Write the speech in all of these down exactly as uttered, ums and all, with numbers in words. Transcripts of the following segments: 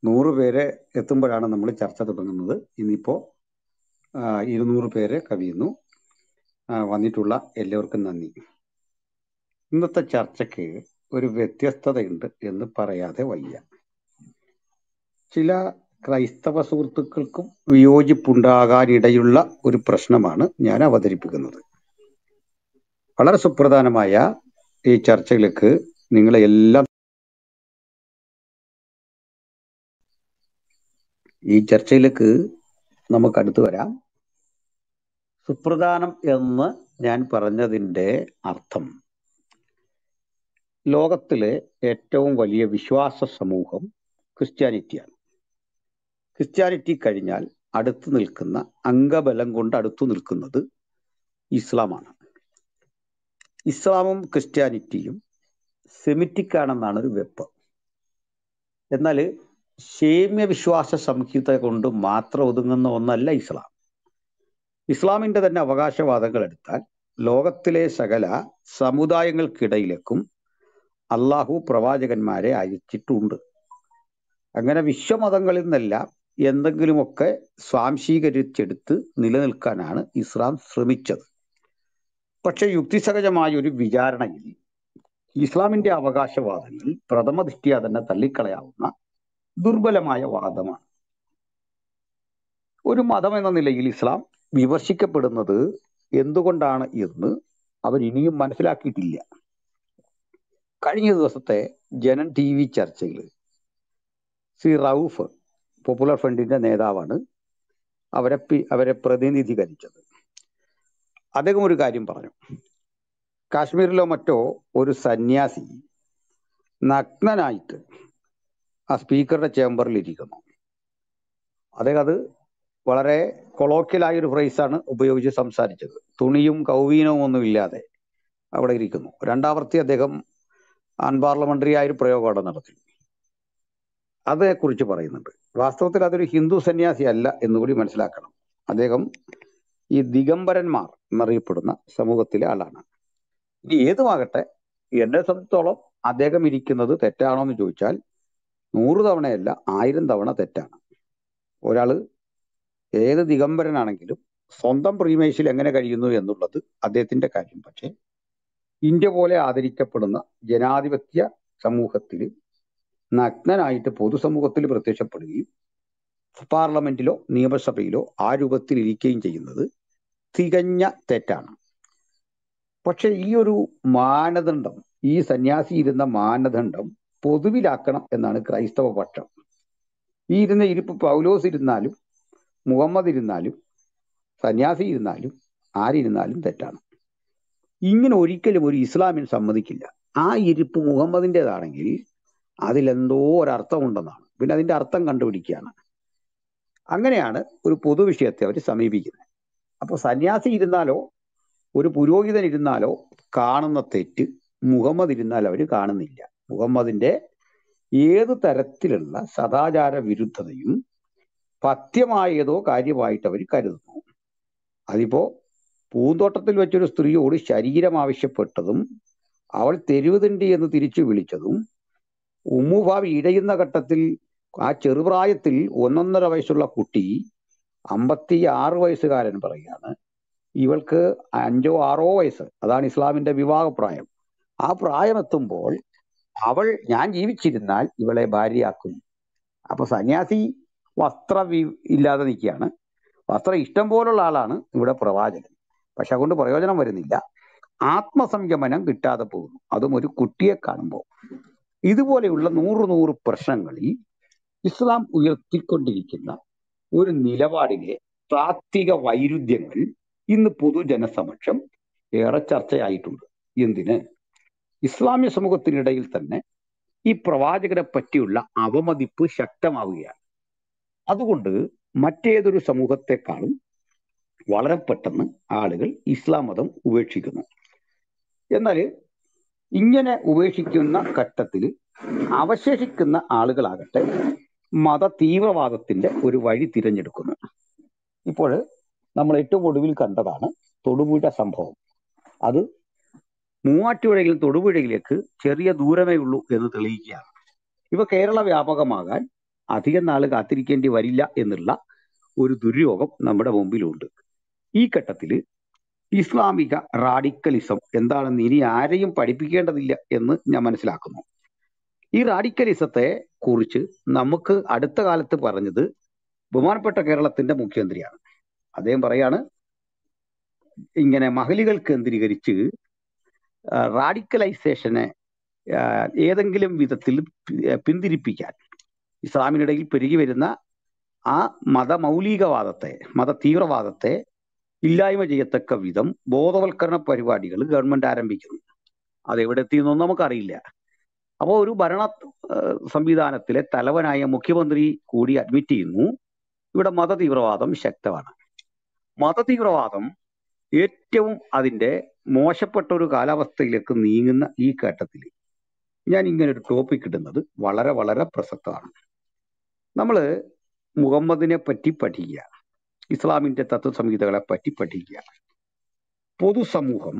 നൂറ് പേരെ എത്തുമ്പോഴാണ് നമ്മൾ ചർച്ച തുടങ്ങുന്നത്. ഇന്നിപ്പോൾ ഇരുന്നൂറ് പേരെ കവിയുന്നു. വന്നിട്ടുള്ള എല്ലാവർക്കും നന്ദി. ഇന്നത്തെ ചർച്ചയ്ക്ക് ഒരു വ്യത്യസ്തതയുണ്ട് എന്ന് പറയാതെ വയ്യ. ചില ക്രൈസ്തവ സുഹൃത്തുക്കൾക്കും വിയോജിപ്പുണ്ടാകാനിടയുള്ള ഒരു പ്രശ്നമാണ് ഞാൻ അവതരിപ്പിക്കുന്നത്. വളരെ സുപ്രധാനമായ ഈ ചർച്ചയിലേക്ക് നിങ്ങളെ എല്ലാം ഈ ചർച്ചയിലേക്ക് നമുക്ക് അടുത്ത് വരാം. സുപ്രധാനം എന്ന് ഞാൻ പറഞ്ഞതിൻ്റെ അർത്ഥം, ലോകത്തിലെ ഏറ്റവും വലിയ വിശ്വാസ സമൂഹം ക്രിസ്ത്യാനിറ്റിയാണ്. ക്രിസ്ത്യാനിറ്റി കഴിഞ്ഞാൽ അടുത്തു നിൽക്കുന്ന, അംഗബലം കൊണ്ട് അടുത്തു നിൽക്കുന്നത് ഇസ്ലാമാണ്. ഇസ്ലാമും ക്രിസ്ത്യാനിറ്റിയും സെമിറ്റിക് ആണെന്നാണ് ഒരു വെപ്പ്. എന്നാൽ ശേമ്യ വിശ്വാസ സംഹിത കൊണ്ട് മാത്രം ഒതുങ്ങുന്ന ഒന്നല്ല ഇസ്ലാം. ഇസ്ലാമിൻ്റെ തന്നെ അവകാശവാദങ്ങൾ എടുത്താൽ ലോകത്തിലെ സകല സമുദായങ്ങൾക്കിടയിലേക്കും അള്ളാഹു പ്രവാചകന്മാരെ അയച്ചിട്ടുണ്ട്. അങ്ങനെ വിശ്വമതങ്ങളിൽ നിന്നെല്ലാം എന്തെങ്കിലുമൊക്കെ സ്വാംശീകരിച്ചെടുത്ത് നിലനിൽക്കാനാണ് ഇസ്ലാം ശ്രമിച്ചത്. പക്ഷെ യുക്തിസഹജമായ ഒരു വിചാരണയിൽ ഇസ്ലാമിൻ്റെ അവകാശവാദങ്ങൾ പ്രഥമ ദൃഷ്ട്യാ തന്നെ തള്ളിക്കളയാവുന്ന ദുർബലമായ വാദമാണ്. ഒരു മതം എന്ന നിലയിൽ ഇസ്ലാം വിമർശിക്കപ്പെടുന്നത് എന്തുകൊണ്ടാണ് എന്ന് അവർ ഇനിയും മനസ്സിലാക്കിയിട്ടില്ല. കഴിഞ്ഞ ദിവസത്തെ ജനൻ ടി വി ചർച്ചയിൽ ശ്രീ റൌഫ്, പോപ്പുലർ ഫ്രണ്ടിന്റെ നേതാവാണ്, അവരെ അവരെ പ്രതിനിധീകരിച്ചത്. അദ്ദേഹം ഒരു കാര്യം പറഞ്ഞു. കാശ്മീരിലോ മറ്റോ ഒരു സന്യാസി നഗ്നനായിട്ട് ആ സ്പീക്കറുടെ ചേംബറിൽ ഇരിക്കുന്നു. അദ്ദേഹം അത് വളരെ കൊളോക്കിയലായ ഒരു ഫ്രേസാണ് ഉപയോഗിച്ച് സംസാരിച്ചത്. തുണിയും കൗവീനവും ഒന്നും ഇല്ലാതെ അവിടെ ഇരിക്കുന്നു. രണ്ടാവർത്തി അദ്ദേഹം അൺപാർലമെന്ററി ആയ ഒരു പ്രയോഗമാണ് നടത്തി. അതേക്കുറിച്ച് പറയുന്നുണ്ട്. വാസ്തവത്തിൽ അതൊരു ഹിന്ദു സന്യാസി അല്ല എന്നുകൂടി മനസ്സിലാക്കണം. അദ്ദേഹം ഈ ദിഗംബരന്മാർ എന്നറിയപ്പെടുന്ന സമൂഹത്തിലെ ആളാണ്. ഇനി ഏതുമാകട്ടെ, എന്നെ സംബന്ധിച്ചോളം അദ്ദേഹം ഇരിക്കുന്നത് തെറ്റാണോ എന്ന് ചോദിച്ചാൽ നൂറ് തവണയല്ല ആയിരം തവണ തെറ്റാണ്. ഒരാള് ഏത് ദിഗംബരനാണെങ്കിലും സ്വന്തം പ്രീമേശിൽ എങ്ങനെ കഴിയുന്നു എന്നുള്ളത് അദ്ദേഹത്തിന്റെ കാര്യം. പക്ഷെ ഇന്ത്യ പോലെ ആദരിക്കപ്പെടുന്ന ജനാധിപത്യ സമൂഹത്തിൽ നഗ്നനായിട്ട് പൊതുസമൂഹത്തിൽ പ്രത്യക്ഷപ്പെടുകയും പാർലമെന്റിലോ നിയമസഭയിലോ ആ രൂപത്തിൽ ഇരിക്കുകയും ചെയ്യുന്നത് തികഞ്ഞ തെറ്റാണ്. പക്ഷെ ഈ ഒരു മാനദണ്ഡം, ഈ സന്യാസി ഇരുന്ന മാനദണ്ഡം പൊതുവിലാക്കണം എന്നാണ് ക്രൈസ്തവ പക്ഷം. ഈ ഇരുന്ന ഇരിപ്പ് പൗലോസ് ഇരുന്നാലും മുഹമ്മദ് ഇരുന്നാലും സന്യാസി ഇരുന്നാലും ആരിരുന്നാലും തെറ്റാണ്. ഇങ്ങനെ ഒരിക്കലും ഒരു ഇസ്ലാമിന് സമ്മതിക്കില്ല. ആ ഇരിപ്പ് മുഹമ്മദിൻ്റെതാണെങ്കിൽ അതിലെന്തോ ഒരർത്ഥമുണ്ടെന്നാണ്. പിന്നെ അതിൻ്റെ അർത്ഥം കണ്ടുപിടിക്കുകയാണ്. അങ്ങനെയാണ് ഒരു പൊതുവിഷയത്തെ അവർ സമീപിക്കുന്നത്. അപ്പോൾ സന്യാസി ഇരുന്നാലോ ഒരു പുരോഹിതൻ ഇരുന്നാലോ കാണുന്ന തെറ്റ് മുഹമ്മദ് ഇരുന്നാൽ അവർ കാണുന്നില്ല. മുഹമ്മദിൻ്റെ ഏത് തരത്തിലുള്ള സദാചാര വിരുദ്ധതയും പഥ്യമായതോ കാര്യമായിട്ട് അവർ കരുതുന്നു. അതിപ്പോ പൂന്തോട്ടത്തിൽ വെച്ചൊരു സ്ത്രീയോട് ശരീരം ആവശ്യപ്പെട്ടതും അവൾ തെരുവുതണ്ടി എന്ന് തിരിച്ചു വിളിച്ചതും, ഉമ്മുഭാവി ഇഴയുന്ന ഘട്ടത്തിൽ ആ ചെറുപ്രായത്തിൽ ഒന്നൊന്നര വയസ്സുള്ള കുട്ടി അമ്പത്തി ആറ് വയസ്സുകാരൻ പറയുകയാണ് ഇവൾക്ക് അഞ്ചോ ആറോ വയസ്സ്, അതാണ് ഇസ്ലാമിന്റെ വിവാഹപ്രായം. ആ പ്രായമെത്തുമ്പോൾ അവൾ ഞാൻ ജീവിച്ചിരുന്നാൽ ഇവളെ ഭാര്യയാക്കും. അപ്പൊ സന്യാസി വസ്ത്ര ഇല്ലാതെ നിൽക്കുകയാണ്. വസ്ത്രം ഇഷ്ടം പോലുള്ള ആളാണ് ഇവിടെ പ്രവാചകൻ. പക്ഷെ അതുകൊണ്ട് പ്രയോജനം വരുന്നില്ല. ആത്മസംയമനം കിട്ടാതെ പോകുന്നു, അതും ഒരു കുട്ടിയെ കാണുമ്പോൾ. ഇതുപോലെയുള്ള നൂറ് നൂറ് പ്രശ്നങ്ങളിൽ ഇസ്ലാം ഉയർത്തിക്കൊണ്ടിരിക്കുന്ന ഒരു നിലപാടിലെ താത്വിക വൈരുദ്ധ്യങ്ങൾ ഇന്ന് പൊതുജനസമക്ഷം ഏറെ ചർച്ചയായിട്ടുണ്ട്. എന്തിന്? ഇസ്ലാമ്യ സമൂഹത്തിനിടയിൽ തന്നെ ഈ പ്രവാചകരെ പറ്റിയുള്ള അവമതിപ്പ് ശക്തമാവുകയാണ്. അതുകൊണ്ട് മറ്റേതൊരു സമൂഹത്തെക്കാളും വളരെ പെട്ടെന്ന് ആളുകൾ ഇസ്ലാം മതം ഉപേക്ഷിക്കുന്നു. എന്നാൽ ഇങ്ങനെ ഉപേക്ഷിക്കുന്ന ഘട്ടത്തിൽ അവശേഷിക്കുന്ന ആളുകളാകട്ടെ മത തീവ്രവാദത്തിന്റെ ഒരു വഴി തിരഞ്ഞെടുക്കുന്നു. ഇപ്പോൾ നമ്മൾ ഏറ്റവും ഒടുവിൽ കണ്ടതാണ് തൊടുപുഴ സംഭവം. അത് മൂവാറ്റുപുഴയിൽ തൊടുപുഴയിലേക്ക് ചെറിയ ദൂരമേ ഉള്ളൂ എന്ന് തെളിയിക്കുകയാണ്. ഇവ കേരള വ്യാപകമാകാൻ അധികം നാൾ കാത്തിരിക്കേണ്ടി വരില്ല എന്നുള്ള ഒരു ദുര്യോഗം നമ്മുടെ മുമ്പിലുണ്ട്. ഈ ഘട്ടത്തിൽ ഇസ്ലാമിക റാഡിക്കലിസം എന്താണെന്ന് ഇനി ആരെയും പഠിപ്പിക്കേണ്ടതില്ല എന്ന് ഞാൻ മനസ്സിലാക്കുന്നു. ഈ റാഡിക്കലിസത്തെ കുറിച്ച് നമുക്ക് അടുത്ത കാലത്ത് പറഞ്ഞത് ബഹുമാനപ്പെട്ട കേരളത്തിന്റെ മുഖ്യമന്ത്രിയാണ്. അദ്ദേഹം പറയാണ്, ഇങ്ങനെ മഹലുകൾ കേന്ദ്രീകരിച്ച് റാഡിക്കലൈസേഷനെ ഏതെങ്കിലും വിധത്തിൽ പിന്തിരിപ്പിക്കാൻ ഇസ്ലാമിനിടയിൽ പെരുകി വരുന്ന ആ മതമൗലികവാദത്തെ, മത തീവ്രവാദത്തെ ഇല്ലായ്മ ചെയ്യത്തക്ക വിധം ബോധവൽക്കരണ പരിപാടികൾ ഗവൺമെന്റ് ആരംഭിക്കുന്നു. അതെവിടെ എത്തിയെന്നൊന്നും നമുക്കറിയില്ല. അപ്പോൾ ഒരു ഭരണ സംവിധാനത്തിലെ തലവനായ മുഖ്യമന്ത്രി കൂടി അഡ്മിറ്റ് ചെയ്യുന്നു, ഇവിടെ മത തീവ്രവാദം ശക്തമാണ്. മത തീവ്രവാദം ഏറ്റവും അതിൻ്റെ മോശപ്പെട്ട ഒരു കാലാവസ്ഥയിലേക്ക് നീങ്ങുന്ന ഈ ഘട്ടത്തിൽ ഞാൻ ഇങ്ങനെ ഒരു ടോപ്പിക് ഇടുന്നത് വളരെ വളരെ പ്രസക്തമാണ്. നമ്മൾ മുഹമ്മദിനെ പറ്റി പഠിക്കുക, ഇസ്ലാമിന്റെ തത്വസംഹിതകളെ പറ്റി പഠിക്കുക. പൊതുസമൂഹം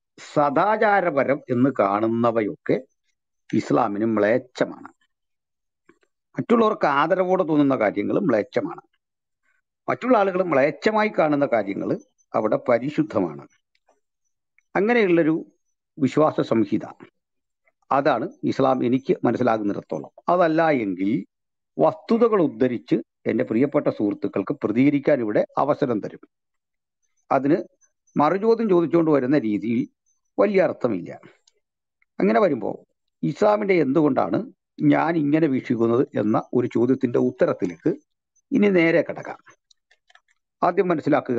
സദാചാരപരം എന്ന് കാണുന്നവയൊക്കെ ഇസ്ലാമിന് മ്ലേച്ഛമാണ്. മറ്റുള്ളവർക്ക് ആദരവോടെ തോന്നുന്ന കാര്യങ്ങൾ മ്ലേച്ഛമാണ്. മറ്റുള്ള ആളുകൾ മ്ലേച്ഛമായി കാണുന്ന കാര്യങ്ങൾ അവിടെ പരിശുദ്ധമാണ്. അങ്ങനെയുള്ളൊരു വിശ്വാസ സംഹിത, അതാണ് ഇസ്ലാം എനിക്ക് മനസ്സിലാകുന്നിടത്തോളം. അതല്ല എങ്കിൽ വസ്തുതകൾ ഉദ്ധരിച്ച് എൻ്റെ പ്രിയപ്പെട്ട സുഹൃത്തുക്കൾക്ക് പ്രതികരിക്കാൻ ഇവിടെ അവസരം തരും. അതിന് മറുചോദ്യം ചോദിച്ചുകൊണ്ട് വരുന്ന രീതിയിൽ വലിയ അർത്ഥമില്ല. അങ്ങനെ വരുമ്പോൾ ഇസ്ലാമിൻ്റെ എന്തുകൊണ്ടാണ് ഞാൻ ഇങ്ങനെ വീക്ഷിക്കുന്നത് എന്ന ഒരു ചോദ്യത്തിന്റെ ഉത്തരത്തിലേക്ക് ഇനി നേരെ കിടക്കാം. ആദ്യം മനസ്സിലാക്കുക,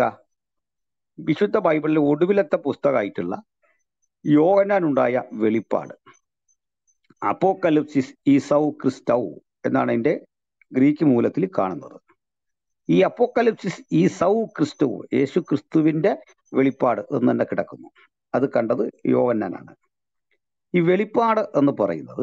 വിശുദ്ധ ബൈബിളിലെ ഒടുവിലത്തെ പുസ്തകമായിട്ടുള്ള യോഹന്നാനുണ്ടായ വെളിപ്പാട്, അപ്പോക്കലിപ്സിസ് ഈസൗ ക്രിസ്റ്റൗ എന്നാണ് എൻ്റെ ഗ്രീക്ക് മൂലത്തിൽ കാണുന്നത്. ഈ അപ്പോക്കലിപ്സിസ് ഈസൗ ക്രിസ്റ്റു, യേശു ക്രിസ്തുവിന്റെ വെളിപ്പാട് എന്ന് തന്നെ കിടക്കുന്നു. അത് കണ്ടത് യോഹന്നാനാണ്. ഈ വെളിപ്പാട് എന്ന് പറയുന്നത്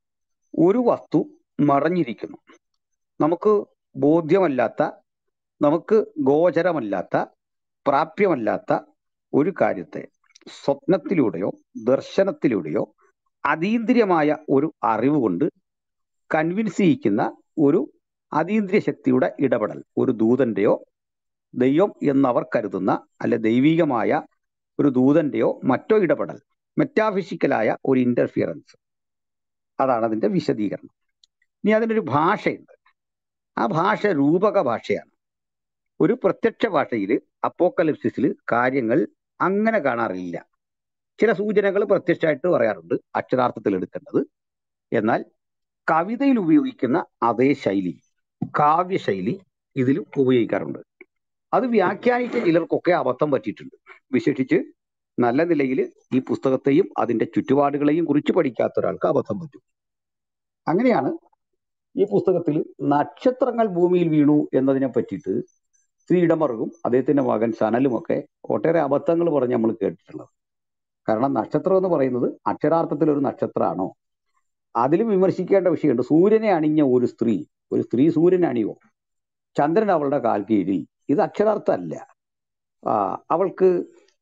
ഒരു വസ്തു മറഞ്ഞിരിക്കുന്നു, നമുക്ക് ബോധ്യമല്ലാത്ത, നമുക്ക് ഗോചരമല്ലാത്ത, പ്രാപ്യമല്ലാത്ത ഒരു കാര്യത്തെ സ്വപ്നത്തിലൂടെയോ ദർശനത്തിലൂടെയോ അതീന്ദ്രിയമായ ഒരു അറിവ് കൊണ്ട് കൺവിൻസ് ചെയ്യിക്കുന്ന ഒരു അതീന്ദ്രിയ ശക്തിയുടെ ഇടപെടൽ, ഒരു ദൂതന്റെയോ ദൈവം എന്നവർ കരുതുന്ന അല്ലെ ദൈവികമായ ഒരു ദൂതന്റെയോ മറ്റോ ഇടപെടൽ, മെറ്റാഫിസിക്കലായ ഒരു ഇന്റർഫിയറൻസ്, അതാണ് അതിൻ്റെ വിശദീകരണം. ഇനി അതിനൊരു ഭാഷയുണ്ട്. ആ ഭാഷ രൂപക ഭാഷയാണ്. ഒരു പ്രത്യക്ഷ ഭാഷയിൽ അപ്പോക്കലിപ്സിസിൽ കാര്യങ്ങൾ അങ്ങനെ കാണാറില്ല. ചില സൂചനകൾ പ്രത്യക്ഷമായിട്ട് പറയാറുണ്ട്, അക്ഷരാർത്ഥത്തിൽ എടുക്കേണ്ടത്. എന്നാൽ കവിതയിൽ ഉപയോഗിക്കുന്ന അതേ ശൈലി, കാവ്യശൈലി ഇതിലും ഉപയോഗിക്കാറുണ്ട്. അത് വ്യാഖ്യാനിച്ച ചിലർക്കൊക്കെ അബദ്ധം പറ്റിയിട്ടുണ്ട്. വിശേഷിച്ച് നല്ല നിലയിൽ ഈ പുസ്തകത്തെയും അതിൻ്റെ ചുറ്റുപാടുകളെയും കുറിച്ച് പഠിക്കാത്ത ഒരാൾക്ക് അബദ്ധം പറ്റും. അങ്ങനെയാണ് ഈ പുസ്തകത്തിൽ നക്ഷത്രങ്ങൾ ഭൂമിയിൽ വീണു എന്നതിനെ പറ്റിയിട്ട് ശ്രീ ഇടമറുകും അദ്ദേഹത്തിന്റെ മകൻ സനലുമൊക്കെ ഒട്ടേറെ അബദ്ധങ്ങൾ പറഞ്ഞ് നമ്മൾ കേട്ടിട്ടുള്ളത്. കാരണം നക്ഷത്രം എന്ന് പറയുന്നത് അക്ഷരാർത്ഥത്തിൽ ഒരു നക്ഷത്രമാണോ? അതിലും വിമർശിക്കേണ്ട വിഷയമുണ്ട്. സൂര്യനെ അണിഞ്ഞ ഒരു സ്ത്രീ, ഒരു സ്ത്രീ സൂര്യനെ അണിയോ? ചന്ദ്രൻ അവളുടെ കാൽ കീഴിൽ, ഇത് അക്ഷരാർത്ഥമല്ല. ആ അവൾക്ക്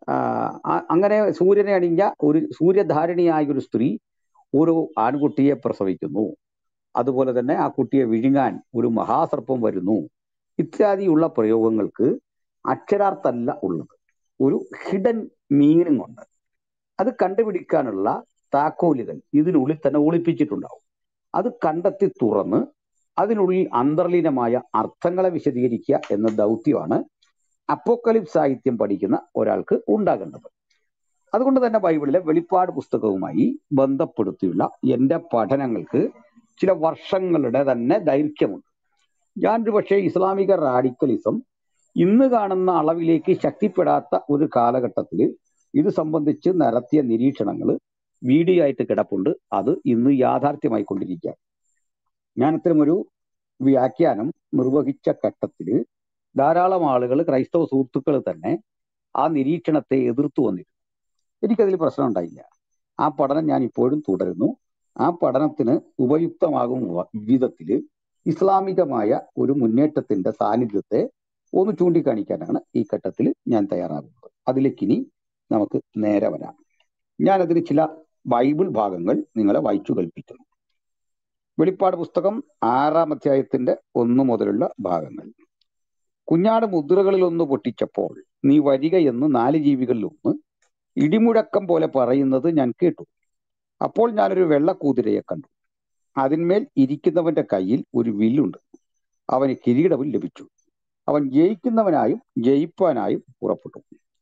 അങ്ങനെ സൂര്യനെ അണിഞ്ഞ ഒരു സൂര്യധാരിണിയായ ഒരു സ്ത്രീ ഒരു ആൺകുട്ടിയെ പ്രസവിക്കുന്നു. അതുപോലെ തന്നെ ആ കുട്ടിയെ വിഴുങ്ങാൻ ഒരു മഹാസർപ്പം വരുന്നു. ഇത്യാദിയുള്ള പ്രയോഗങ്ങൾക്ക് അക്ഷരാർത്ഥമല്ല ഉള്ളത്, ഒരു ഹിഡൻ മീനിങ് ഉണ്ട്. അത് കണ്ടുപിടിക്കാനുള്ള താക്കോലുകൾ ഇതിനുള്ളിൽ തന്നെ ഒളിപ്പിച്ചിട്ടുണ്ടാവും. അത് കണ്ടെത്തി തുറന്ന് അതിനുള്ളിൽ അന്തർലീനമായ അർത്ഥങ്ങളെ വിശദീകരിക്കുക എന്ന ദൗത്യമാണ് അപ്പോക്കലിപ്സ് സാഹിത്യം പഠിക്കുന്ന ഒരാൾക്ക് ഉണ്ടാകേണ്ടത്. അതുകൊണ്ട് തന്നെ ബൈബിളിലെ വെളിപ്പാട് പുസ്തകവുമായി ബന്ധപ്പെടുത്തിയുള്ള എൻ്റെ പഠനങ്ങൾക്ക് ചില വർഷങ്ങളുടെ തന്നെ ദൈർഘ്യമുണ്ട്. ഞാനൊരു പക്ഷേ ഇസ്ലാമിക റാഡിക്കലിസം ഇന്ന് കാണുന്ന അളവിലേക്ക് ശക്തിപ്പെടാത്ത ഒരു കാലഘട്ടത്തിൽ ഇത് സംബന്ധിച്ച് നടത്തിയ നിരീക്ഷണങ്ങൾ വീഡിയോ ആയിട്ട് കിടപ്പുണ്ട്. അത് ഇന്ന് യാഥാർത്ഥ്യമായിക്കൊണ്ടിരിക്കുക. ഞാൻ ഇത്തരമൊരു വ്യാഖ്യാനം നിർവഹിച്ച ഘട്ടത്തിൽ ധാരാളം ആളുകൾ, ക്രൈസ്തവ സുഹൃത്തുക്കൾ തന്നെ ആ നിരീക്ഷണത്തെ എതിർത്തു വന്നിരുന്നു. എനിക്കതിൽ പ്രശ്നം ഉണ്ടായില്ല. ആ പഠനം ഞാൻ ഇപ്പോഴും തുടരുന്നു. ആ പഠനത്തിന് ഉപയുക്തമാകും വിധത്തിൽ ഇസ്ലാമികമായ ഒരു മുന്നേറ്റത്തിന്റെ സാന്നിധ്യത്തെ ഒന്ന് ചൂണ്ടിക്കാണിക്കാനാണ് ഈ ഘട്ടത്തിൽ ഞാൻ തയ്യാറാകുന്നത്. അതിലേക്കിനി നമുക്ക് നേരെ വരാം. ഞാനതിന് ചില ബൈബിൾ ഭാഗങ്ങൾ നിങ്ങളെ വായിച്ചു കൽപ്പിക്കുന്നു. വെളിപ്പാട് പുസ്തകം ആറാം അധ്യായത്തിന്റെ ഒന്നു മുതലുള്ള ഭാഗങ്ങൾ. കുഞ്ഞാട് മുദ്രകളിൽ ഒന്ന് പൊട്ടിച്ചപ്പോൾ നീ വരിക എന്ന് നാല് ജീവികളിൽ ഒന്ന് ഇടിമുഴക്കം പോലെ പറയുന്നത് ഞാൻ കേട്ടു. അപ്പോൾ ഞാനൊരു വെള്ളക്കുതിരയെ കണ്ടു. അതിന്മേൽ ഇരിക്കുന്നവന്റെ കയ്യിൽ ഒരു വില്ലുണ്ട്. അവന് കിരീടവും ലഭിച്ചു. അവൻ ജയിക്കുന്നവനായും ജയിപ്പാനായും പുറപ്പെട്ടു.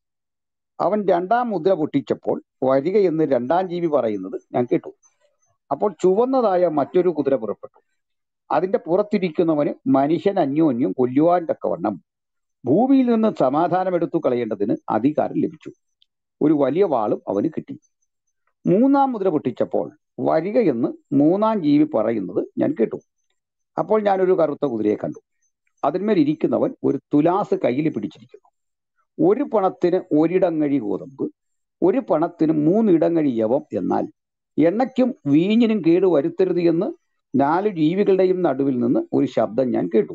അവൻ രണ്ടാം മുദ്ര പൊട്ടിച്ചപ്പോൾ വരിക എന്ന് രണ്ടാം ജീവി പറയുന്നത് ഞാൻ കേട്ടു. അപ്പോൾ ചുവന്നതായ മറ്റൊരു കുതിര പുറപ്പെട്ടു. അതിന്റെ പുറത്തിരിക്കുന്നവന് മനുഷ്യൻ അന്യോന്യം കൊല്ലുവാൻ തക്കവണ്ണം ഭൂമിയിൽ നിന്ന് സമാധാനം എടുത്തു കളയേണ്ടതിന് അധികാരം ലഭിച്ചു. ഒരു വലിയ വാളും അവന് കിട്ടി. മൂന്നാം മുദ്ര പൊട്ടിച്ചപ്പോൾ വരിക എന്ന് മൂന്നാം ജീവി പറയുന്നത് ഞാൻ കേട്ടു. അപ്പോൾ ഞാനൊരു കറുത്ത കുതിരയെ കണ്ടു. അതിന്മേൽ ഇരിക്കുന്നവൻ ഒരു തുലാസ് കയ്യിൽ പിടിച്ചിരിക്കുന്നു. ഒരു പണത്തിന് ഒരിടങ്ങഴി ഗോതമ്പ്, ഒരു പണത്തിന് മൂന്നിടങ്ങഴി യവം. എന്നാൽ എണ്ണയ്ക്കും വീഞ്ഞിനും കേട് വരുത്തരുത് എന്ന് നാല് ജീവികളുടെയും നടുവിൽ നിന്ന് ഒരു ശബ്ദം ഞാൻ കേട്ടു.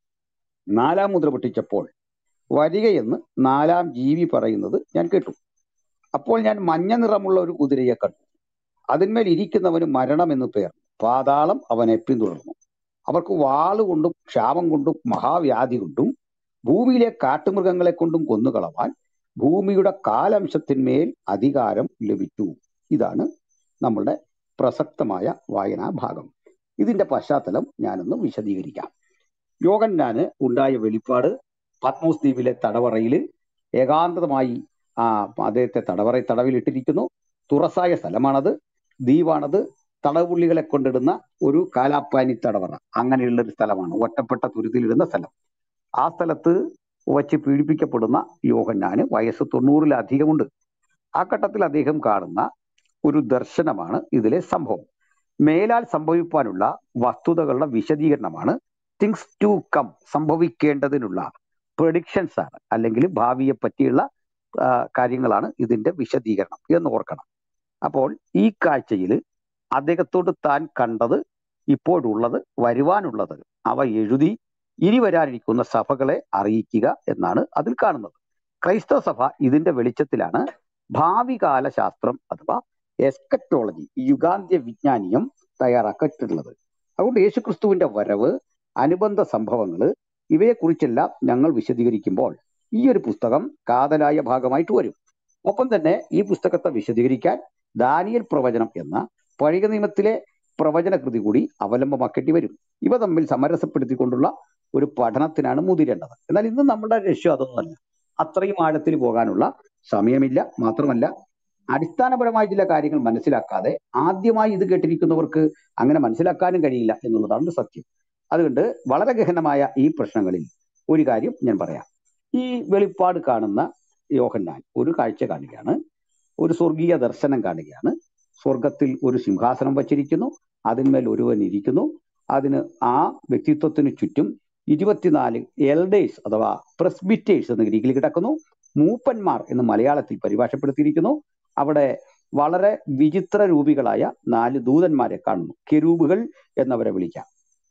നാലാം മുദ്ര പൊട്ടിച്ചപ്പോൾ വരിക എന്ന് നാലാം ജീവി പറയുന്നത് ഞാൻ കേട്ടു. അപ്പോൾ ഞാൻ മഞ്ഞ നിറമുള്ള ഒരു കുതിരയെ കണ്ടു. അതിന്മേൽ ഇരിക്കുന്നവന് മരണം എന്ന് പേർ. പാതാളം അവനെ പിന്തുടർന്നു. അവർക്ക് വാളുകൊണ്ടും ക്ഷാമം കൊണ്ടും മഹാവ്യാധി കൊണ്ടും ഭൂമിയിലെ കാട്ടുമൃഗങ്ങളെ കൊണ്ടും കൊന്നുകളവാൻ ഭൂമിയുടെ കാലംശത്തിന്മേൽ അധികാരം ലഭിച്ചു. ഇതാണ് നമ്മളുടെ പ്രസക്തമായ വായനാ ഭാഗം. ഇതിന്റെ പശ്ചാത്തലം ഞാനൊന്ന് വിശദീകരിക്കാം. യോഹന്നാന് ഉണ്ടായ വെളിപ്പാട് പത്മോസ് ദ്വീപിലെ തടവറയിൽ ഏകാന്തമായി ആ അദ്ദേഹത്തെ തടവറ തടവിലിട്ടിരിക്കുന്നു. തുറസായ സ്ഥലമാണത്, ദ്വീപാണത്. തടവുപുള്ളികളെ കൊണ്ടിടുന്ന ഒരു കാലാപ്പാനി തടവറ, അങ്ങനെയുള്ള ഒരു സ്ഥലമാണ്, ഒറ്റപ്പെട്ട തുരുത്തിലിടുന്ന സ്ഥലം. ആ സ്ഥലത്ത് വച്ച് പീഡിപ്പിക്കപ്പെടുന്ന യോഹന്നാന് വയസ്സ് തൊണ്ണൂറിലധികമുണ്ട്. ആ ഘട്ടത്തിൽ അദ്ദേഹം കാണുന്ന ഒരു ദർശനമാണ് ഇതിലെ സംഭവം. മേലാൽ സംഭവിക്കാനുള്ള വസ്തുതകളുടെ വിശദീകരണമാണ്. തിങ്സ് ടു കം, സംഭവിക്കേണ്ടതിനുള്ള പ്രഡിക്ഷൻസ് ആണ്, അല്ലെങ്കിൽ ഭാവിയെ പറ്റിയുള്ള കാര്യങ്ങളാണ് ഇതിന്റെ വിശദീകരണം എന്ന് ഓർക്കണം. അപ്പോൾ ഈ കാഴ്ചയിൽ അദ്ദേഹത്തോട് താൻ കണ്ടത്, ഇപ്പോഴുള്ളത്, വരുവാനുള്ളത് അവ എഴുതി ഇനി വരാനിരിക്കുന്ന സഭകളെ അറിയിക്കുക എന്നാണ് അതിൽ കാണുന്നത്. ക്രൈസ്തവ സഭ ഇതിന്റെ വെളിച്ചത്തിലാണ് ഭാവികാല ശാസ്ത്രം അഥവാ എസ്കറ്റോളജി, യുഗാന്ത്യ വിജ്ഞാനീയം തയ്യാറാക്കിയിട്ടുള്ളത്. അതുകൊണ്ട് യേശുക്രിസ്തുവിന്റെ വരവ്, അനുബന്ധ സംഭവങ്ങൾ, ഇവയെക്കുറിച്ചെല്ലാം ഞങ്ങൾ വിശദീകരിക്കുമ്പോൾ ഈ ഒരു പുസ്തകം കാതലായ ഭാഗമായിട്ട് വരും. ഒപ്പം തന്നെ ഈ പുസ്തകത്തെ വിശദീകരിക്കാൻ ദാനിയേൽ പ്രവചനം എന്ന പഴയ നിയമത്തിലെ പ്രവചന കൃതി കൂടി അവലംബമാക്കേണ്ടി വരും. ഇവ തമ്മിൽ സമരസപ്പെടുത്തിക്കൊണ്ടുള്ള ഒരു പഠനത്തിനാണ് മുതിരേണ്ടത്. എന്നാൽ ഇന്ന് നമ്മുടെ ലക്ഷ്യം അതൊന്നുമല്ല. അത്രയും ആഴത്തിൽ പോകാനുള്ള സമയമില്ല. മാത്രമല്ല, അടിസ്ഥാനപരമായ ചില കാര്യങ്ങൾ മനസ്സിലാക്കാതെ ആദ്യമായി ഇത് കേട്ടിരിക്കുന്നവർക്ക് അങ്ങനെ മനസ്സിലാക്കാനും കഴിയില്ല എന്നുള്ളതാണ് സത്യം. അതുകൊണ്ട് വളരെ ഗഹനമായ ഈ പ്രശ്നങ്ങളിൽ ഒരു കാര്യം ഞാൻ പറയാം. ഈ വെളിപ്പാട് കാണുന്ന യോഹന്നാൻ ഒരു കാഴ്ച കാണുകയാണ്, ഒരു സ്വർഗീയ ദർശനം കാണുകയാണ്. സ്വർഗത്തിൽ ഒരു സിംഹാസനം വച്ചിരിക്കുന്നു, അതിന്മേൽ ഒരുവൻ ഇരിക്കുന്നു. അതിന് ആ വ്യക്തിത്വത്തിന് ചുറ്റും ഇരുപത്തിനാല് എൽഡേഴ്സ് അഥവാ പ്രസ്ബിറ്റേഴ്സ് എന്ന് ഗ്രീക്കിൽ കിടക്കുന്നു. മൂപ്പന്മാർ എന്ന് മലയാളത്തിൽ പരിഭാഷപ്പെടുത്തിയിരിക്കുന്നു. അവിടെ വളരെ വിചിത്ര രൂപികളായ നാല് ദൂതന്മാരെ കാണുന്നു. കെരൂബുകൾ എന്നവരെ വിളിക്കാം.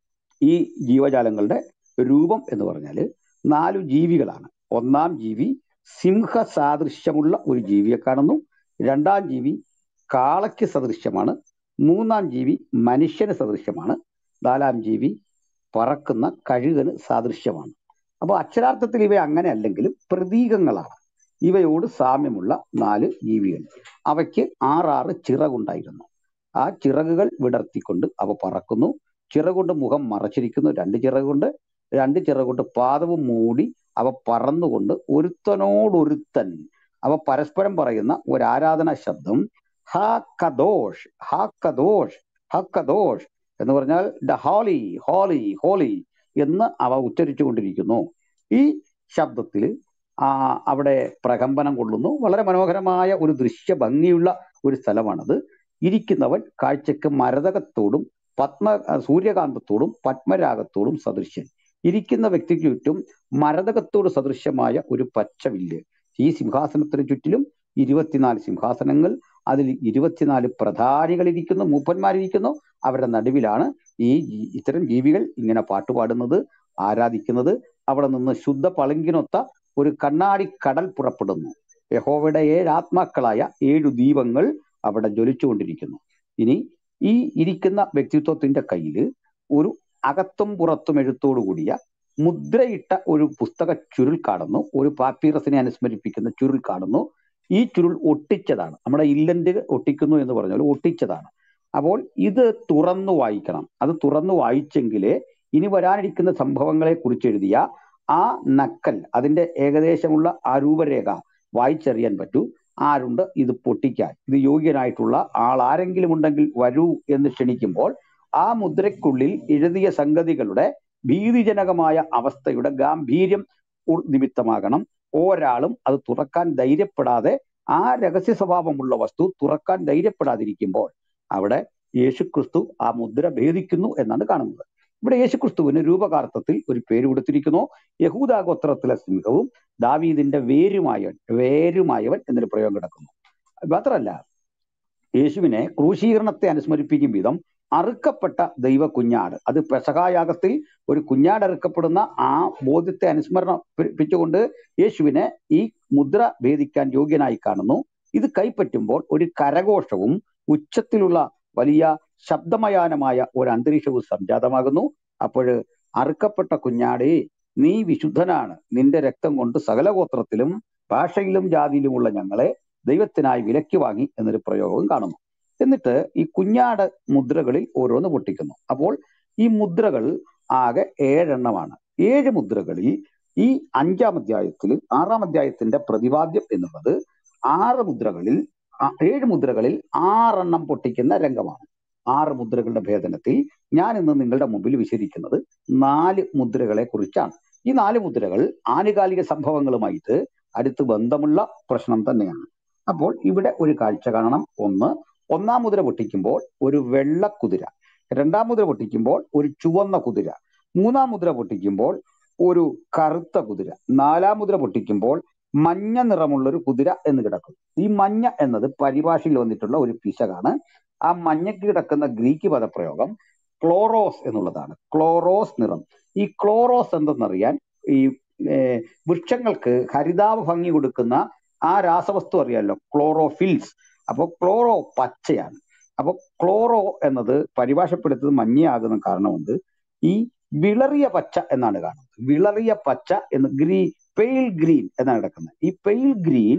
ഈ ജീവജാലങ്ങളുടെ രൂപം എന്ന് പറഞ്ഞാൽ നാലു ജീവികളാണ്. ഒന്നാം ജീവി സിംഹ സാദൃശ്യമുള്ള ഒരു ജീവിയെ കാണുന്നു. രണ്ടാം ജീവി കാളയ്ക്ക് സദൃശ്യമാണ്. മൂന്നാം ജീവി മനുഷ്യന് സദൃശ്യമാണ്. നാലാം ജീവി പറക്കുന്ന കഴുകന് സാദൃശ്യമാണ്. അപ്പോൾ അക്ഷരാർത്ഥത്തിൽ ഇവ അങ്ങനെ അല്ലെങ്കിലും പ്രതീകങ്ങളാണ്. ഇവയോട് സാമ്യമുള്ള നാല് ജീവികൾ. അവയ്ക്ക് ആറാറ് ചിറകുണ്ടായിരുന്നു. ആ ചിറകുകൾ വിടർത്തിക്കൊണ്ട് അവ പറക്കുന്നു. ചിറകൊണ്ട് മുഖം മറച്ചിരിക്കുന്നു, രണ്ട് ചിറകുകൊണ്ട്. രണ്ട് ചിറകൊണ്ട് പാദവും മൂടി അവ പറന്നുകൊണ്ട് ഒരുത്തനോടൊരുത്തൻ അവ പരസ്പരം പറയുന്ന ഒരു ആരാധനാ ശബ്ദം ഹ കദോഷ് ഹ കദോഷ് ഹ കദോഷ് എന്ന് പറഞ്ഞാൽ ദ ഹോളി ഹോളി ഹോളി എന്ന് അവ ഉച്ചരിച്ചു കൊണ്ടിരിക്കുന്നു. ഈ ശബ്ദത്തിൽ ആ അവിടെ പ്രകമ്പനം കൊള്ളുന്നു. വളരെ മനോഹരമായ ഒരു ദൃശ്യ ഭംഗിയുള്ള ഒരു സ്ഥലമാണത്. ഇരിക്കുന്നവൻ കാഴ്ചക്ക് മരതകത്തോടും പത്മ സൂര്യകാന്തത്തോടും പത്മരാഗത്തോടും സദൃശ്യൻ. ഇരിക്കുന്ന വ്യക്തിക്ക് ചുറ്റും മരതകത്തോട് സദൃശ്യമായ ഒരു പച്ചവില്ല്. ഈ സിംഹാസനത്തിന് ചുറ്റിലും ഇരുപത്തിനാല് സിംഹാസനങ്ങൾ, അതിൽ ഇരുപത്തിനാല് പ്രധാനികൾ ഇരിക്കുന്നു, മൂപ്പന്മാരിയ്ക്കുന്നു. അവരുടെ നടുവിലാണ് ഈ ഇത്തരം ജീവികൾ ഇങ്ങനെ പാട്ടുപാടുന്നത്, ആരാധിക്കുന്നത്. അവിടെ നിന്ന് ശുദ്ധ പളുങ്കിനൊത്ത ഒരു കണ്ണാടി കടൽ പുറപ്പെടുന്നു. യഹോവയുടെ ഏഴ് ആത്മാക്കളായ ഏഴു ദീപങ്ങൾ അവിടെ ജ്വലിച്ചുകൊണ്ടിരിക്കുന്നു. ഇനി ഈ ഇരിക്കുന്ന വ്യക്തിത്വത്തിന്റെ കയ്യിൽ ഒരു അകത്തും പുറത്തും എഴുത്തോടു കൂടിയ മുദ്രയിട്ട ഒരു പുസ്തക ചുരുൾ കാണുന്നു, ഒരു പാപ്പീറസിനെ അനുസ്മരിപ്പിക്കുന്ന ചുരുൾ കാണുന്നു. ഈ ചുരുൾ ഒട്ടിച്ചതാണ്, നമ്മുടെ ഇല്ലന്റ് ഒട്ടിക്കുന്നു എന്ന് പറഞ്ഞാൽ ഒട്ടിച്ചതാണ്. അപ്പോൾ ഇത് തുറന്നു വായിക്കണം. അത് തുറന്നു വായിച്ചെങ്കിലേ ഇനി വരാനിരിക്കുന്ന സംഭവങ്ങളെ കുറിച്ച് എഴുതിയ ആ നക്കൽ, അതിന്റെ ഏകദേശമുള്ള ആ രൂപരേഖ വായിച്ചറിയാൻ പറ്റൂ. ആരുണ്ട് ഇത് പൊട്ടിക്കാൻ, ഇത് യോഗ്യനായിട്ടുള്ള ആൾ ആരെങ്കിലും ഉണ്ടെങ്കിൽ വരൂ എന്ന് ക്ഷണിക്കുമ്പോൾ ആ മുദ്രയ്ക്കുള്ളിൽ എഴുതിയ സംഗതികളുടെ ഭീതിജനകമായ അവസ്ഥയുടെ ഗാംഭീര്യം നിമിത്തമാകണം ഒരാളും അത് തുറക്കാൻ ധൈര്യപ്പെടാതെ, ആ രഹസ്യ സ്വഭാവമുള്ള വസ്തു തുറക്കാൻ ധൈര്യപ്പെടാതിരിക്കുമ്പോൾ അവിടെ യേശുക്രിസ്തു ആ മുദ്ര ഭേദിക്കുന്നു എന്നാണ് കാണുന്നത്. ഇവിടെ യേശുക്രിസ്തുവിന് രൂപകാർത്ഥത്തിൽ ഒരു പേര് കൊടുത്തിരിക്കുന്നു, യഹൂദാ ഗോത്രത്തിലെ സിംഹവും ദാവീദിന്റെ വേരുമായവൻ വേരുമായവൻ എന്നൊരു പ്രയോഗം കിടക്കുന്നു. മാത്രമല്ല, യേശുവിനെ ക്രൂശീകരണത്തെ അനുസ്മരിപ്പിക്കും വിധം അറുക്കപ്പെട്ട ദൈവ കുഞ്ഞാട്, അത് പെസഹായാഗത്തിൽ ഒരു കുഞ്ഞാട് അറുക്കപ്പെടുന്ന ആ ബോധ്യത്തെ അനുസ്മരണപ്പിച്ചുകൊണ്ട് യേശുവിനെ ഈ മുദ്ര ഭേദിക്കാൻ യോഗ്യനായി കാണുന്നു. ഇത് കൈപ്പറ്റുമ്പോൾ ഒരു കരഘോഷവും ഉച്ചത്തിലുള്ള വലിയ ശബ്ദമയാനമായ ഒരു അന്തരീക്ഷവും സംജാതമാകുന്നു. അപ്പോൾ അറുക്കപ്പെട്ട കുഞ്ഞാടേ, നീ വിശുദ്ധനാണ്, നിന്റെ രക്തം കൊണ്ട് സകല ഗോത്രത്തിലും ഭാഷയിലും ജാതിയിലുമുള്ള ഞങ്ങളെ ദൈവത്തിനായി വിലയ്ക്ക് വാങ്ങി എന്നൊരു പ്രയോഗവും കാണുന്നു. എന്നിട്ട് ഈ കുഞ്ഞാട് മുദ്രകളിൽ ഓരോന്ന് പൊട്ടിക്കുന്നു. അപ്പോൾ ഈ മുദ്രകൾ ആകെ ഏഴെണ്ണമാണ്. ഏഴ് മുദ്രകളിൽ ഈ അഞ്ചാം അധ്യായത്തിൽ ആറാം അധ്യായത്തിന്റെ പ്രതിപാദ്യം എന്നുള്ളത് ആറ് മുദ്രകളിൽ ഏഴ് മുദ്രകളിൽ ആറെണ്ണം പൊട്ടിക്കുന്ന രംഗമാണ്. ആറ് മുദ്രകളുടെ ഭേദനത്തിൽ ഞാൻ ഇന്ന് നിങ്ങളുടെ മുമ്പിൽ വിശദീകരിക്കുന്നത് നാല് മുദ്രകളെ കുറിച്ചാണ്. ഈ നാല് മുദ്രകൾ ആനുകാലിക സംഭവങ്ങളുമായിട്ട് അടുത്ത് ബന്ധമുള്ള പ്രശ്നം തന്നെയാണ്. അപ്പോൾ ഇവിടെ ഒരു കാഴ്ച കാണണം. ഒന്ന്, ഒന്നാം മുദ്ര പൊട്ടിക്കുമ്പോൾ ഒരു വെള്ള കുതിര, രണ്ടാം മുദ്ര പൊട്ടിക്കുമ്പോൾ ഒരു ചുവന്ന കുതിര, മൂന്നാം മുദ്ര പൊട്ടിക്കുമ്പോൾ ഒരു കറുത്ത കുതിര, നാലാം മുദ്ര പൊട്ടിക്കുമ്പോൾ മഞ്ഞ നിറമുള്ളൊരു കുതിര എന്ന് കിടക്കും. ഈ മഞ്ഞ എന്നത് പരിഭാഷയിൽ വന്നിട്ടുള്ള ഒരു പിശകാണ്. ആ മഞ്ഞയ്ക്ക് കിടക്കുന്ന ഗ്രീക്ക് പദപ്രയോഗം ക്ലോറോസ് എന്നുള്ളതാണ്. ക്ലോറോസ് നിറം. ഈ ക്ലോറോസ് എന്തെന്നറിയാൻ ഈ വൃക്ഷങ്ങൾക്ക് ഹരിതാഭ ഭംഗി കൊടുക്കുന്ന ആ രാസവസ്തു അറിയാമല്ലോ, ക്ലോറോഫിൽസ്. അപ്പോൾ ക്ലോറോ പച്ചയാണ്. അപ്പൊ ക്ലോറോ എന്നത് പരിഭാഷപ്പെടുത്തത് മഞ്ഞയാകുന്ന കാരണമുണ്ട്. ഈ വിളറിയ പച്ച എന്നാണ് കാണുന്നത്. വിളറിയ പച്ച എന്ന് ഗ്രീ പെയിൽ ഗ്രീൻ എന്നാണ് കിടക്കുന്നത്. ഈ പെയിൽ ഗ്രീൻ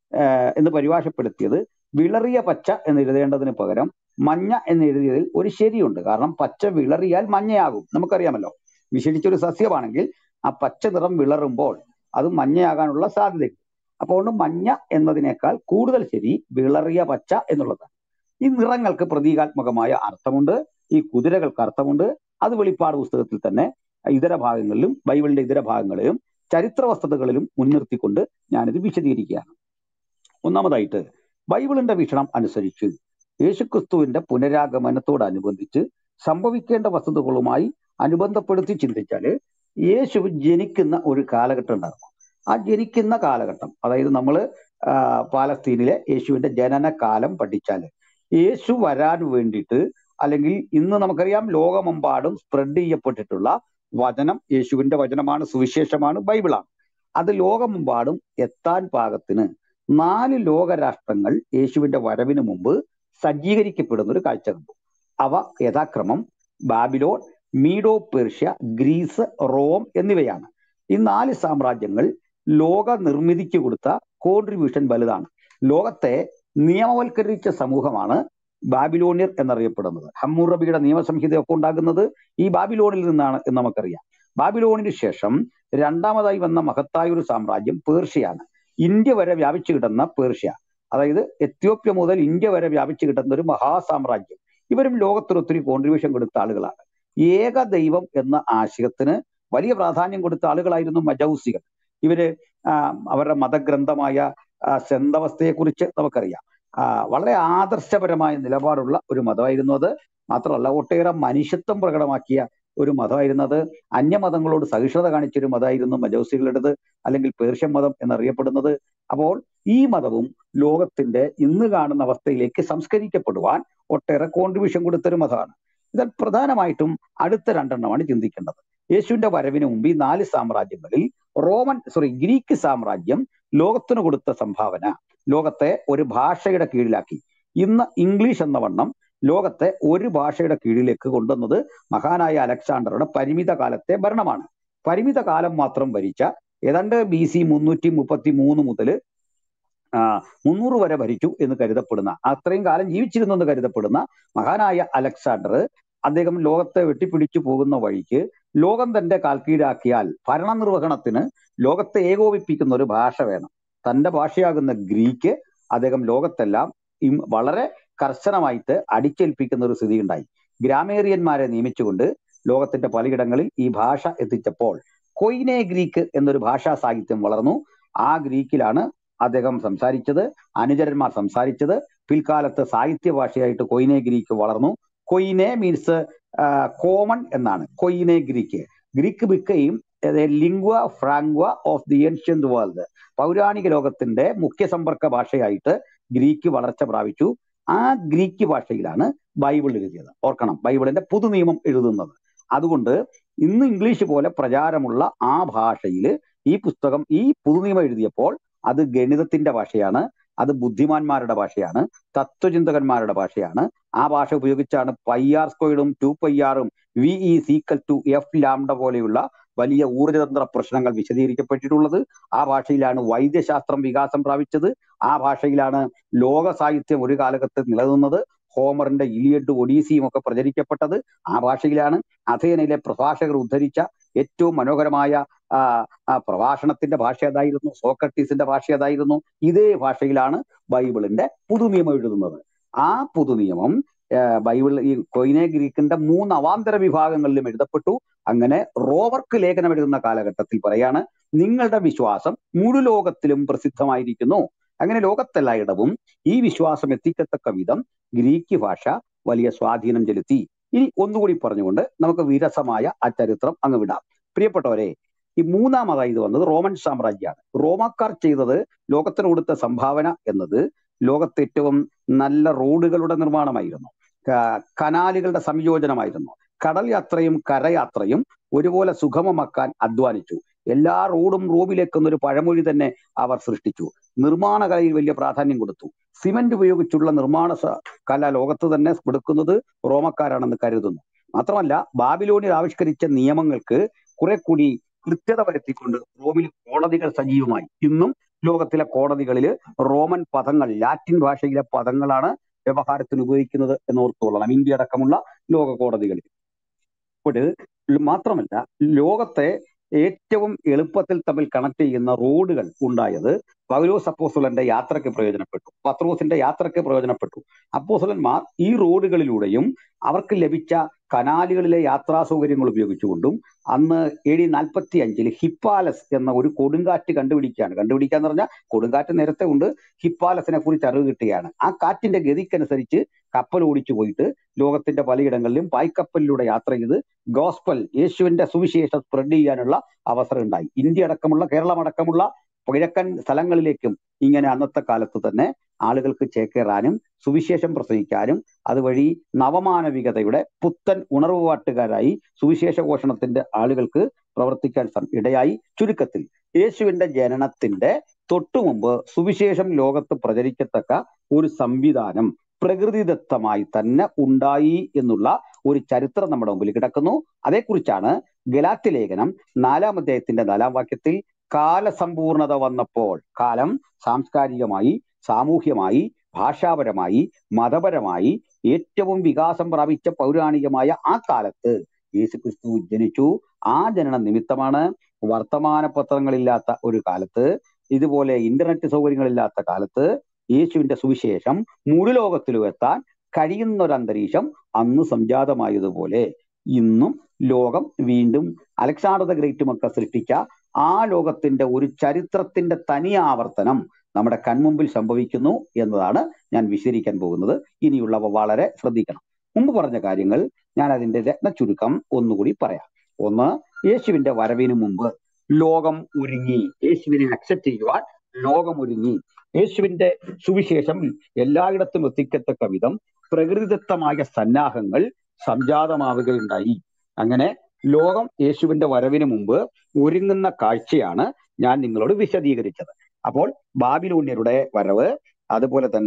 എന്ന് പരിഭാഷപ്പെടുത്തിയത് വിളറിയ പച്ച എന്ന് എഴുതേണ്ടതിന് പകരം മഞ്ഞ എന്ന് എഴുതിയതിൽ ഒരു ശരിയുണ്ട്. കാരണം പച്ച വിളറിയാൽ മഞ്ഞയാകും, നമുക്കറിയാമല്ലോ. വിശേഷിച്ചൊരു സസ്യമാണെങ്കിൽ ആ പച്ച നിറം വിളറുമ്പോൾ അത് മഞ്ഞയാകാനുള്ള സാധ്യതയുണ്ട്. അപ്പോൾ മഞ്ഞ എന്നതിനേക്കാൾ കൂടുതൽ ശരി വിളറിയ പച്ച എന്നുള്ളതാണ്. ഈ നിറങ്ങൾക്ക് പ്രതീകാത്മകമായ അർത്ഥമുണ്ട്, ഈ കുതിരകൾക്ക് അർത്ഥമുണ്ട്. അത് വെളിപ്പാട് പുസ്തകത്തിൽ തന്നെ ഇതര ഭാഗങ്ങളിലും ബൈബിളിന്റെ ഇതര ഭാഗങ്ങളിലും ചരിത്ര വസ്തുതകളിലും മുൻനിർത്തിക്കൊണ്ട് ഞാനിത് വിശദീകരിക്കുകയാണ്. ഒന്നാമതായിട്ട്, ബൈബിളിന്റെ വീക്ഷണം അനുസരിച്ച് യേശുക്രിസ്തുവിന്റെ പുനരാഗമനത്തോടനുബന്ധിച്ച് സംഭവിക്കേണ്ട വസ്തുതകളുമായി അനുബന്ധപ്പെടുത്തി ചിന്തിച്ചാൽ യേശു ജനിക്കുന്ന ഒരു കാലഘട്ടം ഉണ്ടാകും. ആ ജനിക്കുന്ന കാലഘട്ടം, അതായത് നമ്മൾ പാലസ്തീനിലെ യേശുവിന്റെ ജനനകാലം പഠിച്ചാൽ യേശു വരാൻ വേണ്ടിയിട്ട്, അല്ലെങ്കിൽ ഇന്ന് നമുക്കറിയാം ലോകമെമ്പാടും സ്പ്രെഡ് ചെയ്യപ്പെട്ടിട്ടുള്ള വചനം യേശുവിന്റെ വചനമാണ്, സുവിശേഷമാണ്, ബൈബിളാണ്. അത് ലോകമെമ്പാടും എത്താൻ പാകത്തിന് നാല് ലോകരാഷ്ട്രങ്ങൾ യേശുവിന്റെ വരവിന് മുമ്പ് സജ്ജീകരിക്കപ്പെടുന്ന ഒരു കാഴ്ച കണ്ടു. അവ യഥാക്രമം Babylon, Medo Persia, Greece, Rome എന്നിവയാണ്. ഈ നാല് സാമ്രാജ്യങ്ങൾ ലോക നിർമ്മിതിക്ക് കൊടുത്ത കോൺട്രിബ്യൂഷൻ വലുതാണ്. ലോകത്തെ നിയമവൽക്കരിച്ച സമൂഹമാണ് ബാബിലോണിയർ എന്നറിയപ്പെടുന്നത്. ഹമ്മൂറബിയുടെ നിയമസംഹിതയൊക്കെ ഉണ്ടാകുന്നത് ഈ ബാബിലോണിൽ നിന്നാണ് എന്ന് നമുക്കറിയാം. ബാബിലോണിന് ശേഷം രണ്ടാമതായി വന്ന മഹത്തായ ഒരു സാമ്രാജ്യം പേർഷ്യയാണ്. ഇന്ത്യ വരെ വ്യാപിച്ചു കിടന്ന പേർഷ്യ, അതായത് എത്യോപ്യ മുതൽ ഇന്ത്യ വരെ വ്യാപിച്ചു കിട്ടുന്ന ഒരു മഹാസാമ്രാജ്യം. ഇവരും ലോകത്തിനൊത്തിരി കോൺട്രിബ്യൂഷൻ കൊടുത്ത ആളുകളാണ്. ഏക ദൈവം എന്ന ആശയത്തിന് വലിയ പ്രാധാന്യം കൊടുത്ത ആളുകളായിരുന്നു മജൗസികൾ. ഇവര് അവരുടെ മതഗ്രന്ഥമായ സെന്തവസ്ഥയെ കുറിച്ച് നമുക്കറിയാം. വളരെ ആദർശപരമായ നിലപാടുള്ള ഒരു മതമായിരുന്നു അത്. മാത്രമല്ല ഒട്ടേറെ മനുഷ്യത്വം പ്രകടമാക്കിയ ഒരു മതമായിരുന്നത്. അന്യമതങ്ങളോട് സഹിഷ്ണുത കാണിച്ചൊരു മതമായിരുന്നു മജൗസികളുടേത്, അല്ലെങ്കിൽ പേർഷ്യൻ മതം എന്നറിയപ്പെടുന്നത്. അപ്പോൾ ഈ മതവും ലോകത്തിന്റെ ഇന്ന് കാണുന്ന അവസ്ഥയിലേക്ക് സംസ്കരിക്കപ്പെടുവാൻ ഒട്ടേറെ കോൺട്രിബ്യൂഷൻ കൊടുത്തൊരു മതമാണ്. ഇതിൽ പ്രധാനമായിട്ടും അടുത്ത രണ്ടെണ്ണമാണ് ചിന്തിക്കേണ്ടത്. യേശുവിന്റെ വരവിന് മുമ്പ് ഈ നാല് സാമ്രാജ്യങ്ങളിൽ റോമൻ സോറി ഗ്രീക്ക് സാമ്രാജ്യം ലോകത്തിന് കൊടുത്ത സംഭാവന ലോകത്തെ ഒരു ഭാഷയുടെ കീഴിലാക്കി. ഇന്ന് ഇംഗ്ലീഷ് എന്ന വണ്ണം ലോകത്തെ ഒരു ഭാഷയുടെ കീഴിലേക്ക് കൊണ്ടുവന്നത് മഹാനായ അലക്സാണ്ടറുടെ പരിമിത കാലത്തെ ഭരണമാണ്. പരിമിത കാലം മാത്രം ഭരിച്ച ഏതാണ്ട് ബി സി മുന്നൂറ്റി മുപ്പത്തി മൂന്ന് മുതൽ ആ മുന്നൂറ് വരെ ഭരിച്ചു എന്ന് കരുതപ്പെടുന്ന, അത്രയും കാലം ജീവിച്ചിരുന്നു എന്ന് കരുതപ്പെടുന്ന മഹാനായ അലക്സാണ്ടർ അദ്ദേഹം ലോകത്തെ വെട്ടിപ്പിടിച്ചു പോകുന്ന വഴിക്ക് ലോകം തന്റെ കാൽക്കീഴാക്കിയാൽ ഭരണനിർവഹണത്തിന് ലോകത്തെ ഏകോപിപ്പിക്കുന്ന ഒരു ഭാഷ വേണം. തന്റെ ഭാഷയാകുന്ന ഗ്രീക്ക് അദ്ദേഹം ലോകത്തെല്ലാം വളരെ കർശനമായിട്ട് അടിച്ചേൽപ്പിക്കുന്ന ഒരു സ്ഥിതി ഉണ്ടായി. ഗ്രാമേറിയന്മാരെ നിയമിച്ചുകൊണ്ട് ലോകത്തിന്റെ പലയിടങ്ങളിൽ ഈ ഭാഷ എത്തിച്ചപ്പോൾ കൊയിനെ ഗ്രീക്ക് എന്നൊരു ഭാഷാ സാഹിത്യം വളർന്നു. ആ ഗ്രീക്കിലാണ് അദ്ദേഹം സംസാരിച്ചത്, അനുചരന്മാർ സംസാരിച്ചത്. പിൽക്കാലത്ത് സാഹിത്യ ഭാഷയായിട്ട് കൊയിനെ ഗ്രീക്ക് വളർന്നു. കൊയിനെ മീൻസ് കോമൺ എന്നാണ് കൊയിനെ ഗ്രീക്ക്. ഗ്രീക്ക് ബിക്കെയും lingua franca of the ancient world. പൗരാണിക ലോകത്തിന്റെ മുഖ്യ സമ്പർക്ക ഭാഷയായിട്ട് ഗ്രീക്ക് വളർച്ച പ്രാപിച്ചു. ആ ഗ്രീക്ക് ഭാഷയിലാണ് ബൈബിൾ എഴുതിയത്. ഓർക്കണം, ബൈബിളിന്റെ പുതുനിയമം എഴുതുന്നത്. അതുകൊണ്ട് ഇന്ന് ഇംഗ്ലീഷ് പോലെ പ്രചാരമുള്ള ആ ഭാഷയിൽ ഈ പുസ്തകം, ഈ പുതുനിയമം എഴുതിയപ്പോൾ അത് ഗണിതത്തിന്റെ ഭാഷയാണ്, അത് ബുദ്ധിമാന്മാരുടെ ഭാഷയാണ്, തത്വചിന്തകന്മാരുടെ ഭാഷയാണ്. ആ ഭാഷ ഉപയോഗിച്ചാണ് പൈ ആർ സ്ക്വയർഡും ടു പൈ ആറും V is equal to F lambda പോലെയുള്ള വലിയ ഊർജതന്ത്ര പ്രശ്നങ്ങൾ വിശദീകരിക്കപ്പെട്ടിട്ടുള്ളത്. ആ ഭാഷയിലാണ് വൈദ്യശാസ്ത്രം വികാസം പ്രാപിച്ചത്. ആ ഭാഷയിലാണ് ലോക സാഹിത്യം ഒരു കാലഘട്ടത്തിൽ നിലനിന്നത്. ഹോമറിന്റെ ഇലിയഡും ഒഡീസിയും ഒക്കെ പ്രചരിക്കപ്പെട്ടത് ആ ഭാഷയിലാണ്. അഥേനയിലെ പ്രഭാഷകർ ഉദ്ധരിച്ച ഏറ്റവും മനോഹരമായ ആ പ്രഭാഷണത്തിന്റെ ഭാഷ അതായിരുന്നു, സോക്രട്ടീസിന്റെ ഭാഷ അതായിരുന്നു. ഇതേ ഭാഷയിലാണ് ബൈബിളിന്റെ പുതുനിയമം എഴുതുന്നത്. ആ പുതുനിയമം ബൈബിൾ ഈ കൊയിനെ ഗ്രീക്കിന്റെ മൂന്ന് അവാന്തര വിഭാഗങ്ങളിലും എഴുതപ്പെട്ടു. അങ്ങനെ റോവർക്ക് ലേഖനം എഴുതുന്ന കാലഘട്ടത്തിൽ പറയാണ്, നിങ്ങളുടെ വിശ്വാസം മുഴു ലോകത്തിലും പ്രസിദ്ധമായിരിക്കുന്നു. അങ്ങനെ ലോകത്തെല്ലായിടവും ഈ വിശ്വാസം എത്തിക്കത്തക്ക വിധം ഗ്രീക്ക് ഭാഷ വലിയ സ്വാധീനം ചെലുത്തി. ഇനി ഒന്നുകൂടി പറഞ്ഞുകൊണ്ട് നമുക്ക് വിരസമായ ആ ചരിത്രം അങ്ങ് വിടാം. പ്രിയപ്പെട്ടവരെ, ഈ മൂന്നാമതായി ഇത് വന്നത് റോമൻ സാമ്രാജ്യമാണ്. റോമാക്കാർ ചെയ്തത്, ലോകത്തിന് കൊടുത്ത സംഭാവന എന്നത് ലോകത്തെ ഏറ്റവും നല്ല റോഡുകളുടെ നിർമ്മാണമായിരുന്നു, കനാലുകളുടെ സംയോജനമായിരുന്നു. കടൽ യാത്രയും കരയാത്രയും ഒരുപോലെ സുഗമമാക്കാൻ അധ്വാനിച്ചു. എല്ലാ റോഡും റോമിലേക്കെന്നൊരു പഴമൊഴി തന്നെ അവർ സൃഷ്ടിച്ചു. നിർമ്മാണ കലയിൽ വലിയ പ്രാധാന്യം കൊടുത്തു. സിമന്റ് ഉപയോഗിച്ചുള്ള നിർമ്മാണ കല ലോകത്ത് തന്നെ കൊടുക്കുന്നത് റോമക്കാരാണെന്ന് കരുതുന്നു. മാത്രമല്ല, ബാബിലോണിൽ ആവിഷ്കരിച്ച നിയമങ്ങൾക്ക് കുറെ കൂടി കൃത്യത വരുത്തിക്കൊണ്ട് റോമിൽ കോടതികൾ സജീവമായി. ഇന്നും ലോകത്തിലെ കോടതികളിൽ റോമൻ പദങ്ങൾ, ലാറ്റിൻ ഭാഷയിലെ പദങ്ങളാണ് വ്യവഹാരത്തിന് ഉപയോഗിക്കുന്നത് എന്നോർത്തുകൊള്ളണം, ഇന്ത്യ അടക്കമുള്ള ലോക കോടതികളിൽ. അപ്പോൾ മാത്രമല്ല, ലോകത്തെ ഏറ്റവും എളുപ്പത്തിൽ തമ്മിൽ കണക്ട് ചെയ്യുന്ന റോഡുകൾ ഉണ്ടായത് പൗലോസ് അപ്പോസ്തലന്റെ യാത്രയ്ക്ക് പ്രയോജനപ്പെട്ടു, പത്രോസിന്റെ യാത്രയ്ക്ക് പ്രയോജനപ്പെട്ടു. അപ്പോസ്തലന്മാർ ഈ റോഡുകളിലൂടെയും അവർക്ക് ലഭിച്ച കനാലുകളിലെ യാത്രാ സൗകര്യങ്ങൾ ഉപയോഗിച്ചുകൊണ്ടും അന്ന് എ ഡി നാൽപ്പത്തി അഞ്ചിൽ ഹിപ്പാലസ് എന്ന ഒരു കൊടുങ്കാറ്റ് കണ്ടുപിടിക്കുകയാണ്. കണ്ടുപിടിക്കാന്ന് പറഞ്ഞാൽ കൊടുങ്കാറ്റ് നേരത്തെ ഉണ്ട്, ഹിപ്പാലസിനെ കുറിച്ച് അറിവ് കിട്ടുകയാണ്. ആ കാറ്റിന്റെ ഗതിക്കനുസരിച്ച് കപ്പൽ ഓടിച്ചു പോയിട്ട് ലോകത്തിന്റെ പലയിടങ്ങളിലും പായ്ക്കപ്പലിലൂടെ യാത്ര ചെയ്ത് ഗോസ്പൽ, യേശുവിന്റെ സുവിശേഷം സ്പ്രെഡ് ചെയ്യാനുള്ള അവസരം ഉണ്ടായി. ഇന്ത്യ അടക്കമുള്ള, കേരളം അടക്കമുള്ള കിഴക്കൻ സ്ഥലങ്ങളിലേക്കും ഇങ്ങനെ അന്നത്തെ കാലത്ത് തന്നെ ആളുകൾക്ക് ചേക്കേറാനും സുവിശേഷം പ്രസംഗിക്കാനും അതുവഴി നവമാനവികതയുടെ പുത്തൻ ഉണർവുപാട്ടുകാരായി സുവിശേഷ ഘോഷണത്തിന്റെ ആളുകൾക്ക് പ്രവർത്തിക്കാൻ ഇടയായി. ചുരുക്കത്തിൽ യേശുവിന്റെ ജനനത്തിന്റെ തൊട്ടുമുമ്പ് സുവിശേഷം ലോകത്ത് പ്രചരിക്കത്തക്ക ഒരു സംവിധാനം പ്രകൃതിദത്തമായി തന്നെ ഉണ്ടായി എന്നുള്ള ഒരു ചരിത്രം നമ്മുടെ മുമ്പിൽ കിടക്കുന്നു. അതേക്കുറിച്ചാണ് ഗലാത്യ ലേഖനം നാലാം അധ്യായത്തിന്റെ നാലാം വാക്യത്തിൽ കാലസമ്പൂർണത വന്നപ്പോൾ, കാലം സാംസ്കാരികമായി, സാമൂഹ്യമായി, ഭാഷാപരമായി, മതപരമായി ഏറ്റവും വികാസം പ്രാപിച്ച പൗരാണികമായ ആ കാലത്ത് യേശുക്രിസ്തു ജനിച്ചു. ആ ജനന നിമിത്തമാണ് വർത്തമാന പത്രങ്ങളില്ലാത്ത ഒരു കാലത്ത്, ഇതുപോലെ ഇന്റർനെറ്റ് സൗകര്യങ്ങളില്ലാത്ത കാലത്ത് യേശുവിന്റെ സുവിശേഷം മുഴു ലോകത്തിലും എത്താൻ കഴിയുന്ന ഒരു അന്തരീക്ഷം അന്ന് സംജാതമായതുപോലെ ഇന്നും ലോകം വീണ്ടും അലക്സാണ്ടർ ദ ഗ്രേറ്റുമൊക്കെ സൃഷ്ടിച്ച ആ ലോകത്തിന്റെ ഒരു ചരിത്രത്തിന്റെ തനി ആവർത്തനം നമ്മുടെ കൺമുമ്പിൽ സംഭവിക്കുന്നു എന്നതാണ് ഞാൻ വിശദീകരിക്കാൻ പോകുന്നത്. ഇനിയുള്ളവ വളരെ ശ്രദ്ധിക്കണം. മുമ്പ് പറഞ്ഞ കാര്യങ്ങൾ ഞാൻ അതിന്റെ രത്ന ചുരുക്കം ഒന്നുകൂടി പറയാം. ഒന്ന്, യേശുവിന്റെ വരവിന് മുമ്പ് ലോകം ഒരുങ്ങി, യേശുവിനെ അക്സെപ്റ്റ് ചെയ്യുവാൻ ലോകം ഒരുങ്ങി. യേശുവിന്റെ സുവിശേഷം എല്ലായിടത്തും എത്തിക്കത്തക്ക വിധം പ്രകൃതിദത്തമായ സന്നാഹങ്ങൾ സംജാതമാവുകയുണ്ടായി. അങ്ങനെ ലോകം യേശുവിന്റെ വരവിന് മുമ്പ് ഒരുങ്ങുന്ന കാഴ്ചയാണ് ഞാൻ നിങ്ങളോട് വിശദീകരിച്ചത്. അപ്പോൾ ബാബിലോണ്യരുടെ വരവ്, അതുപോലെ തന്നെ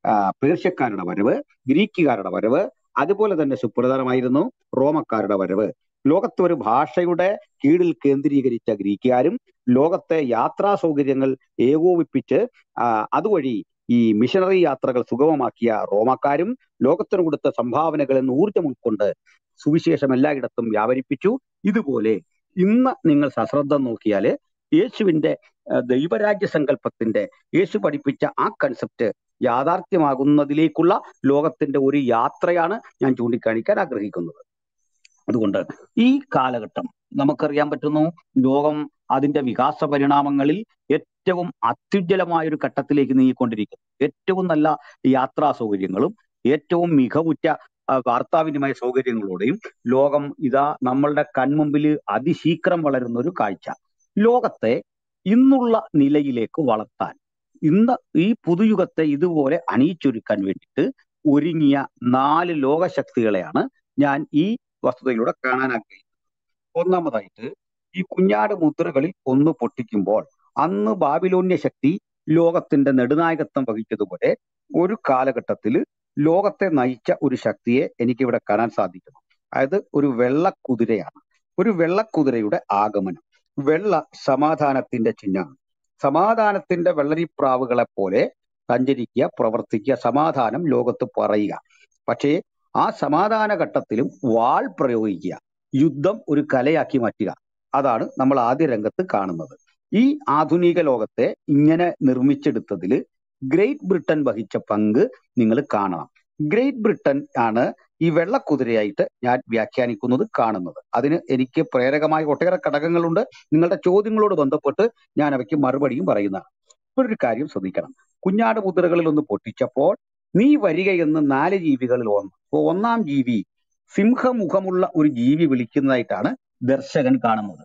പേർഷ്യക്കാരുടെ വരവ്, ഗ്രീക്കുകാരുടെ വരവ്, അതുപോലെ തന്നെ സുപ്രധാനമായിരുന്നു റോമക്കാരുടെ വരവ്. ലോകത്തെ ഒരു ഭാഷയുടെ കീഴിൽ കേന്ദ്രീകരിച്ച ഗ്രീക്കുകാരും ലോകത്തെ യാത്രാ സൗകര്യങ്ങൾ ഏകോപിപ്പിച്ച് അതുവഴി ഈ മിഷണറി യാത്രകൾ സുഗമമാക്കിയ റോമക്കാരും ലോകത്തിന് കൊടുത്ത സംഭാവനകളിൽ നിന്ന് ഊർജ്ജം ഉൾക്കൊണ്ട് സുവിശേഷം എല്ലായിടത്തും വ്യാപരിപ്പിച്ചു. ഇതുപോലെ ഇന്ന് നിങ്ങൾ സശ്രദ്ധം നോക്കിയാൽ യേശുവിന്റെ ദൈവരാജ്യ സങ്കല്പത്തിന്റെ, യേശു പഠിപ്പിച്ച ആ കൺസെപ്റ്റ് യാഥാർത്ഥ്യമാകുന്നതിലേക്കുള്ള ലോകത്തിന്റെ ഒരു യാത്രയാണ് ഞാൻ ചൂണ്ടിക്കാണിക്കാൻ ആഗ്രഹിക്കുന്നത്. അതുകൊണ്ട് ഈ കാലഘട്ടം നമുക്കറിയാൻ പറ്റുന്നു, ലോകം അതിന്റെ വികാസ പരിണാമങ്ങളിൽ ഏറ്റവും അത്യുജ്വലമായ ഒരു ഘട്ടത്തിലേക്ക് നീങ്ങിക്കൊണ്ടിരിക്കുന്നു. ഏറ്റവും നല്ല യാത്രാ സൗകര്യങ്ങളും ഏറ്റവും മികവുറ്റ വാർത്താവിനിമയ സൗകര്യങ്ങളോടെയും ലോകം ഇതാ നമ്മളുടെ കൺമുമ്പിൽ അതിശീഘ്രം വളരുന്ന ഒരു കാഴ്ച. ലോകത്തെ ഇന്നുള്ള നിലയിലേക്ക് വളർത്താൻ, ഇന്ന് ഈ പുതുയുഗത്തെ ഇതുപോലെ അണിയിച്ചൊരുക്കാൻ വേണ്ടിയിട്ട് ഒരുങ്ങിയ നാല് ലോകശക്തികളെയാണ് ഞാൻ ഈ വസ്തുതയിലൂടെ കാണാൻ ആഗ്രഹിക്കുന്നത്. ഒന്നാമതായിട്ട്, ഈ കുഞ്ഞാട് മുദ്രകളിൽ ഒന്ന് പൊട്ടിക്കുമ്പോൾ അന്ന് ബാബിലോന്യ ശക്തി ലോകത്തിന്റെ നെടുനായകത്വം വഹിച്ചതുപോലെ ഒരു കാലഘട്ടത്തിൽ ലോകത്തെ നയിച്ച ഒരു ശക്തിയെ എനിക്കിവിടെ കാണാൻ സാധിക്കുന്നു. അതായത് ഒരു വെള്ളക്കുതിരയാണ്. ഒരു വെള്ളക്കുതിരയുടെ ആഗമനം. വെള്ള സമാധാനത്തിന്റെ ചിഹ്നമാണ്. സമാധാനത്തിന്റെ വെള്ളരിപ്രാവുകളെ പോലെ സഞ്ചരിക്കുക, പ്രവർത്തിക്കുക, സമാധാനം ലോകത്ത് പറയുക. പക്ഷേ ആ സമാധാന ഘട്ടത്തിലും വാൾ പ്രയോഗിക്കുക, യുദ്ധം ഒരു കലയാക്കി മാറ്റുക. അതാണ് നമ്മൾ ആദ്യ രംഗത്ത് കാണുന്നത്. ഈ ആധുനിക ലോകത്തെ ഇങ്ങനെ നിർമ്മിച്ചെടുത്തതിൽ ഗ്രേറ്റ് ബ്രിട്ടൻ വഹിച്ച പങ്ക് നിങ്ങൾ കാണണം. ഗ്രേറ്റ് ബ്രിട്ടൻ ആണ് ഈ വെള്ളക്കുതിരയായിട്ട് ഞാൻ വ്യാഖ്യാനിക്കുന്നത് കാണുന്നത്. അതിന് എനിക്ക് പ്രേരകമായ ഒട്ടേറെ ഘടകങ്ങളുണ്ട്. നിങ്ങളുടെ ചോദ്യങ്ങളോട് ബന്ധപ്പെട്ട് ഞാൻ അവയ്ക്ക് മറുപടിയും പറയുന്നതാണ്. ഒരു കാര്യം ശ്രദ്ധിക്കണം. കുഞ്ഞാട് മുദ്രകളിൽ ഒന്ന് പൊട്ടിച്ചപ്പോൾ നീ വരികയെന്ന് നാല് ജീവികളിൽ ഒന്ന്. അപ്പോൾ ഒന്നാം ജീവി സിംഹമുഖമുള്ള ഒരു ജീവി വിളിക്കുന്നതായിട്ടാണ് ദർശകൻ കാണുന്നത്.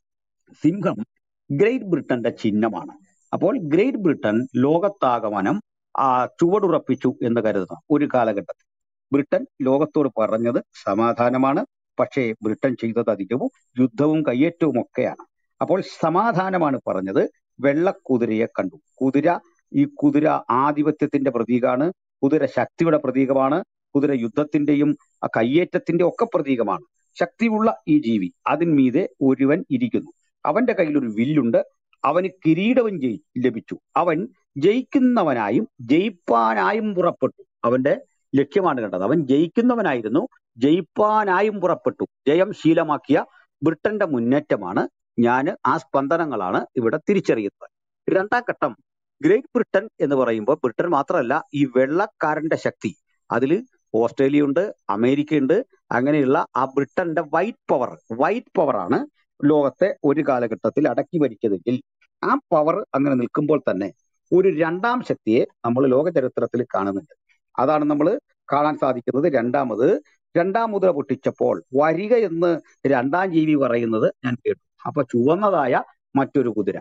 സിംഹം ഗ്രേറ്റ് ബ്രിട്ടന്റെ ചിഹ്നമാണ്. അപ്പോൾ ഗ്രേറ്റ് ബ്രിട്ടൻ ലോകത്താകമാനം ആ ചുവടുറപ്പിച്ചു എന്ന് കരുതുന്നു. ഒരു കാലഘട്ടത്തിൽ ബ്രിട്ടൻ ലോകത്തോട് പറഞ്ഞത് സമാധാനമാണ്. പക്ഷേ ബ്രിട്ടൻ ചെയ്തത് അധികവും യുദ്ധവും കയ്യേറ്റവും ഒക്കെയാണ്. അപ്പോൾ സമാധാനമാണ് പറഞ്ഞത്. വെള്ളക്കുതിരയെ കണ്ടു. കുതിര, ഈ കുതിര ആധിപത്യത്തിന്റെ പ്രതീകമാണ്. കുതിര ശക്തിയുടെ പ്രതീകമാണ്. കുതിര യുദ്ധത്തിന്റെയും കയ്യേറ്റത്തിന്റെ ഒക്കെ പ്രതീകമാണ്. ശക്തിയുള്ള ഈ ജീവി, അതിന്മീതെ ഒരുവൻ ഇരിക്കുന്നു. അവന്റെ കയ്യിൽ ഒരു വില്ലുണ്ട്. അവന് കിരീടവും ജയി ലഭിച്ചു. അവൻ ജയിക്കുന്നവനായും ജയിപ്പാനായും പുറപ്പെട്ടു. അവന്റെ ലക്ഷ്യമാണ് കണ്ടത്. അവൻ ജയിക്കുന്നവനായിരുന്നു, ജയിപ്പാനായും പുറപ്പെട്ടു. ജയം ശീലമാക്കിയ ബ്രിട്ടന്റെ മുന്നേറ്റമാണ് ഞാൻ, ആ സ്പന്ദനങ്ങളാണ് ഇവിടെ തിരിച്ചറിയുന്നത്. രണ്ടാം ഘട്ടം, ഗ്രേറ്റ് ബ്രിട്ടൻ എന്ന് പറയുമ്പോൾ ബ്രിട്ടൻ മാത്രമല്ല, ഈ വെള്ളക്കാരന്റെ ശക്തി, അതിൽ ഓസ്ട്രേലിയ ഉണ്ട്, അമേരിക്ക ഉണ്ട്. അങ്ങനെയുള്ള ആ ബ്രിട്ടന്റെ വൈറ്റ് പവർ വൈറ്റ് പവറാണ് ലോകത്തെ ഒരു കാലഘട്ടത്തിൽ അടക്കി ഭരിച്ചതെങ്കിൽ ആ പവർ അങ്ങനെ നിൽക്കുമ്പോൾ തന്നെ ഒരു രണ്ടാം ശക്തിയെ നമ്മൾ ലോക ചരിത്രത്തിൽ കാണുന്നുണ്ട്. അതാണ് നമ്മൾ കാണാൻ സാധിക്കുന്നത്. രണ്ടാമത്, രണ്ടാം മുദ്ര പൊട്ടിച്ചപ്പോൾ വരിക എന്ന് രണ്ടാം ജീവി പറയുന്നത് ഞാൻ കേട്ടു. അപ്പൊ ചുവന്നതായ മറ്റൊരു കുതിര.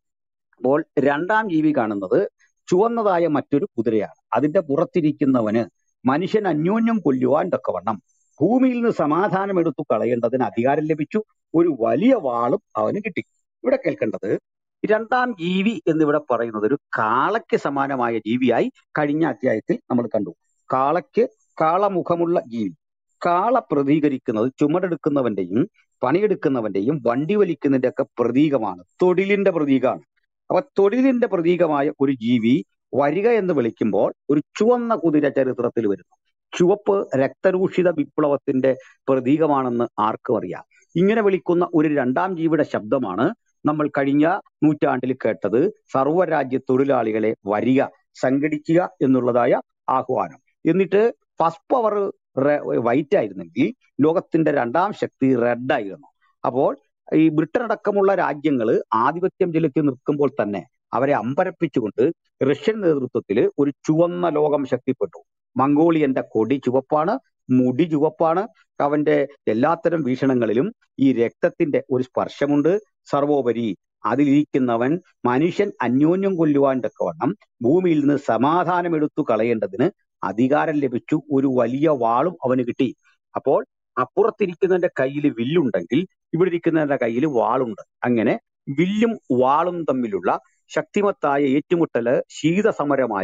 അപ്പോൾ രണ്ടാം ജീവി കാണുന്നത് ചുവന്നതായ മറ്റൊരു കുതിരയാണ്. അതിന്റെ പുറത്തിരിക്കുന്നവന് മനുഷ്യൻ അന്യോന്യം കൊല്ലുവാൻ തക്കവണ്ണം ഭൂമിയിൽ നിന്ന് സമാധാനം എടുത്തു കളയേണ്ടതിന് അധികാരം ലഭിച്ചു. ഒരു വലിയ വാളും അവന് കിട്ടി. ഇവിടെ കേൾക്കേണ്ടത്, രണ്ടാം ജീവി എന്നിവിടെ പറയുന്നത് ഒരു കാളയ്ക്ക് സമാനമായ ജീവിയായി കഴിഞ്ഞ അധ്യായത്തിൽ നമ്മൾ കണ്ടു. കാളയ്ക്ക് കാളമുഖമുള്ള ജീവി. കാള പ്രതികരിക്കുന്നത് ചുമടെടുക്കുന്നവന്റെയും പണിയെടുക്കുന്നവന്റെയും വണ്ടി വലിക്കുന്നതിന്റെ ഒക്കെ പ്രതീകമാണ്, തൊഴിലിന്റെ പ്രതീകമാണ്. അപ്പൊ തൊഴിലിന്റെ പ്രതീകമായ ഒരു ജീവി വരിക എന്ന് വിളിക്കുമ്പോൾ ഒരു ചുവന്ന കുതിര ചരിത്രത്തിൽ വരുന്നു. ചുവപ്പ് രക്തരൂഷിത വിപ്ലവത്തിന്റെ പ്രതീകമാണെന്ന് ആർക്കും അറിയാം. ഇങ്ങനെ വിളിക്കുന്ന ഒരു രണ്ടാം ജീവിയുടെ ശബ്ദമാണ് നമ്മൾ കഴിഞ്ഞ നൂറ്റാണ്ടിൽ കേട്ടത്. സർവ്വരാജ്യ തൊഴിലാളികളെ വരിക, സംഘടിക്കുക എന്നുള്ളതായ ആഹ്വാനം. എന്നിട്ട് ഫസ്റ്റ് പവർ വൈറ്റ് ആയിരുന്നെങ്കിൽ ലോകത്തിന്റെ രണ്ടാം ശക്തി റെഡ് ആയിരുന്നു. അപ്പോൾ ഈ ബ്രിട്ടൻ അടക്കമുള്ള രാജ്യങ്ങൾ ആധിപത്യം ചെലുത്തി നിൽക്കുമ്പോൾ തന്നെ അവരെ അമ്പരപ്പിച്ചുകൊണ്ട് റഷ്യൻ നേതൃത്വത്തിൽ ഒരു ചുവന്ന ലോകം ശക്തിപ്പെട്ടു. മംഗോളിയന്റെ കൊടി ചുവപ്പാണ്, മുടി ചുവപ്പാണ്. അവന്റെ എല്ലാത്തരം വീക്ഷണങ്ങളിലും ഈ രക്തത്തിന്റെ ഒരു സ്പർശമുണ്ട്. സർവോപരി അതിലിരിക്കുന്നവൻ മനുഷ്യൻ അന്യോന്യം കൊല്ലുവാൻ തക്കവണ്ണം ഭൂമിയിൽ നിന്ന് സമാധാനം എടുത്തു കളയേണ്ടതിന് അധികാരം ലഭിച്ചു. ഒരു വലിയ വാളും അവന് കിട്ടി. അപ്പോൾ അപ്പുറത്തിരിക്കുന്നതിന്റെ കയ്യിൽ വില്ലുണ്ടെങ്കിൽ ഇവിടെ ഇരിക്കുന്നതിന്റെ കയ്യിൽ വാളുണ്ട്. അങ്ങനെ വില്ലും വാളും തമ്മിലുള്ള ശക്തിമത്തായ ഏറ്റുമുട്ടല് ശീതസമരമായി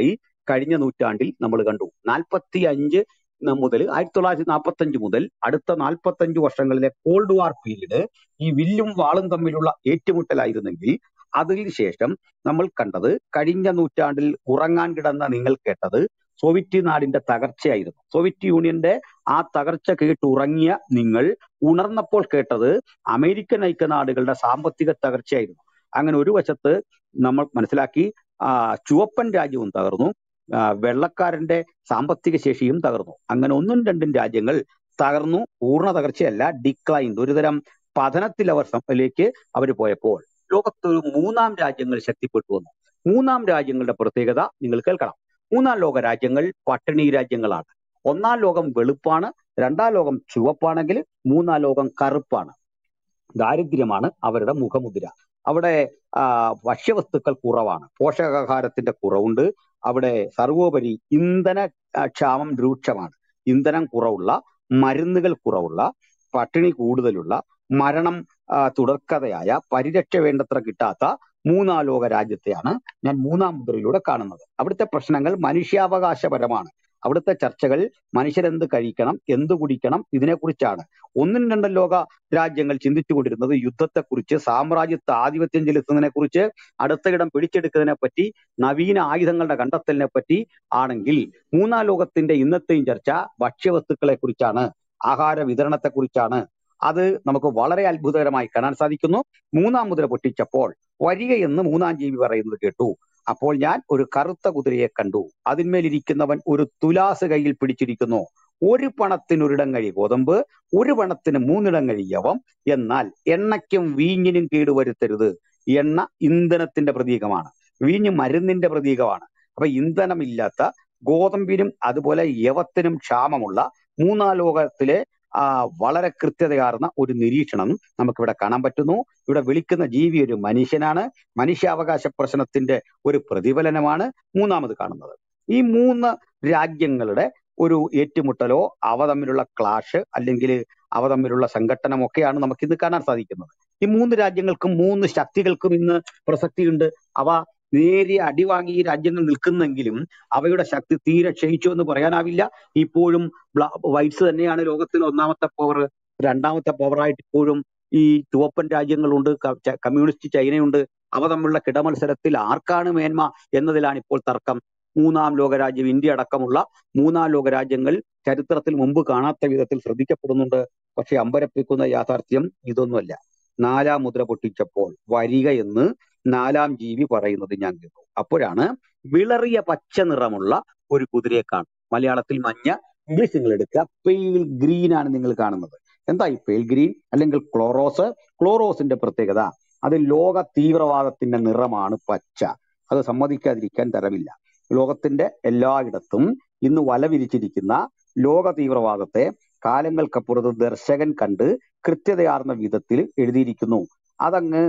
കഴിഞ്ഞ നൂറ്റാണ്ടിൽ നമ്മൾ കണ്ടു. നാൽപ്പത്തി അഞ്ച് മുതൽ ആയിരത്തി തൊള്ളായിരത്തി നാൽപ്പത്തി അഞ്ച് മുതൽ അടുത്ത നാൽപ്പത്തഞ്ച് വർഷങ്ങളിലെ കോൾഡ് വാർ പീരീഡ് ഈ വില്ലും വാളും തമ്മിലുള്ള ഏറ്റുമുട്ടലായിരുന്നെങ്കിൽ അതിനുശേഷം നമ്മൾ കണ്ടത് കഴിഞ്ഞ നൂറ്റാണ്ടിൽ ഉറങ്ങാൻ കിടന്ന നിങ്ങൾ കേട്ടത് സോവിയറ്റ് നാടിന്റെ തകർച്ചയായിരുന്നു. സോവിയറ്റ് യൂണിയന്റെ ആ തകർച്ച കേട്ട് ഉറങ്ങിയ നിങ്ങൾ ഉണർന്നപ്പോൾ കേട്ടത് അമേരിക്കൻ ഐക്യനാടുകളുടെ സാമ്പത്തിക തകർച്ചയായിരുന്നു. അങ്ങനെ ഒരു വശത്ത് നമ്മൾ മനസ്സിലാക്കി ആ ചുവപ്പൻ രാജ്യവും തകർന്നു, ആ, വെള്ളക്കാരന്റെ സാമ്പത്തിക ശേഷിയും തകർന്നു. അങ്ങനെ ഒന്നും രണ്ടും രാജ്യങ്ങൾ തകർന്നു. പൂർണ്ണ തകർച്ചയല്ല, ഡിക്ലൈൻ, ഒരുതരം പതനത്തിൽ അവർ ലേക്ക് അവർ പോയപ്പോൾ ലോകത്തൊരു മൂന്നാം രാജ്യങ്ങൾ ശക്തിപ്പെട്ടു വന്നു. മൂന്നാം രാജ്യങ്ങളുടെ പ്രത്യേകത നിങ്ങൾ കേൾക്കണം. മൂന്നാം ലോക രാജ്യങ്ങൾ പട്ടിണി രാജ്യങ്ങളാണ്. ഒന്നാം ലോകം വെളുപ്പാണ്, രണ്ടാം ലോകം ചുവപ്പാണെങ്കിൽ മൂന്നാം ലോകം കറുപ്പാണ്. ദാരിദ്ര്യമാണ് അവരുടെ മുഖമുദ്ര. അവിടെ ആ ഭക്ഷ്യവസ്തുക്കൾ കുറവാണ്, പോഷകാഹാരത്തിന്റെ കുറവുണ്ട്. അവിടെ സർവോപരി ഇന്ധന ആ, ക്ഷാമം രൂക്ഷമാണ്. ഇന്ധനം കുറവുള്ള, മരുന്നുകൾ കുറവുള്ള, പട്ടിണി കൂടുതലുള്ള, മരണം ആ, തുടർക്കഥയായ, പരിരക്ഷ വേണ്ടത്ര കിട്ടാത്ത മൂന്നാം ലോക രാജ്യത്തെയാണ് ഞാൻ മൂന്നാം മുദ്രയിലൂടെ കാണുന്നത്. അവിടുത്തെ പ്രശ്നങ്ങൾ മനുഷ്യാവകാശപരമാണ്. അവിടുത്തെ ചർച്ചകൾ മനുഷ്യരെന്ത് കഴിക്കണം, എന്ത് കുടിക്കണം, ഇതിനെക്കുറിച്ചാണ്. ഒന്നും രണ്ടും ലോക രാജ്യങ്ങൾ ചിന്തിച്ചുകൊണ്ടിരുന്നത് യുദ്ധത്തെക്കുറിച്ച്, സാമ്രാജ്യത്വ ആധിപത്യം ചെലുത്തുന്നതിനെ കുറിച്ച്, അടുത്തയിടം പിടിച്ചെടുക്കുന്നതിനെ പറ്റി, നവീന ആയുധങ്ങളുടെ കണ്ടെത്തലിനെ പറ്റി ആണെങ്കിൽ മൂന്നാം ലോകത്തിന്റെ ഇന്നത്തെയും ചർച്ച ഭക്ഷ്യവസ്തുക്കളെ കുറിച്ചാണ്, ആഹാര വിതരണത്തെ കുറിച്ചാണ്. അത് നമുക്ക് വളരെ അത്ഭുതകരമായി കാണാൻ സാധിക്കുന്നു. മൂന്നാം മുദ്ര പൊട്ടിച്ചപ്പോൾ വരികയെന്ന് മൂന്നാം ജീവി പറയുന്നത് കേട്ടു. അപ്പോൾ ഞാൻ ഒരു കറുത്ത കുതിരയെ കണ്ടു. അതിന്മേലിരിക്കുന്നവൻ ഒരു തുലാസ് കയ്യിൽ പിടിച്ചിരിക്കുന്നു. ഒരു പണത്തിന് ഒരിടങ്ങഴി ഗോതമ്പ്, ഒരു പണത്തിന് മൂന്നിടങ്ങഴി യവം. എന്നാൽ എണ്ണയ്ക്കും വീഞ്ഞിനും കേടുവരുത്തരുത്. എണ്ണ ഇന്ധനത്തിന്റെ പ്രതീകമാണ്, വീഞ്ഞ് മരുന്നിന്റെ പ്രതീകമാണ്. അപ്പൊ ഇന്ധനമില്ലാത്ത, ഗോതമ്പിനും അതുപോലെ യവത്തിനും ക്ഷാമമുള്ള മൂന്നാം ലോകത്തിലെ ആ വളരെ കൃത്യതയാർന്ന ഒരു നിരീക്ഷണം നമുക്കിവിടെ കാണാൻ പറ്റുന്നു. ഇവിടെ വിളിക്കുന്ന ജീവി ഒരു മനുഷ്യനാണ്. മനുഷ്യാവകാശ പ്രശ്നത്തിന്റെ ഒരു പ്രതിഫലനമാണ് മൂന്നാമത് കാണുന്നത്. ഈ മൂന്ന് രാജ്യങ്ങളുടെ ഒരു ഏറ്റുമുട്ടലോ അവ തമ്മിലുള്ള ക്ലാഷ് അല്ലെങ്കിൽ അവ തമ്മിലുള്ള സംഘട്ടനമൊക്കെയാണ് നമുക്കിന്ന് കാണാൻ സാധിക്കുന്നത്. ഈ മൂന്ന് രാജ്യങ്ങൾക്കും മൂന്ന് ശക്തികൾക്കും ഇന്ന് പ്രസക്തിയുണ്ട്. അവ നേരിയ അടിവാങ്ങി ഈ രാജ്യങ്ങൾ നിൽക്കുന്നെങ്കിലും അവയുടെ ശക്തി തീരെ ക്ഷയിച്ചു എന്ന് പറയാനാവില്ല. ഇപ്പോഴും വൈറ്റ്സ് തന്നെയാണ് ലോകത്തിലെ ഒന്നാമത്തെ പവർ. രണ്ടാമത്തെ പവറായിട്ട് ഇപ്പോഴും ഈ ചുവപ്പൻ രാജ്യങ്ങളുണ്ട്, ക- ച- കമ്മ്യൂണിസ്റ്റ് ചൈനയുണ്ട്. അവ തമ്മിലുള്ള കിടമത്സരത്തിൽ ആർക്കാണ് മേന്മ എന്നതിലാണ് ഇപ്പോൾ തർക്കം. മൂന്നാം ലോക രാജ്യം ഇന്ത്യ അടക്കമുള്ള മൂന്നാം ലോക രാജ്യങ്ങൾ ചരിത്രത്തിൽ മുമ്പ് കാണാത്ത വിധത്തിൽ ശ്രദ്ധിക്കപ്പെടുന്നുണ്ട്. പക്ഷെ അമ്പരപ്പിക്കുന്ന യാഥാർത്ഥ്യം ഇതൊന്നുമല്ല. നാലാം മുദ്ര പൊട്ടിച്ചപ്പോൾ വരിക എന്ന് നാലാം ജീവി പറയുന്നത് ഞാൻ കേട്ടു. അപ്പോഴാണ് വിളറിയ പച്ച നിറമുള്ള ഒരു കുതിരയെ കാണും. മലയാളത്തിൽ മഞ്ഞ, ഇംഗ്ലീഷ് നിങ്ങൾ എടുക്കുക, പെയിൽ ഗ്രീൻ ആണ് നിങ്ങൾ കാണുന്നത്. എന്താ ഈ പെയിൽ ഗ്രീൻ അല്ലെങ്കിൽ ക്ലോറോസ്? ക്ലോറോസിന്റെ പ്രത്യേകത അത് ലോക തീവ്രവാദത്തിന്റെ നിറമാണ് പച്ച. അത് സമ്മതിക്കാതിരിക്കാൻ തരമില്ല. ലോകത്തിന്റെ എല്ലായിടത്തും ഇന്ന് വല വിരിച്ചിരിക്കുന്ന ലോക തീവ്രവാദത്തെ കാലങ്ങൾക്കപ്പുറത്ത് ദർശകൻ കണ്ട് കൃത്യതയാർന്ന വിധത്തിൽ എഴുതിയിരിക്കുന്നു. അതങ്ങ്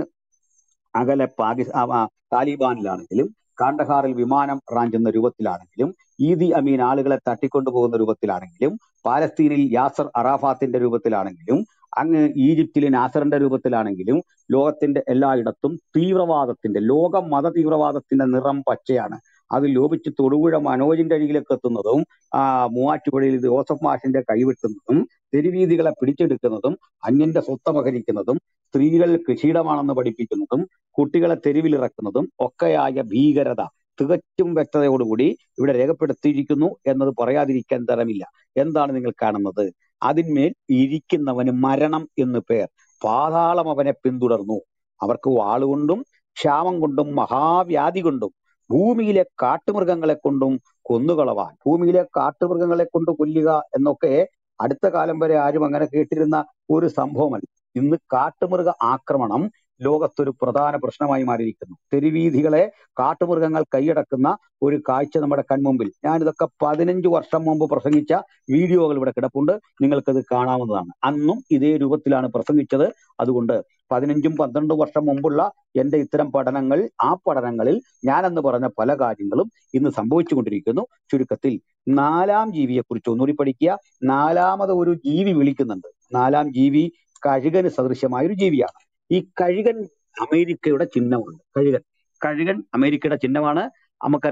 അകലെ പാകിസ്ഥാൻ താലിബാനിലാണെങ്കിലും, കാണ്ഡഹാറിൽ വിമാനം റാഞ്ചുന്ന രൂപത്തിലാണെങ്കിലും, ഈദി അമീൻ ആളുകളെ തട്ടിക്കൊണ്ടുപോകുന്ന രൂപത്തിലാണെങ്കിലും, പാലസ്തീനിൽ യാസർ അറാഫാത്തിന്റെ രൂപത്തിലാണെങ്കിലും, അങ്ങ് ഈജിപ്തിൽ നാസറിന്റെ രൂപത്തിലാണെങ്കിലും, ലോകത്തിന്റെ എല്ലായിടത്തും തീവ്രവാദത്തിന്റെ, ലോക മത തീവ്രവാദത്തിന്റെ നിറം പച്ചയാണ്. അത് ലോപിച്ച് തൊടുപുഴ മനോജിന്റെ അരികിലേക്ക് എത്തുന്നതും ആ മൂവാറ്റുപുഴയിൽ ജോസഫ് മാഷിന്റെ കൈവെട്ടുന്നതും, തെരുവീതികളെ പിടിച്ചെടുക്കുന്നതും, അന്യന്റെ സ്വത്ത് അപഹരിക്കുന്നതും, സ്ത്രീകൾ കൃഷിയിടമാണെന്ന് പഠിപ്പിക്കുന്നതും, കുട്ടികളെ തെരുവിലിറക്കുന്നതും ഒക്കെയായ ഭീകരത തികച്ചും വ്യക്തതയോടുകൂടി ഇവിടെ രേഖപ്പെടുത്തിയിരിക്കുന്നു എന്നത് പറയാതിരിക്കാൻ തരമില്ല. എന്താണ് നിങ്ങൾ കാണുന്നത്? അതിന്മേൽ ഇരിക്കുന്നവന് മരണം എന്ന് പേർ. പാതാളം അവനെ പിന്തുടർന്നു. അവർക്ക് വാളുകൊണ്ടും ക്ഷാമം കൊണ്ടും മഹാവ്യാധി കൊണ്ടും ഭൂമിയിലെ കാട്ടുമൃഗങ്ങളെ കൊണ്ടും കൊന്നുകളവാൻ. ഭൂമിയിലെ കാട്ടുമൃഗങ്ങളെ കൊണ്ട് കൊല്ലുക എന്നൊക്കെ അടുത്ത കാലം വരെ ആരും അങ്ങനെ കേട്ടിരുന്ന ഒരു സംഭവമല്ല. ഇന്ന് കാട്ടുമൃഗ ആക്രമണം ലോകത്തൊരു പ്രധാന പ്രശ്നമായി മാറിയിരിക്കുന്നു. തെരുവീഥികളെ കാട്ടുമൃഗങ്ങൾ കൈയടക്കുന്ന ഒരു കാഴ്ച നമ്മുടെ കൺമുമ്പിൽ. ഞാനിതൊക്കെ പതിനഞ്ചു വർഷം മുമ്പ് പ്രസംഗിച്ച വീഡിയോകൾ ഇവിടെ കിടപ്പുണ്ട്, നിങ്ങൾക്കത് കാണാവുന്നതാണ്. അന്നും ഇതേ രൂപത്തിലാണ് പ്രസംഗിച്ചത്. അതുകൊണ്ട് പതിനഞ്ചും പന്ത്രണ്ടും വർഷം മുമ്പുള്ള എന്റെ ഇത്തരം പഠനങ്ങൾ, ആ പഠനങ്ങളിൽ ഞാനെന്ന് പറഞ്ഞ പല കാര്യങ്ങളും ഇന്ന് സംഭവിച്ചുകൊണ്ടിരിക്കുന്നു. ചുരുക്കത്തിൽ നാലാം ജീവിയെ കുറിച്ച് ഒന്നുകൂടി പഠിക്കുക. നാലാമത് ഒരു ജീവി വിളിക്കുന്നുണ്ട്. നാലാം ജീവി കഴുകന് സദൃശമായ ഒരു ജീവിയാണ്. ഈ കഴുകൻ അമേരിക്കയുടെ ചിഹ്നമുണ്ട്. കഴുകൻ കഴുകൻ അമേരിക്കയുടെ ചിഹ്നമാണ്. നമുക്കറിയാം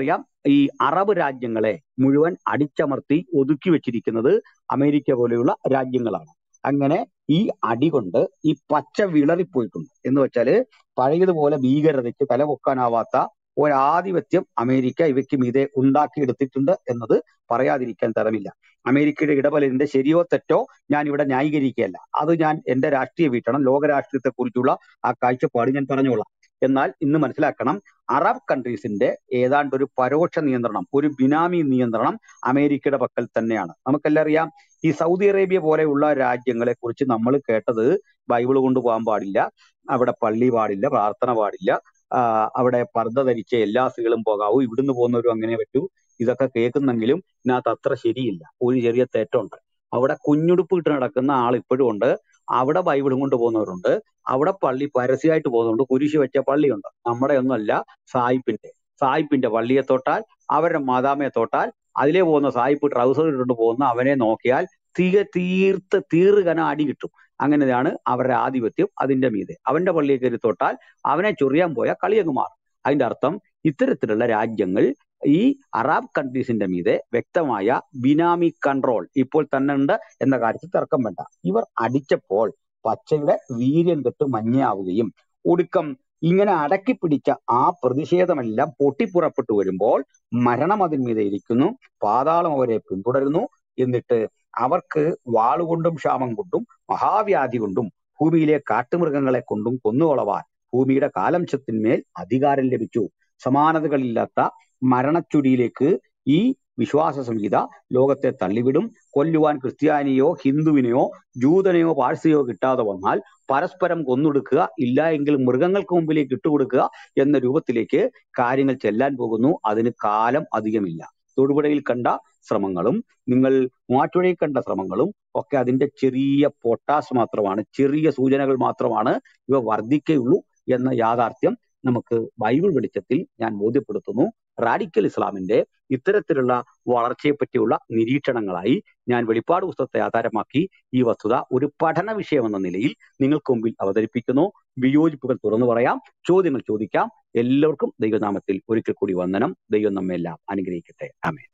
ഈ അറബ് രാജ്യങ്ങളെ മുഴുവൻ അടിച്ചമർത്തി ഒതുക്കി വെച്ചിരിക്കുന്നത് അമേരിക്ക പോലെയുള്ള രാജ്യങ്ങളാണ്. അങ്ങനെ ഈ അടി കൊണ്ട് ഈ പച്ച വിളറിപ്പോയിട്ടുണ്ട്. എന്ന് വെച്ചാല് പഴയതുപോലെ ഭീകരതയ്ക്ക് തലപൊക്കാനാവാത്ത ഒരാധിപത്യം അമേരിക്ക ഇവയ്ക്ക് മീതെ ഉണ്ടാക്കിയെടുത്തിട്ടുണ്ട് എന്നത് പറയാതിരിക്കാൻ തരമില്ല. അമേരിക്കയുടെ ഇടപെടലിന്റെ ശരിയോ തെറ്റോ ഞാൻ ഇവിടെ ന്യായീകരിക്കുകയല്ല. അത് ഞാൻ എന്റെ രാഷ്ട്രീയ വീക്ഷണം, ലോക രാഷ്ട്രീയത്തെ കുറിച്ചുള്ള ആ കാഴ്ചപ്പാട് ഞാൻ പറഞ്ഞോളാം. എന്നാൽ ഇന്ന് മനസ്സിലാക്കണം, അറബ് കൺട്രീസിന്റെ ഏതാണ്ട് ഒരു പരോക്ഷ നിയന്ത്രണം, ഒരു ബിനാമി നിയന്ത്രണം അമേരിക്കയുടെ പക്കൽ തന്നെയാണ്. നമുക്കെല്ലാം അറിയാം, ഈ സൗദി അറേബ്യ പോലെയുള്ള രാജ്യങ്ങളെ കുറിച്ച് നമ്മൾ കേട്ടത് ബൈബിള് കൊണ്ടുപോകാൻ പാടില്ല, അവിടെ പള്ളി പാടില്ല, പ്രാർത്ഥന പാടില്ല, ആഹ് അവിടെ പർദ്ദ ധരിച്ച എല്ലാ സ്ത്രീകളും പോകാവൂ, ഇവിടുന്ന് പോകുന്നവരും അങ്ങനെ പറ്റൂ. ഇതൊക്കെ കേൾക്കുന്നെങ്കിലും ഇതിനകത്ത് അത്ര ശരിയില്ല. ഒരു ചെറിയ തെറ്റുണ്ട്. അവിടെ കുഞ്ഞുടുപ്പ് ഇട്ട് നടക്കുന്ന ആൾ ഇപ്പോഴും ഉണ്ട്. അവിടെ ബൈബിളും കൊണ്ട് പോകുന്നവരുണ്ട്. അവിടെ പള്ളി പരസ്യമായിട്ട് പോകുന്നുണ്ട്. കുരിശ് വെച്ച പള്ളിയുണ്ട്. നമ്മുടെ ഒന്നുമല്ല, സായിപ്പിന്റെ സായിപ്പിന്റെ പള്ളിയെ തൊട്ടാൽ, അവരുടെ മാതാമയെ തൊട്ടാൽ, അതിലേ പോകുന്ന സായിപ്പ് ട്രൗസർ ഇട്ടുകൊണ്ട് പോകുന്ന അവനെ നോക്കിയാൽ തിക തീർത്ത് തീറുകന അടി കിട്ടും. അങ്ങനെയാണ് അവരുടെ ആധിപത്യം അതിന്റെ മീതെ. അവന്റെ പള്ളിയെ കയറി തൊട്ടാൽ അവനെ ചൊറിയാൻ പോയാൽ കളിയങ്ങ് മാറും. അതിന്റെ അർത്ഥം ഇത്തരത്തിലുള്ള രാജ്യങ്ങൾ ഈ അറബ് കൺട്രീസിന്റെ മീതെ വ്യക്തമായ ബിനാമി കൺട്രോൾ ഇപ്പോൾ തന്നെ ഉണ്ട് എന്ന കാര്യത്തിൽ തർക്കം വേണ്ട. ഇവർ അടിച്ചപ്പോൾ പച്ചയുടെ വീര്യം കെട്ട് മഞ്ഞയാവുകയും ഒടുക്കം ഇങ്ങനെ അടക്കി പിടിച്ച ആ പ്രതിഷേധമെല്ലാം പൊട്ടിപ്പുറപ്പെട്ടു വരുമ്പോൾ മരണം അതിന്മീതെ ഇരിക്കുന്നു, പാതാളം അവരെ പിന്തുടരുന്നു. എന്നിട്ട് അവർക്ക് വാളുകൊണ്ടും ക്ഷാമം കൊണ്ടും മഹാവ്യാധി കൊണ്ടും ഭൂമിയിലെ കാട്ടുമൃഗങ്ങളെ കൊണ്ടും കൊന്നുകളവാൻ ഭൂമിയുടെ കാലംശത്തിന്മേൽ അധികാരം ലഭിച്ചു. സമാനതകളില്ലാത്ത മരണച്ചുഴിയിലേക്ക് ഈ വിശ്വാസ സംഹിത ലോകത്തെ തള്ളിവിടും. കൊല്ലുവാൻ ക്രിസ്ത്യാനിയോ ഹിന്ദുവിനെയോ ജൂതനെയോ പാഴ്സിയോ കിട്ടാതെ വന്നാൽ പരസ്പരം കൊന്നൊടുക്കുക, ഇല്ല എങ്കിൽ മൃഗങ്ങൾക്ക് മുമ്പിലേക്ക് ഇട്ടുകൊടുക്കുക എന്ന രൂപത്തിലേക്ക് കാര്യങ്ങൾ ചെല്ലാൻ പോകുന്നു. അതിന് കാലം അധികമില്ല. തൊടുപുഴയിൽ കണ്ട ശ്രമങ്ങളും നിങ്ങൾ മൂവാറ്റുപുഴയിൽ കണ്ട ശ്രമങ്ങളും ഒക്കെ അതിന്റെ ചെറിയ പൊട്ടാസ് മാത്രമാണ്, ചെറിയ സൂചനകൾ മാത്രമാണ്. ഇവ വർദ്ധിക്കുകയുള്ളൂ എന്ന യാഥാർത്ഥ്യം നമുക്ക് ബൈബിൾ വെളിച്ചത്തിൽ ഞാൻ ബോധ്യപ്പെടുത്തുന്നു. റാഡിക്കൽ ഇസ്ലാമിന്റെ ഇത്തരത്തിലുള്ള വളർച്ചയെ പറ്റിയുള്ള നിരീക്ഷണങ്ങളായി ഞാൻ വെളിപ്പാട് പുസ്തകത്തെ ആധാരമാക്കി ഈ വസ്തുത ഒരു പഠന വിഷയം എന്ന നിലയിൽ നിങ്ങൾക്ക് മുമ്പിൽ അവതരിപ്പിക്കുന്നു. വിയോജിപ്പുകൾ തുറന്നു പറയാം, ചോദ്യങ്ങൾ ചോദിക്കാം. എല്ലാവർക്കും ദൈവനാമത്തിൽ ഒരിക്കൽ കൂടി വന്ദനം. ദൈവം നമ്മെ എല്ലാം അനുഗ്രഹിക്കട്ടെ. ആമേൻ.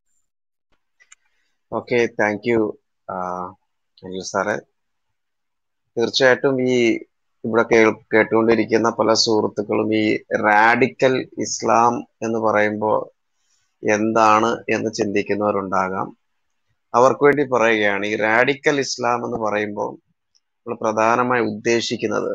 ഓക്കെ, താങ്ക് യു അനിൽ സാറെ. തീർച്ചയായിട്ടും ഈ ഇവിടെ കേ കേട്ടുകൊണ്ടിരിക്കുന്ന പല സുഹൃത്തുക്കളും ഈ റാഡിക്കൽ ഇസ്ലാം എന്ന് പറയുമ്പോൾ എന്താണ് എന്ന് ചിന്തിക്കുന്നവരുണ്ടാകാം. അവർക്ക് വേണ്ടി പറയുകയാണ്, ഈ റാഡിക്കൽ ഇസ്ലാം എന്ന് പറയുമ്പോൾ നമ്മൾ പ്രധാനമായി ഉദ്ദേശിക്കുന്നത്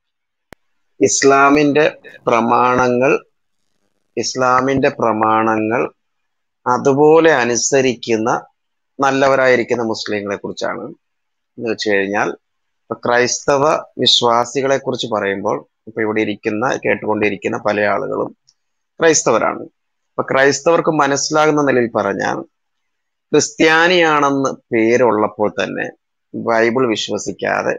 ഇസ്ലാമിന്റെ പ്രമാണങ്ങൾ ഇസ്ലാമിന്റെ പ്രമാണങ്ങൾ അതുപോലെ അനുസരിക്കുന്ന നല്ലവരായിരിക്കുന്ന മുസ്ലിങ്ങളെ കുറിച്ചാണ്. എന്ന് വെച്ച് കഴിഞ്ഞാൽ ഇപ്പൊ ക്രൈസ്തവ വിശ്വാസികളെ കുറിച്ച് പറയുമ്പോൾ ഇപ്പൊ ഇവിടെ ഇരിക്കുന്ന കേട്ടുകൊണ്ടിരിക്കുന്ന പല ആളുകളും ക്രൈസ്തവരാണ്. അപ്പൊ ക്രൈസ്തവർക്ക് മനസ്സിലാകുന്ന നിലയിൽ പറഞ്ഞാൽ ക്രിസ്ത്യാനിയാണെന്ന് പേരുള്ളപ്പോൾ തന്നെ ബൈബിൾ വിശ്വസിക്കാതെ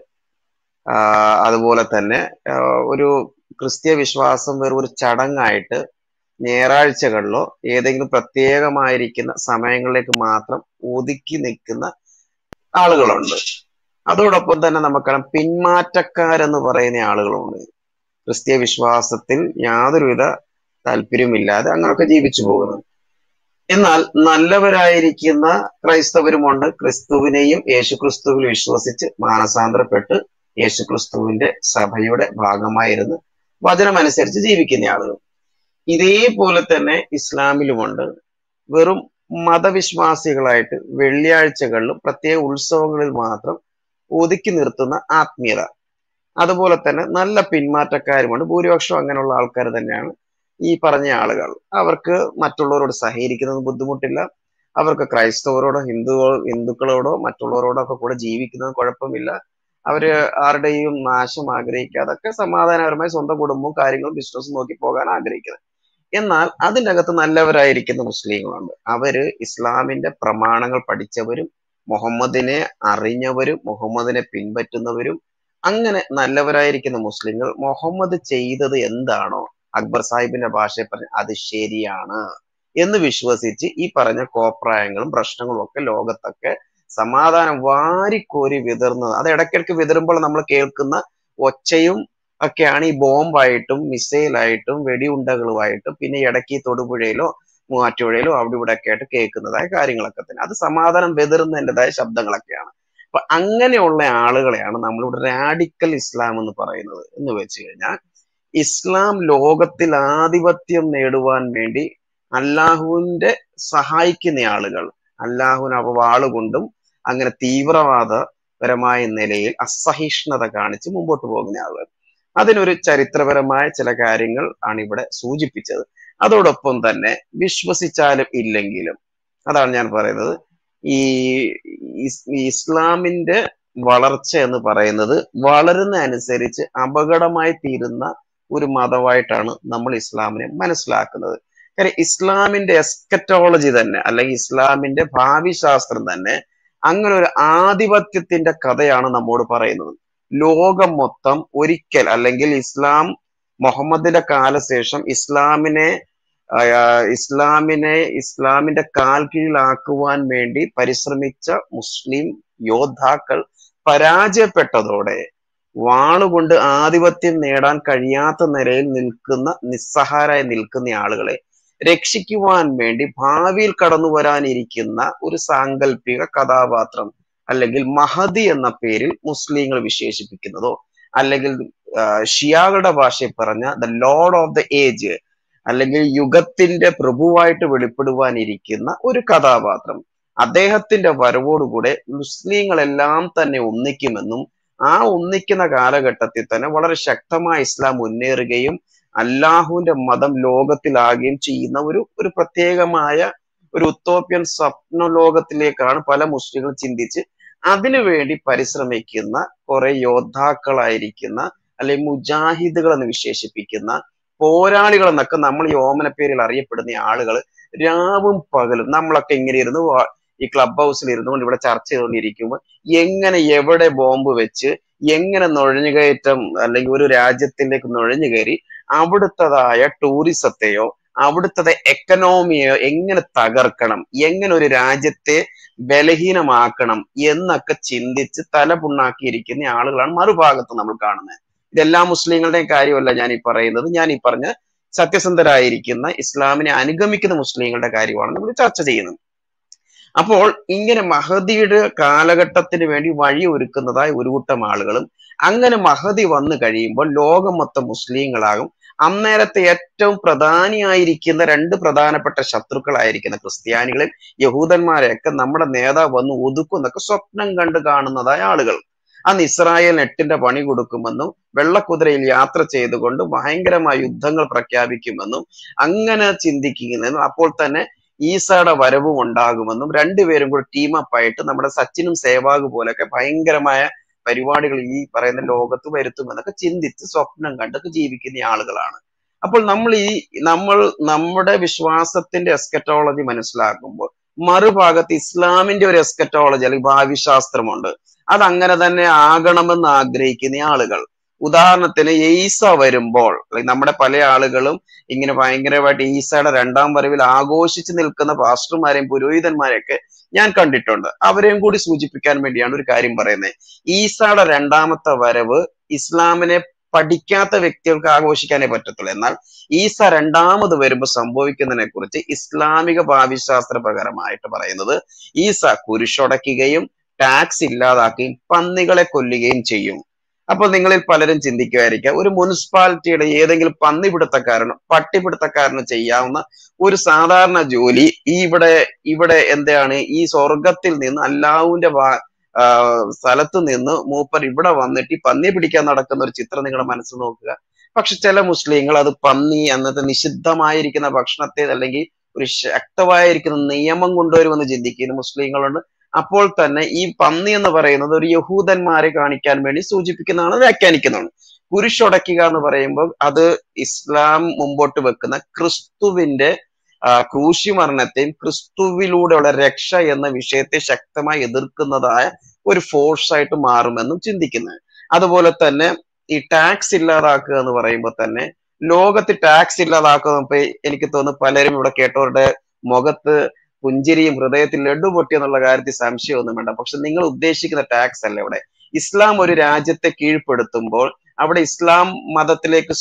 ആഹ് അതുപോലെ തന്നെ ഒരു ക്രിസ്തീയ വിശ്വാസം വെറും ഒരു ചടങ്ങായിട്ട് ഞായറാഴ്ചകളിലോ ഏതെങ്കിലും പ്രത്യേകമായിരിക്കുന്ന സമയങ്ങളിലേക്ക് മാത്രം ഒതുക്കി നിൽക്കുന്ന ആളുകളുണ്ട്. അതോടൊപ്പം തന്നെ നമുക്കറിയാം പിന്മാറ്റക്കാരെന്ന് പറയുന്ന ആളുകളുണ്ട്. ക്രിസ്തീയ വിശ്വാസത്തിൽ യാതൊരുവിധ താല്പര്യമില്ലാതെ അങ്ങനെയൊക്കെ ജീവിച്ചു പോകുന്നു. എന്നാൽ നല്ലവരായിരിക്കുന്ന ക്രൈസ്തവരുമുണ്ട്. ക്രിസ്തുവിനെയും യേശുക്രിസ്തുവിൽ വിശ്വസിച്ച് മാനസാന്തരപ്പെട്ട് യേശുക്രിസ്തുവിന്റെ സഭയുടെ ഭാഗമായിരുന്ന് വചനമനുസരിച്ച് ജീവിക്കുന്ന ആളുകൾ. ഇതേപോലെ തന്നെ ഇസ്ലാമിലുമുണ്ട്. വെറും മതവിശ്വാസികളായിട്ട് വെള്ളിയാഴ്ചകളിലും പ്രത്യേക ഉത്സവങ്ങളിൽ മാത്രം ഒതുക്കി നിർത്തുന്ന ആത്മീയത. അതുപോലെ തന്നെ നല്ല പിന്മാറ്റക്കാരുമുണ്ട്. ഭൂരിപക്ഷം അങ്ങനെയുള്ള ആൾക്കാർ തന്നെയാണ് ഈ പറഞ്ഞ ആളുകൾ. അവർക്ക് മറ്റുള്ളവരോട് സഹകരിക്കുന്നത് ബുദ്ധിമുട്ടില്ല. അവർക്ക് ക്രൈസ്തവരോടോ ഹിന്ദു ഹിന്ദുക്കളോടോ മറ്റുള്ളവരോടോ ഒക്കെ കൂടെ ജീവിക്കുന്നത് കുഴപ്പമില്ല. അവര് ആരുടെയും നാശം ആഗ്രഹിക്കാതൊക്കെ സമാധാനപരമായി സ്വന്തം കുടുംബവും കാര്യങ്ങളും ബിസിനസ്സും നോക്കി പോകാൻ ആഗ്രഹിക്കുന്നത്. എന്നാൽ അതിൻ്റെ അകത്ത് നല്ലവരായിരിക്കുന്ന മുസ്ലിങ്ങളുണ്ട്. അവര് ഇസ്ലാമിന്റെ പ്രമാണങ്ങൾ പഠിച്ചവരും മുഹമ്മദിനെ അറിഞ്ഞവരും മുഹമ്മദിനെ പിൻപറ്റുന്നവരും അങ്ങനെ നല്ലവരായിരിക്കുന്ന മുസ്ലിങ്ങൾ മുഹമ്മദ് ചെയ്തത് എന്താണോ അക്ബർ സാഹിബിന്റെ ഭാഷയിൽ പറഞ്ഞ അത് ശരിയാണ് എന്ന് വിശ്വസിച്ച് ഈ പറഞ്ഞ കോപ്രായങ്ങളും പ്രശ്നങ്ങളും ഒക്കെ ലോകത്തൊക്കെ സമാധാനം വാരിക്കോരി വിതർന്നത്. അത് ഇടയ്ക്കിടയ്ക്ക് വിതറുമ്പോൾ നമ്മൾ കേൾക്കുന്ന ഒച്ചയും ഒക്കെയാണ് ഈ ബോംബായിട്ടും മിസൈലായിട്ടും വെടിയുണ്ടകളുമായിട്ടും പിന്നെ ഇടയ്ക്ക് തൊടുപുഴയിലോ മൂവാറ്റുപുഴയിലും അവിടെ ഇവിടെ ഒക്കെ ആയിട്ട് കേൾക്കുന്നതായ കാര്യങ്ങളൊക്കെ തന്നെ. അത് സമാധാനം വെതിർന്നതിൻ്റെതായ ശബ്ദങ്ങളൊക്കെയാണ്. അപ്പൊ അങ്ങനെയുള്ള ആളുകളെയാണ് നമ്മളിവിടെ റാഡിക്കൽ ഇസ്ലാം എന്ന് പറയുന്നത്. എന്ന് വെച്ച് കഴിഞ്ഞാൽ ഇസ്ലാം ലോകത്തിൽ ആധിപത്യം നേടുവാൻ വേണ്ടി അല്ലാഹുവിന്റെ സഹായിക്കുന്ന ആളുകൾ, അല്ലാഹുവിന് വാളുകൊണ്ടും അങ്ങനെ തീവ്രവാദപരമായ നിലയിൽ അസഹിഷ്ണുത കാണിച്ച് മുമ്പോട്ട് പോകുന്ന ആളുകൾ. അതിനൊരു ചരിത്രപരമായ ചില കാര്യങ്ങൾ ആണ് ഇവിടെ സൂചിപ്പിച്ചത്. അതോടൊപ്പം തന്നെ വിശ്വസിച്ചാലും ഇല്ലെങ്കിലും, അതാണ് ഞാൻ പറയുന്നത്, ഈ ഇസ്ലാമിന്റെ വളർച്ച എന്ന് പറയുന്നത് വളരുന്ന അനുസരിച്ച് അപകടമായി തീരുന്ന ഒരു മതമായിട്ടാണ് നമ്മൾ ഇസ്ലാമിനെ മനസ്സിലാക്കുന്നത്. കാര്യം ഇസ്ലാമിന്റെ എസ്കറ്റോളജി തന്നെ, അല്ലെങ്കിൽ ഇസ്ലാമിന്റെ ഭാവി ശാസ്ത്രം തന്നെ അങ്ങനെ ഒരു ആധിപത്യത്തിന്റെ കഥയാണ് നമ്മോട് പറയുന്നത്. ലോകം മൊത്തം ഒരിക്കൽ, അല്ലെങ്കിൽ ഇസ്ലാം മുഹമ്മദിന്റെ കാലശേഷം ഇസ്ലാമിനെ ഇസ്ലാമിനെ ഇസ്ലാമിന്റെ കാൽ കീഴിലാക്കുവാൻ വേണ്ടി പരിശ്രമിച്ച മുസ്ലിം യോദ്ധാക്കൾ പരാജയപ്പെട്ടതോടെ വാളുകൊണ്ട് ആധിപത്യം നേടാൻ കഴിയാത്ത നിലയിൽ നിൽക്കുന്ന, നിസ്സഹാരായി നിൽക്കുന്ന ആളുകളെ രക്ഷിക്കുവാൻ വേണ്ടി ഭാവിയിൽ കടന്നു വരാനിരിക്കുന്ന ഒരു സാങ്കല്പിക കഥാപാത്രം, അല്ലെങ്കിൽ മഹദി എന്ന പേരിൽ മുസ്ലിങ്ങൾ വിശേഷിപ്പിക്കുന്നതോ, അല്ലെങ്കിൽ ഷിയാകളുടെ ഭാഷയിൽ പറഞ്ഞ the lord of the age, അല്ലെങ്കിൽ യുഗത്തിന്റെ പ്രഭുവായിട്ട് വെളിപ്പെടുവാനിരിക്കുന്ന ഒരു കഥാപാത്രം, അദ്ദേഹത്തിന്റെ വരവോടുകൂടെ മുസ്ലിങ്ങളെല്ലാം തന്നെ ഒന്നിക്കുമെന്നും ആ ഒന്നിക്കുന്ന കാലഘട്ടത്തിൽ തന്നെ വളരെ ശക്തമായ ഇസ്ലാം മുന്നേറുകയും അല്ലാഹുവിന്റെ മതം ലോകത്തിലാകുകയും ചെയ്യുന്ന ഒരു ഒരു പ്രത്യേകമായ ഒരു ഉത്തോപ്യൻ സ്വപ്ന ലോകത്തിലേക്കാണ് പല മുസ്ലിങ്ങളും ചിന്തിച്ച് അതിനുവേണ്ടി പരിശ്രമിക്കുന്ന കുറെ യോദ്ധാക്കളായിരിക്കുന്ന, അല്ലെങ്കിൽ മുജാഹിദുകൾ എന്ന് വിശേഷിപ്പിക്കുന്ന പോരാളികൾ എന്നൊക്കെ നമ്മൾ ഈ ഓമന പേരിൽ അറിയപ്പെടുന്ന ആളുകൾ രാവും പകലും നമ്മളൊക്കെ ഇങ്ങനെ ഇരുന്ന് ഈ ക്ലബ് ഹൗസിൽ ഇരുന്നുകൊണ്ട് ഇവിടെ ചർച്ച ചെയ്തുകൊണ്ടിരിക്കുമ്പോൾ എങ്ങനെ എവിടെ ബോംബ് വെച്ച് എങ്ങനെ നുഴഞ്ഞുകയറ്റം, അല്ലെങ്കിൽ ഒരു രാജ്യത്തിലേക്ക് നുഴഞ്ഞു കയറി അവിടുത്തതായ ടൂറിസത്തെയോ അവിടുത്തെ എക്കണോമിയോ എങ്ങനെ തകർക്കണം, എങ്ങനെ ഒരു രാജ്യത്തെ ബലഹീനമാക്കണം എന്നൊക്കെ ചിന്തിച്ച് തലപുണ്ണാക്കിയിരിക്കുന്ന ആളുകളാണ് മറുഭാഗത്ത് നമ്മൾ കാണുന്നത്. ഇതെല്ലാ മുസ്ലിങ്ങളുടെയും കാര്യമല്ല ഞാൻ ഈ പറയുന്നത്. ഞാൻ ഈ പറഞ്ഞ സത്യസന്ധരായിരിക്കുന്ന ഇസ്ലാമിനെ അനുഗമിക്കുന്ന മുസ്ലിങ്ങളുടെ കാര്യമാണ് നമ്മൾ ചർച്ച ചെയ്യുന്നത്. അപ്പോൾ ഇങ്ങനെ മഹദിയുടെ കാലഘട്ടത്തിന് വേണ്ടി വഴി ഒരുക്കുന്നതായ ഒരു കൂട്ടം ആളുകളും, അങ്ങനെ മഹദി വന്നു കഴിയുമ്പോൾ ലോകം മൊത്തം മുസ്ലിങ്ങളാകും. അന്നേരത്തെ ഏറ്റവും പ്രധാനിയായിരിക്കുന്ന രണ്ട് പ്രധാനപ്പെട്ട ശത്രുക്കളായിരിക്കുന്ന ക്രിസ്ത്യാനികളെയും യഹൂദന്മാരെയൊക്കെ നമ്മുടെ നേതാവ് വന്ന് ഒതുക്കും എന്നൊക്കെ സ്വപ്നം കണ്ട് കാണുന്നതായ ആളുകൾ. അന്ന് ഇസ്രായേൽ എട്ടിന്റെ പണി കൊടുക്കുമെന്നും വെള്ളക്കുതിരയിൽ യാത്ര ചെയ്തുകൊണ്ട് ഭയങ്കരമായ യുദ്ധങ്ങൾ പ്രഖ്യാപിക്കുമെന്നും അങ്ങനെ ചിന്തിക്കുന്നതും, അപ്പോൾ തന്നെ ഈസയുടെ വരവും ഉണ്ടാകുമെന്നും രണ്ടുപേരും കൂടി ടീമപ്പ് ആയിട്ട് നമ്മുടെ സച്ചിനും സേവാഗ് പോലൊക്കെ ഭയങ്കരമായ പരിപാടികൾ ഈ പറയുന്ന ലോകത്ത് വരുത്തുമെന്നൊക്കെ ചിന്തിച്ച് സ്വപ്നം കണ്ടൊക്കെ ജീവിക്കുന്ന ആളുകളാണ്. അപ്പോൾ നമ്മൾ ഈ നമ്മൾ നമ്മുടെ വിശ്വാസത്തിന്റെ എസ്കറ്റോളജി മനസ്സിലാക്കുമ്പോൾ മറുഭാഗത്ത് ഇസ്ലാമിന്റെ ഒരു എസ്കറ്റോളജി അല്ലെങ്കിൽ ഭാവിശാസ്ത്രമുണ്ട്. അതങ്ങനെ തന്നെ ആകണമെന്ന് ആഗ്രഹിക്കുന്ന ആളുകൾ. ഉദാഹരണത്തിന് ഈസ വരുമ്പോൾ നമ്മുടെ പല ആളുകളും ഇങ്ങനെ ഭയങ്കരമായിട്ട് ഈസയുടെ രണ്ടാം വരവിൽ ആഘോഷിച്ച് നിൽക്കുന്ന പാസ്റ്റർമാരെയും പുരോഹിതന്മാരെയൊക്കെ ഞാൻ കണ്ടിട്ടുണ്ട്. അവരെയും കൂടി സൂചിപ്പിക്കാൻ വേണ്ടിയാണ് ഒരു കാര്യം പറയുന്നത്. ഈസയുടെ രണ്ടാമത്തെ വരവ് ഇസ്ലാമിനെ പഠിക്കാത്ത വ്യക്തികൾക്ക് ആഘോഷിക്കാനേ പറ്റത്തുള്ളൂ. എന്നാൽ ഈസ രണ്ടാമത് വരുമ്പോൾ സംഭവിക്കുന്നതിനെ കുറിച്ച് ഇസ്ലാമിക ഭാവിശാസ്ത്ര പ്രകാരമായിട്ട് പറയുന്നത് ഈസ കുരിശൊടയ്ക്കുകയും ടാക്സ് ഇല്ലാതാക്കുകയും പന്നികളെ കൊല്ലുകയും ചെയ്യും. അപ്പോൾ നിങ്ങളിൽ പലരും ചിന്തിക്കുമായിരിക്കാം, ഒരു മുനിസിപ്പാലിറ്റിയുടെ ഏതെങ്കിലും പന്നിപിടുത്തക്കാരനോ പട്ടിപിടുത്തക്കാരനോ ചെയ്യാവുന്ന ഒരു സാധാരണ ജോലി ഈ ഇവിടെ ഇവിടെ എന്താണ് ഈ സ്വർഗത്തിൽ നിന്ന് അല്ലാഹുവിന്റെ ആ സ്ഥലത്ത് നിന്ന് മൂപ്പർ ഇവിടെ വന്നിട്ട് ഈ പന്നിയെ പിടിക്കാൻ നടക്കുന്ന ഒരു ചിത്രം നിങ്ങളുടെ മനസ്സിൽ നോക്കുക. പക്ഷെ ചില മുസ്ലിങ്ങൾ അത് പന്നി അന്നത്തെ നിഷിദ്ധമായിരിക്കുന്ന ഭക്ഷണത്തെ അല്ലെങ്കിൽ ഒരു ശക്തമായിരിക്കുന്ന നിയമം കൊണ്ടുവരുമെന്ന് ചിന്തിക്കുന്ന മുസ്ലിങ്ങളുണ്ട്. അപ്പോൾ തന്നെ ഈ പന്നി എന്ന് പറയുന്നത് ഒരു യഹൂദന്മാരെ കാണിക്കാൻ വേണ്ടി സൂചിപ്പിക്കുന്നതാണ്, വ്യാഖ്യാനിക്കുന്നതാണ്. കുരിശൊടയ്ക്കുക എന്ന് പറയുമ്പോൾ അത് ഇസ്ലാം മുമ്പോട്ട് വെക്കുന്ന ക്രിസ്തുവിന്റെ ക്രൂശിമരണത്തെയും ക്രിസ്തുവിലൂടെയുള്ള രക്ഷ എന്ന വിഷയത്തെ ശക്തമായി എതിർക്കുന്നതായ ഒരു ഫോഴ്സ് ആയിട്ട് മാറുമെന്നും ചിന്തിക്കുന്നത്. അതുപോലെ തന്നെ ഈ ടാക്സ് ഇല്ലാതാക്കുക എന്ന് പറയുമ്പോൾ തന്നെ ലോകത്ത് ടാക്സ് ഇല്ലാതാക്കുക, എനിക്ക് തോന്നുന്നു പലരും ഇവിടെ കേട്ടവരുടെ മുഖത്ത് പുഞ്ചിരിയും ഹൃദയത്തിൽ ലഡു പൊട്ടി എന്നുള്ള കാര്യത്തിൽ സംശയമൊന്നും വേണ്ട. പക്ഷെ നിങ്ങൾ ഉദ്ദേശിക്കുന്ന ടാക്സ് അല്ല ഇവിടെ. ഇസ്ലാം ഒരു രാജ്യത്തെ കീഴ്പ്പെടുത്തുമ്പോൾ അവിടെ ഇസ്ലാം മതത്തിലേക്ക്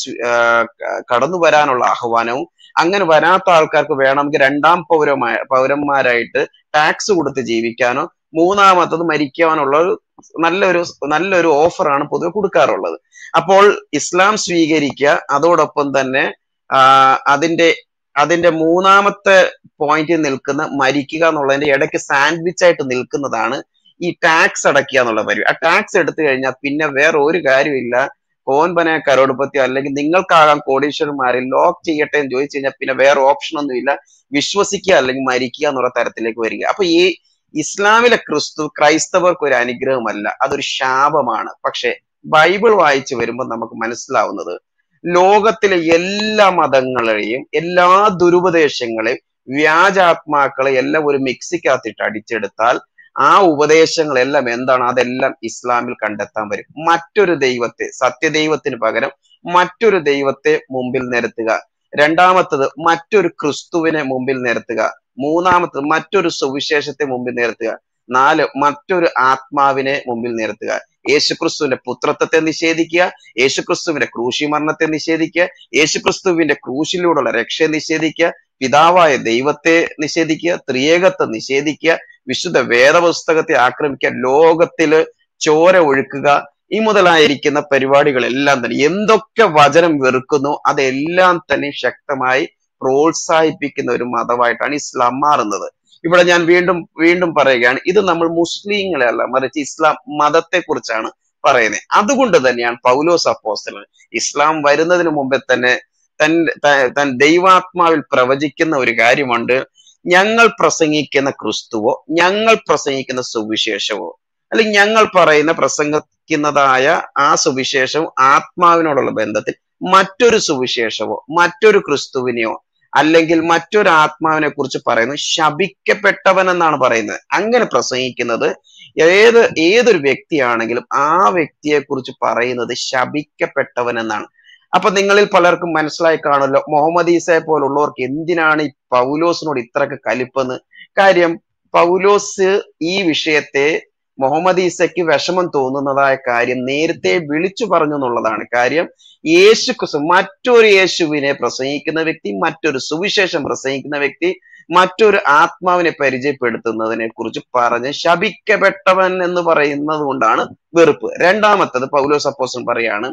കടന്നു വരാനുള്ള ആഹ്വാനവും, അങ്ങനെ വരാത്ത ആൾക്കാർക്ക് വേണമെങ്കിൽ രണ്ടാം പൗരമായ പൗരന്മാരായിട്ട് ടാക്സ് കൊടുത്ത് ജീവിക്കാനോ മൂന്നാമത്തത് മരിക്കാനുള്ള നല്ലൊരു നല്ലൊരു ഓഫറാണ് പൊതുവെ കൊടുക്കാറുള്ളത്. അപ്പോൾ ഇസ്ലാം സ്വീകരിക്കുക, അതോടൊപ്പം തന്നെ ആ അതിന്റെ അതിന്റെ മൂന്നാമത്തെ പോയിന്റിൽ നിൽക്കുന്ന മരിക്കുക എന്നുള്ളതിന്റെ ഇടയ്ക്ക് സാൻഡ്വിച്ച് ആയിട്ട് നിൽക്കുന്നതാണ് ഈ ടാക്സ് അടയ്ക്കുക എന്നുള്ള പരിപാടി. ആ ടാക്സ് എടുത്തു കഴിഞ്ഞാൽ പിന്നെ വേറെ ഒരു കാര്യമില്ല. കോൻ ബന കരോടുപത്തി അല്ലെങ്കിൽ നിങ്ങൾക്കാകാം കോടീശ്വരന്മാരെ ലോക്ക് ചെയ്യട്ടെ എന്ന് ചോദിച്ചു കഴിഞ്ഞാൽ പിന്നെ വേറെ ഓപ്ഷൻ ഒന്നുമില്ല, വിശ്വസിക്കുക അല്ലെങ്കിൽ മരിക്കുക എന്നുള്ള തരത്തിലേക്ക് വരിക. അപ്പൊ ഈ ഇസ്ലാമിലെ ക്രിസ്തു ക്രൈസ്തവർക്ക് ഒരു അനുഗ്രഹമല്ല, അതൊരു ശാപമാണ്. പക്ഷെ ബൈബിൾ വായിച്ചു വരുമ്പോൾ നമുക്ക് മനസ്സിലാവുന്നത് ലോകത്തിലെ എല്ലാ മതങ്ങളെയും എല്ലാ ദുരുപദേശങ്ങളെയും വ്യാജാത്മാക്കളെ എല്ലാം ഒരു മിക്സിക്കകത്തിട്ട് അടിച്ചെടുത്താൽ ആ ഉപദേശങ്ങളെല്ലാം എന്താണ്, അതെല്ലാം ഇസ്ലാമിൽ കണ്ടെത്താൻ വരും. മറ്റൊരു ദൈവത്തെ, സത്യദൈവത്തിന് പകരം മറ്റൊരു ദൈവത്തെ മുമ്പിൽ നിരത്തുക, രണ്ടാമത്തത് മറ്റൊരു ക്രിസ്തുവിനെ മുമ്പിൽ നിരത്തുക, മൂന്നാമത്തത് മറ്റൊരു സുവിശേഷത്തെ മുമ്പിൽ നിരത്തുക, നാല് മറ്റൊരു ആത്മാവിനെ മുമ്പിൽ നിരത്തുക. യേശുക്രിസ്തുവിന്റെ പുത്രത്വത്തെ നിഷേധിക്കുക, യേശുക്രിസ്തുവിന്റെ ക്രൂശി മരണത്തെ നിഷേധിക്കുക, യേശുക്രിസ്തുവിന്റെ ക്രൂശിലൂടെയുള്ള രക്ഷയെ നിഷേധിക്കുക, പിതാവായ ദൈവത്തെ നിഷേധിക്കുക, ത്രിയേകത്തെ നിഷേധിക്കുക, വിശുദ്ധ വേദപുസ്തകത്തെ ആക്രമിക്കുക, ലോകത്തില് ചോര ഒഴുക്കുക, ഈ മുതലായിരിക്കുന്ന പരിപാടികളെല്ലാം തന്നെ എന്തൊക്കെ വചനം വെറുക്കുന്നു അതെല്ലാം തന്നെ ശക്തമായി പ്രോത്സാഹിപ്പിക്കുന്ന ഒരു മതമായിട്ടാണ് ഇസ്ലാം മാറുന്നത്. ഇവിടെ ഞാൻ വീണ്ടും വീണ്ടും പറയുകയാണ്, ഇത് നമ്മൾ മുസ്ലിങ്ങളെ അല്ല, മറിച്ച് ഇസ്ലാം മതത്തെ കുറിച്ചാണ് പറയുന്നത്. അതുകൊണ്ട് തന്നെയാണ് പൗലോസ് അപ്പോസ്തലൻ ഇസ്ലാം വരുന്നതിന് മുമ്പേ തന്നെ തൻ തൻ ദൈവാത്മാവിൽ പ്രവചിക്കുന്ന ഒരു കാര്യമുണ്ട്. ഞങ്ങൾ പ്രസംഗിക്കുന്ന ക്രിസ്തുവോ ഞങ്ങൾ പ്രസംഗിക്കുന്ന സുവിശേഷവോ അല്ലെങ്കിൽ ഞങ്ങൾ പറയുന്ന പ്രസംഗിക്കുന്നതായ ആ സുവിശേഷവും ആത്മാവിനോടുള്ള ബന്ധത്തിൽ മറ്റൊരു സുവിശേഷവോ മറ്റൊരു ക്രിസ്തുവിനെയോ അല്ലെങ്കിൽ മറ്റൊരു ആത്മാവിനെ കുറിച്ച് പറയുന്നത് ശപിക്കപ്പെട്ടവൻ എന്നാണ് പറയുന്നത്. അങ്ങനെ പ്രസംഗിക്കുന്നത് ഏത് ഏതൊരു വ്യക്തിയാണെങ്കിലും ആ വ്യക്തിയെ കുറിച്ച് പറയുന്നത് ശപിക്കപ്പെട്ടവൻ എന്നാണ്. അപ്പൊ നിങ്ങളിൽ പലർക്കും മനസ്സിലായി കാണുമല്ലോ, മുഹമ്മദ് ഈസയെ പോലുള്ളവർക്ക് എന്തിനാണ് ഈ പൗലോസിനോട് ഇത്രയൊക്കെ കലിപ്പെന്ന്. കാര്യം പൗലോസ് ഈ വിഷയത്തെ മുഹമ്മദ് ഈസയ്ക്ക് വിഷമം തോന്നുന്നതായ കാര്യം നേരത്തെ വിളിച്ചു പറഞ്ഞു എന്നുള്ളതാണ്. കാര്യം യേശു ക്രിസ്തു മറ്റൊരു യേശുവിനെ പ്രസംഗിക്കുന്ന വ്യക്തി, മറ്റൊരു സുവിശേഷം പ്രസംഗിക്കുന്ന വ്യക്തി, മറ്റൊരു ആത്മാവിനെ പരിചയപ്പെടുത്തുന്നതിനെ കുറിച്ച് പറഞ്ഞ് ശപിക്കപ്പെട്ടവൻ എന്ന് പറയുന്നത് കൊണ്ടാണ് വെറുപ്പ്. രണ്ടാമത്തത് പൗലോസ് അപ്പോസ്തലൻ പറയാണ്,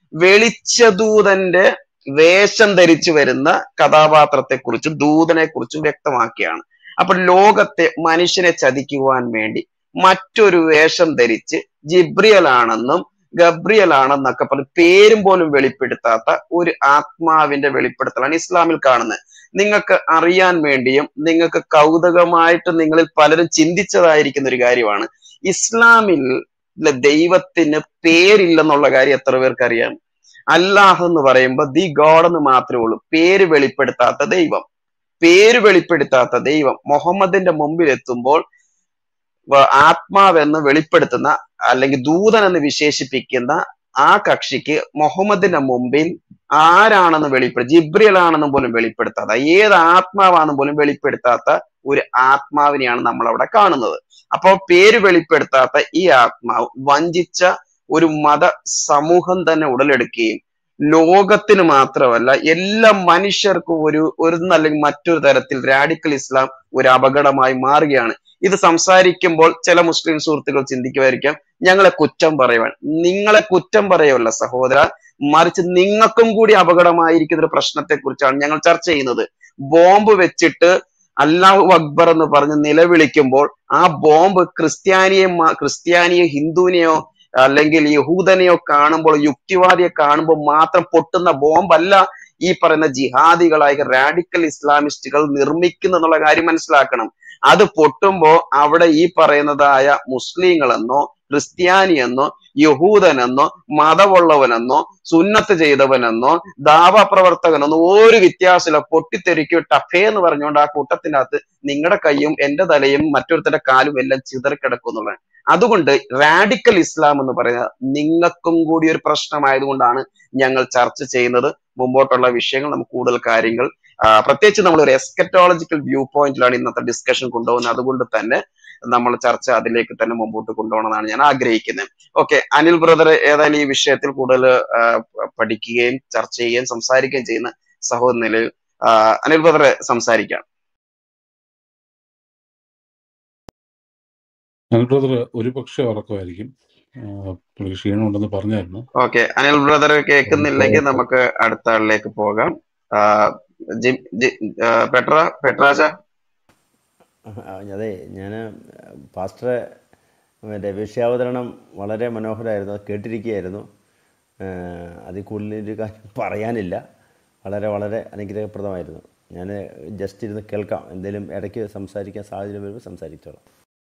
വെളിച്ചദൂതന്റെ വേഷം ധരിച്ചു വരുന്ന കഥാപാത്രത്തെ കുറിച്ച് ദൂതനെ കുറിച്ച് വ്യക്തമാക്കിയാണ്. അപ്പൊ ലോകത്തെ മനുഷ്യനെ ചതിക്കുവാൻ വേണ്ടി മറ്റൊരു വേഷം ധരിച്ച് ജിബ്രിയൽ ആണെന്നും ഗബ്രിയൽ ആണെന്നൊക്കെ പറഞ്ഞ് പേരും പോലും വെളിപ്പെടുത്താത്ത ഒരു ആത്മാവിന്റെ വെളിപ്പെടുത്തലാണ് ഇസ്ലാമിൽ കാണുന്നത്. നിങ്ങൾക്ക് അറിയാൻ വേണ്ടിയും നിങ്ങൾക്ക് കൗതുകമായിട്ട് നിങ്ങളിൽ പലരും ചിന്തിച്ചതായിരിക്കുന്ന ഒരു കാര്യമാണ്, ഇസ്ലാമിൽ ദൈവത്തിന് പേരില്ലെന്നുള്ള കാര്യം എത്ര പേർക്ക് അറിയാം? അല്ലാഹ് എന്ന് പറയുമ്പോൾ ദി ഗോഡ് എന്ന് മാത്രമേ ഉള്ളൂ, പേര് വെളിപ്പെടുത്താത്ത ദൈവം. പേര് വെളിപ്പെടുത്താത്ത ദൈവം മുഹമ്മദിന്റെ മുമ്പിൽ എത്തുമ്പോൾ ആത്മാവെന്ന് വെളിപ്പെടുത്തുന്ന അല്ലെങ്കിൽ ദൂതൻ എന്ന് വിശേഷിപ്പിക്കുന്ന ആ കക്ഷിക്ക് മുഹമ്മദിന്റെ മുമ്പിൽ ആരാണെന്ന് വെളിപ്പെടുത്ത, ജിബ്രിയൽ ആണെന്ന് പോലും വെളിപ്പെടുത്താത്ത, ഏത് ആത്മാവാണെന്ന് പോലും വെളിപ്പെടുത്താത്ത ഒരു ആത്മാവിനെയാണ് നമ്മൾ അവിടെ കാണുന്നത്. അപ്പോൾ പേര് വെളിപ്പെടുത്താത്ത ഈ ആത്മാവ് വഞ്ചിച്ച ഒരു മത സമൂഹം തന്നെ ഉടലെടുക്കുകയും ലോകത്തിന് മാത്രമല്ല എല്ലാ മനുഷ്യർക്കും ഒരു ഒരു അല്ലെങ്കിൽ മറ്റൊരു തരത്തിൽ റാഡിക്കൽ ഇസ്ലാം ഒരു അപകടമായി മാറുകയാണ്. ഇത് സംസാരിക്കുമ്പോൾ ചില മുസ്ലിം സുഹൃത്തുക്കൾ ചിന്തിക്കുമായിരിക്കാം, ഞങ്ങളെ കുറ്റം പറയുവാൻ. നിങ്ങളെ കുറ്റം പറയുമല്ല സഹോദര, മറിച്ച് നിങ്ങൾക്കും കൂടി അപകടമായിരിക്കുന്ന ഒരു പ്രശ്നത്തെ കുറിച്ചാണ് ഞങ്ങൾ ചർച്ച ചെയ്യുന്നത്. ബോംബ് വെച്ചിട്ട് അല്ലാഹു അക്ബർ എന്ന് പറഞ്ഞ് നിലവിളിക്കുമ്പോൾ ആ ബോംബ് ക്രിസ്ത്യാനിയെ ക്രിസ്ത്യാനിയോ ഹിന്ദുവിനെയോ അല്ലെങ്കിൽ യഹൂദനെയോ കാണുമ്പോൾ, യുക്തിവാദിയെ കാണുമ്പോൾ മാത്രം പൊട്ടുന്ന ബോംബല്ല ഈ പറയുന്ന ജിഹാദികളായ റാഡിക്കൽ ഇസ്ലാമിസ്റ്റുകൾ നിർമ്മിക്കുന്നു എന്നുള്ള കാര്യം മനസ്സിലാക്കണം. അത് പൊട്ടുമ്പോ അവിടെ ഈ പറയുന്നതായ മുസ്ലിങ്ങളെന്നോ ക്രിസ്ത്യാനിയെന്നോ യഹൂദനെന്നോ മതമുള്ളവനെന്നോ സുന്നത്ത് ചെയ്തവനെന്നോ ദാവപ്രവർത്തകനെന്നോ ഒരു വ്യത്യാസമില്ല. പൊട്ടിത്തെറിക്കും ടഫേ എന്ന് പറഞ്ഞുകൊണ്ട് ആ കൂട്ടത്തിന്റെ അകത്ത് നിങ്ങളുടെ കൈയും എന്റെ തലയും മറ്റൊരുത്തന്റെ കാലും എല്ലാം ചിതറിക്കിടക്കുന്നുള്ളതാണ്. അതുകൊണ്ട് റാഡിക്കൽ ഇസ്ലാം എന്ന് പറയുന്നത് നിങ്ങൾക്കും കൂടി ഒരു പ്രശ്നമായതുകൊണ്ടാണ് ഞങ്ങൾ ചർച്ച ചെയ്യുന്നത്. മുമ്പോട്ടുള്ള വിഷയങ്ങൾ നമുക്ക് കൂടുതൽ കാര്യങ്ങൾ പ്രത്യേകിച്ച് നമ്മൾ ഒരു എസ്കറ്റോളജിക്കൽ വ്യൂ പോയിന്റിലാണ് ഇന്നത്തെ ഡിസ്കഷൻ കൊണ്ടുപോകുന്നത്. അതുകൊണ്ട് തന്നെ നമ്മൾ ചർച്ച അതിലേക്ക് തന്നെ മുമ്പോട്ട് കൊണ്ടുപോകണമെന്നാണ് ഞാൻ ആഗ്രഹിക്കുന്നത്. ഓക്കെ, അനിൽ ബ്രദർ ഏതായാലും ഈ വിഷയത്തിൽ കൂടുതൽ പഠിക്കുകയും ചർച്ച ചെയ്യുകയും സംസാരിക്കുകയും ചെയ്യുന്ന സഹോദര നിലയിൽ അനിൽ ബ്രദറെ സംസാരിക്കാം. അനിൽ ബ്രദർ ഒരു പക്ഷേ ഉറക്കമായിരിക്കും, ക്ഷീണമുണ്ടെന്ന് പറഞ്ഞായിരുന്നു. ഓക്കെ, അനിൽ ബ്രദർ കേൾക്കുന്നില്ലെങ്കിൽ നമുക്ക് അടുത്ത ആളിലേക്ക് പോകാം. പെട്ര പെട്രാജ. അതെ, ഞാൻ പാസ്റ്ററെ മറ്റേ വിഷയാവതരണം വളരെ മനോഹരമായിരുന്നു, അത് കേട്ടിരിക്കുകയായിരുന്നു. അതിൽ കൂടുതലൊരു കാര്യം പറയാനില്ല. വളരെ വളരെ അനുഗ്രഹപ്രദമായിരുന്നു. ഞാൻ ജസ്റ്റ് ഇരുന്ന് കേൾക്കാം, എന്തെങ്കിലും ഇടയ്ക്ക് സംസാരിക്കാൻ സാഹചര്യം വരുമ്പോൾ സംസാരിച്ചോളാം.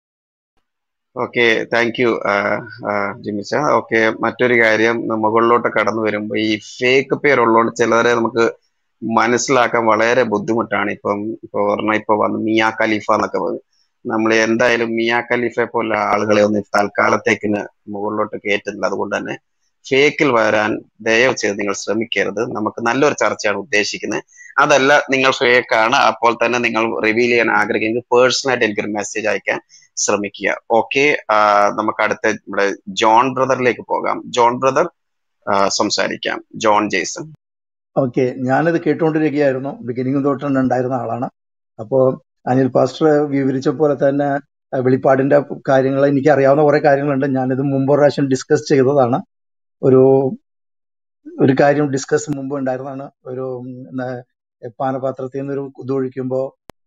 ഓക്കെ, താങ്ക് യു ജിമിച്ച. ഓക്കെ, മറ്റൊരു കാര്യം, മുകളിലോട്ട് കടന്നു വരുമ്പോൾ ഈ ഫേക്ക് പേരുള്ളതുകൊണ്ട് ചിലരെ നമുക്ക് മനസ്സിലാക്കാൻ വളരെ ബുദ്ധിമുട്ടാണ്. ഇപ്പം ഇപ്പൊ പറഞ്ഞ ഇപ്പൊ വന്ന് മിയാ ഖലീഫ എന്നൊക്കെ പറഞ്ഞു. നമ്മൾ എന്തായാലും മിയാ ഖലീഫയെ പോലെ ആളുകളെ ഒന്നും തൽക്കാലത്തേക്കിന് മുകളിലോട്ട് കയറ്റുന്നില്ല. അതുകൊണ്ട് തന്നെ ഫേക്കിൽ വരാൻ ദയവ് ചെയ്ത് നിങ്ങൾ ശ്രമിക്കരുത്. നമുക്ക് നല്ലൊരു ചർച്ചയാണ് ഉദ്ദേശിക്കുന്നത്. അതല്ല, നിങ്ങൾ ഫേക്കാണ്, അപ്പോൾ തന്നെ നിങ്ങൾ റിവീൽ ചെയ്യാൻ ആഗ്രഹിക്കുന്നത് പേഴ്സണലായിട്ട് എനിക്കൊരു മെസ്സേജ് അയക്കാൻ ശ്രമിക്കുക. ഓക്കെ, നമുക്ക് അടുത്ത നമ്മുടെ ജോൺ ബ്രദറിലേക്ക് പോകാം. ജോൺ ബ്രദർ സംസാരിക്കാം. ജോൺ ജെയ്സൺ. ഓക്കെ, ഞാനിത് കേട്ടുകൊണ്ടിരിക്കുകയായിരുന്നു, ബിഗിനിങ് തൊട്ട് തന്നെ ഉണ്ടായിരുന്ന ആളാണ്. അപ്പോൾ അനിൽ പാസ്റ്റർ വിവരിച്ച പോലെ തന്നെ വെളിപ്പാടിന്റെ കാര്യങ്ങൾ എനിക്ക് അറിയാവുന്ന കുറെ കാര്യങ്ങളുണ്ട്. ഞാനിത് മുമ്പ് പ്രാവശ്യം ഡിസ്കസ് ചെയ്തതാണ്. ഒരു ഒരു കാര്യം ഡിസ്കസ് മുമ്പ് ഉണ്ടായിരുന്നതാണ്. ഒരു പാനപാത്രത്തിൽ നിന്നൊരു ഇതൊഴിക്കുമ്പോൾ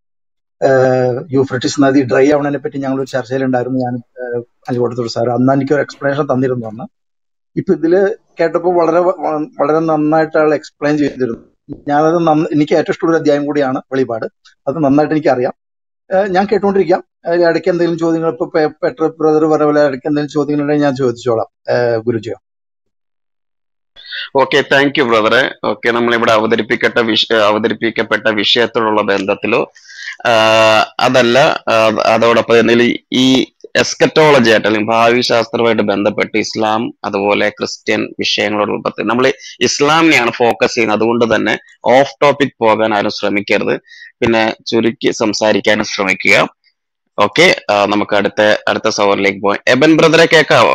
യൂഫ്രട്ടീസ് നദി ഡ്രൈ ആവണതിനെ പറ്റി ഞങ്ങളൊരു ചർച്ചയിലുണ്ടായിരുന്നു. ഞാൻ അനിൽ കൊടുത്തൊരു സാർ അന്ന് എനിക്കൊരു എക്സ്പ്ലനേഷൻ തന്നിരുന്നു. അന്ന് ഇപ്പൊ ഇതില് കേട്ടപ്പോൾ വളരെ വളരെ നന്നായിട്ട് ആൾ എക്സ്പ്ലെയിൻ ചെയ്തിരുന്നു. ഞാനത് എനിക്ക് ഏറ്റവും ഇഷ്ടമുള്ള അധ്യായം കൂടിയാണ് വെളിപാട്. അത് നന്നായിട്ട് എനിക്കറിയാം. ഞാൻ കേട്ടുകൊണ്ടിരിക്കാം. ഇടയ്ക്ക് എന്തെങ്കിലും ചോദ്യങ്ങൾ, ഇപ്പൊ പെട്ര ബ്രദർ പറഞ്ഞ പോലെ ഇടയ്ക്ക് എന്തെങ്കിലും ചോദ്യങ്ങൾ ഉണ്ടെങ്കിൽ ഞാൻ ചോദിച്ചോളാം ഗുരുജിയോ. ഓക്കെ, താങ്ക് യു ബ്രദറെ. ഓക്കെ, നമ്മളിവിടെ അവതരിപ്പിക്കപ്പെട്ട വിഷ അവതരിപ്പിക്കപ്പെട്ട വിഷയത്തോടുള്ള ബന്ധത്തിലോ അതല്ല, അതോടൊപ്പം തന്നെ ഈ എസ്കറ്റോളജി ആയിട്ട് അല്ലെങ്കിൽ ഭാവി ശാസ്ത്രവുമായിട്ട് ബന്ധപ്പെട്ട് ഇസ്ലാം അതുപോലെ ക്രിസ്ത്യൻ വിഷയങ്ങളോട് ബന്ധപ്പെട്ട് നമ്മൾ ഇസ്ലാമിനെയാണ് ഫോക്കസ് ചെയ്യുന്നത്. അതുകൊണ്ട് തന്നെ ഓഫ് ടോപ്പിക് പോകാൻ ആരും ശ്രമിക്കരുത്, പിന്നെ ചുരുക്കി സംസാരിക്കാനും ശ്രമിക്കുക. ഓക്കെ, നമുക്ക് അടുത്ത അടുത്ത സവറിലേക്ക് പോകാം. എബൻ ബ്രദറെ കേൾക്കാവോ?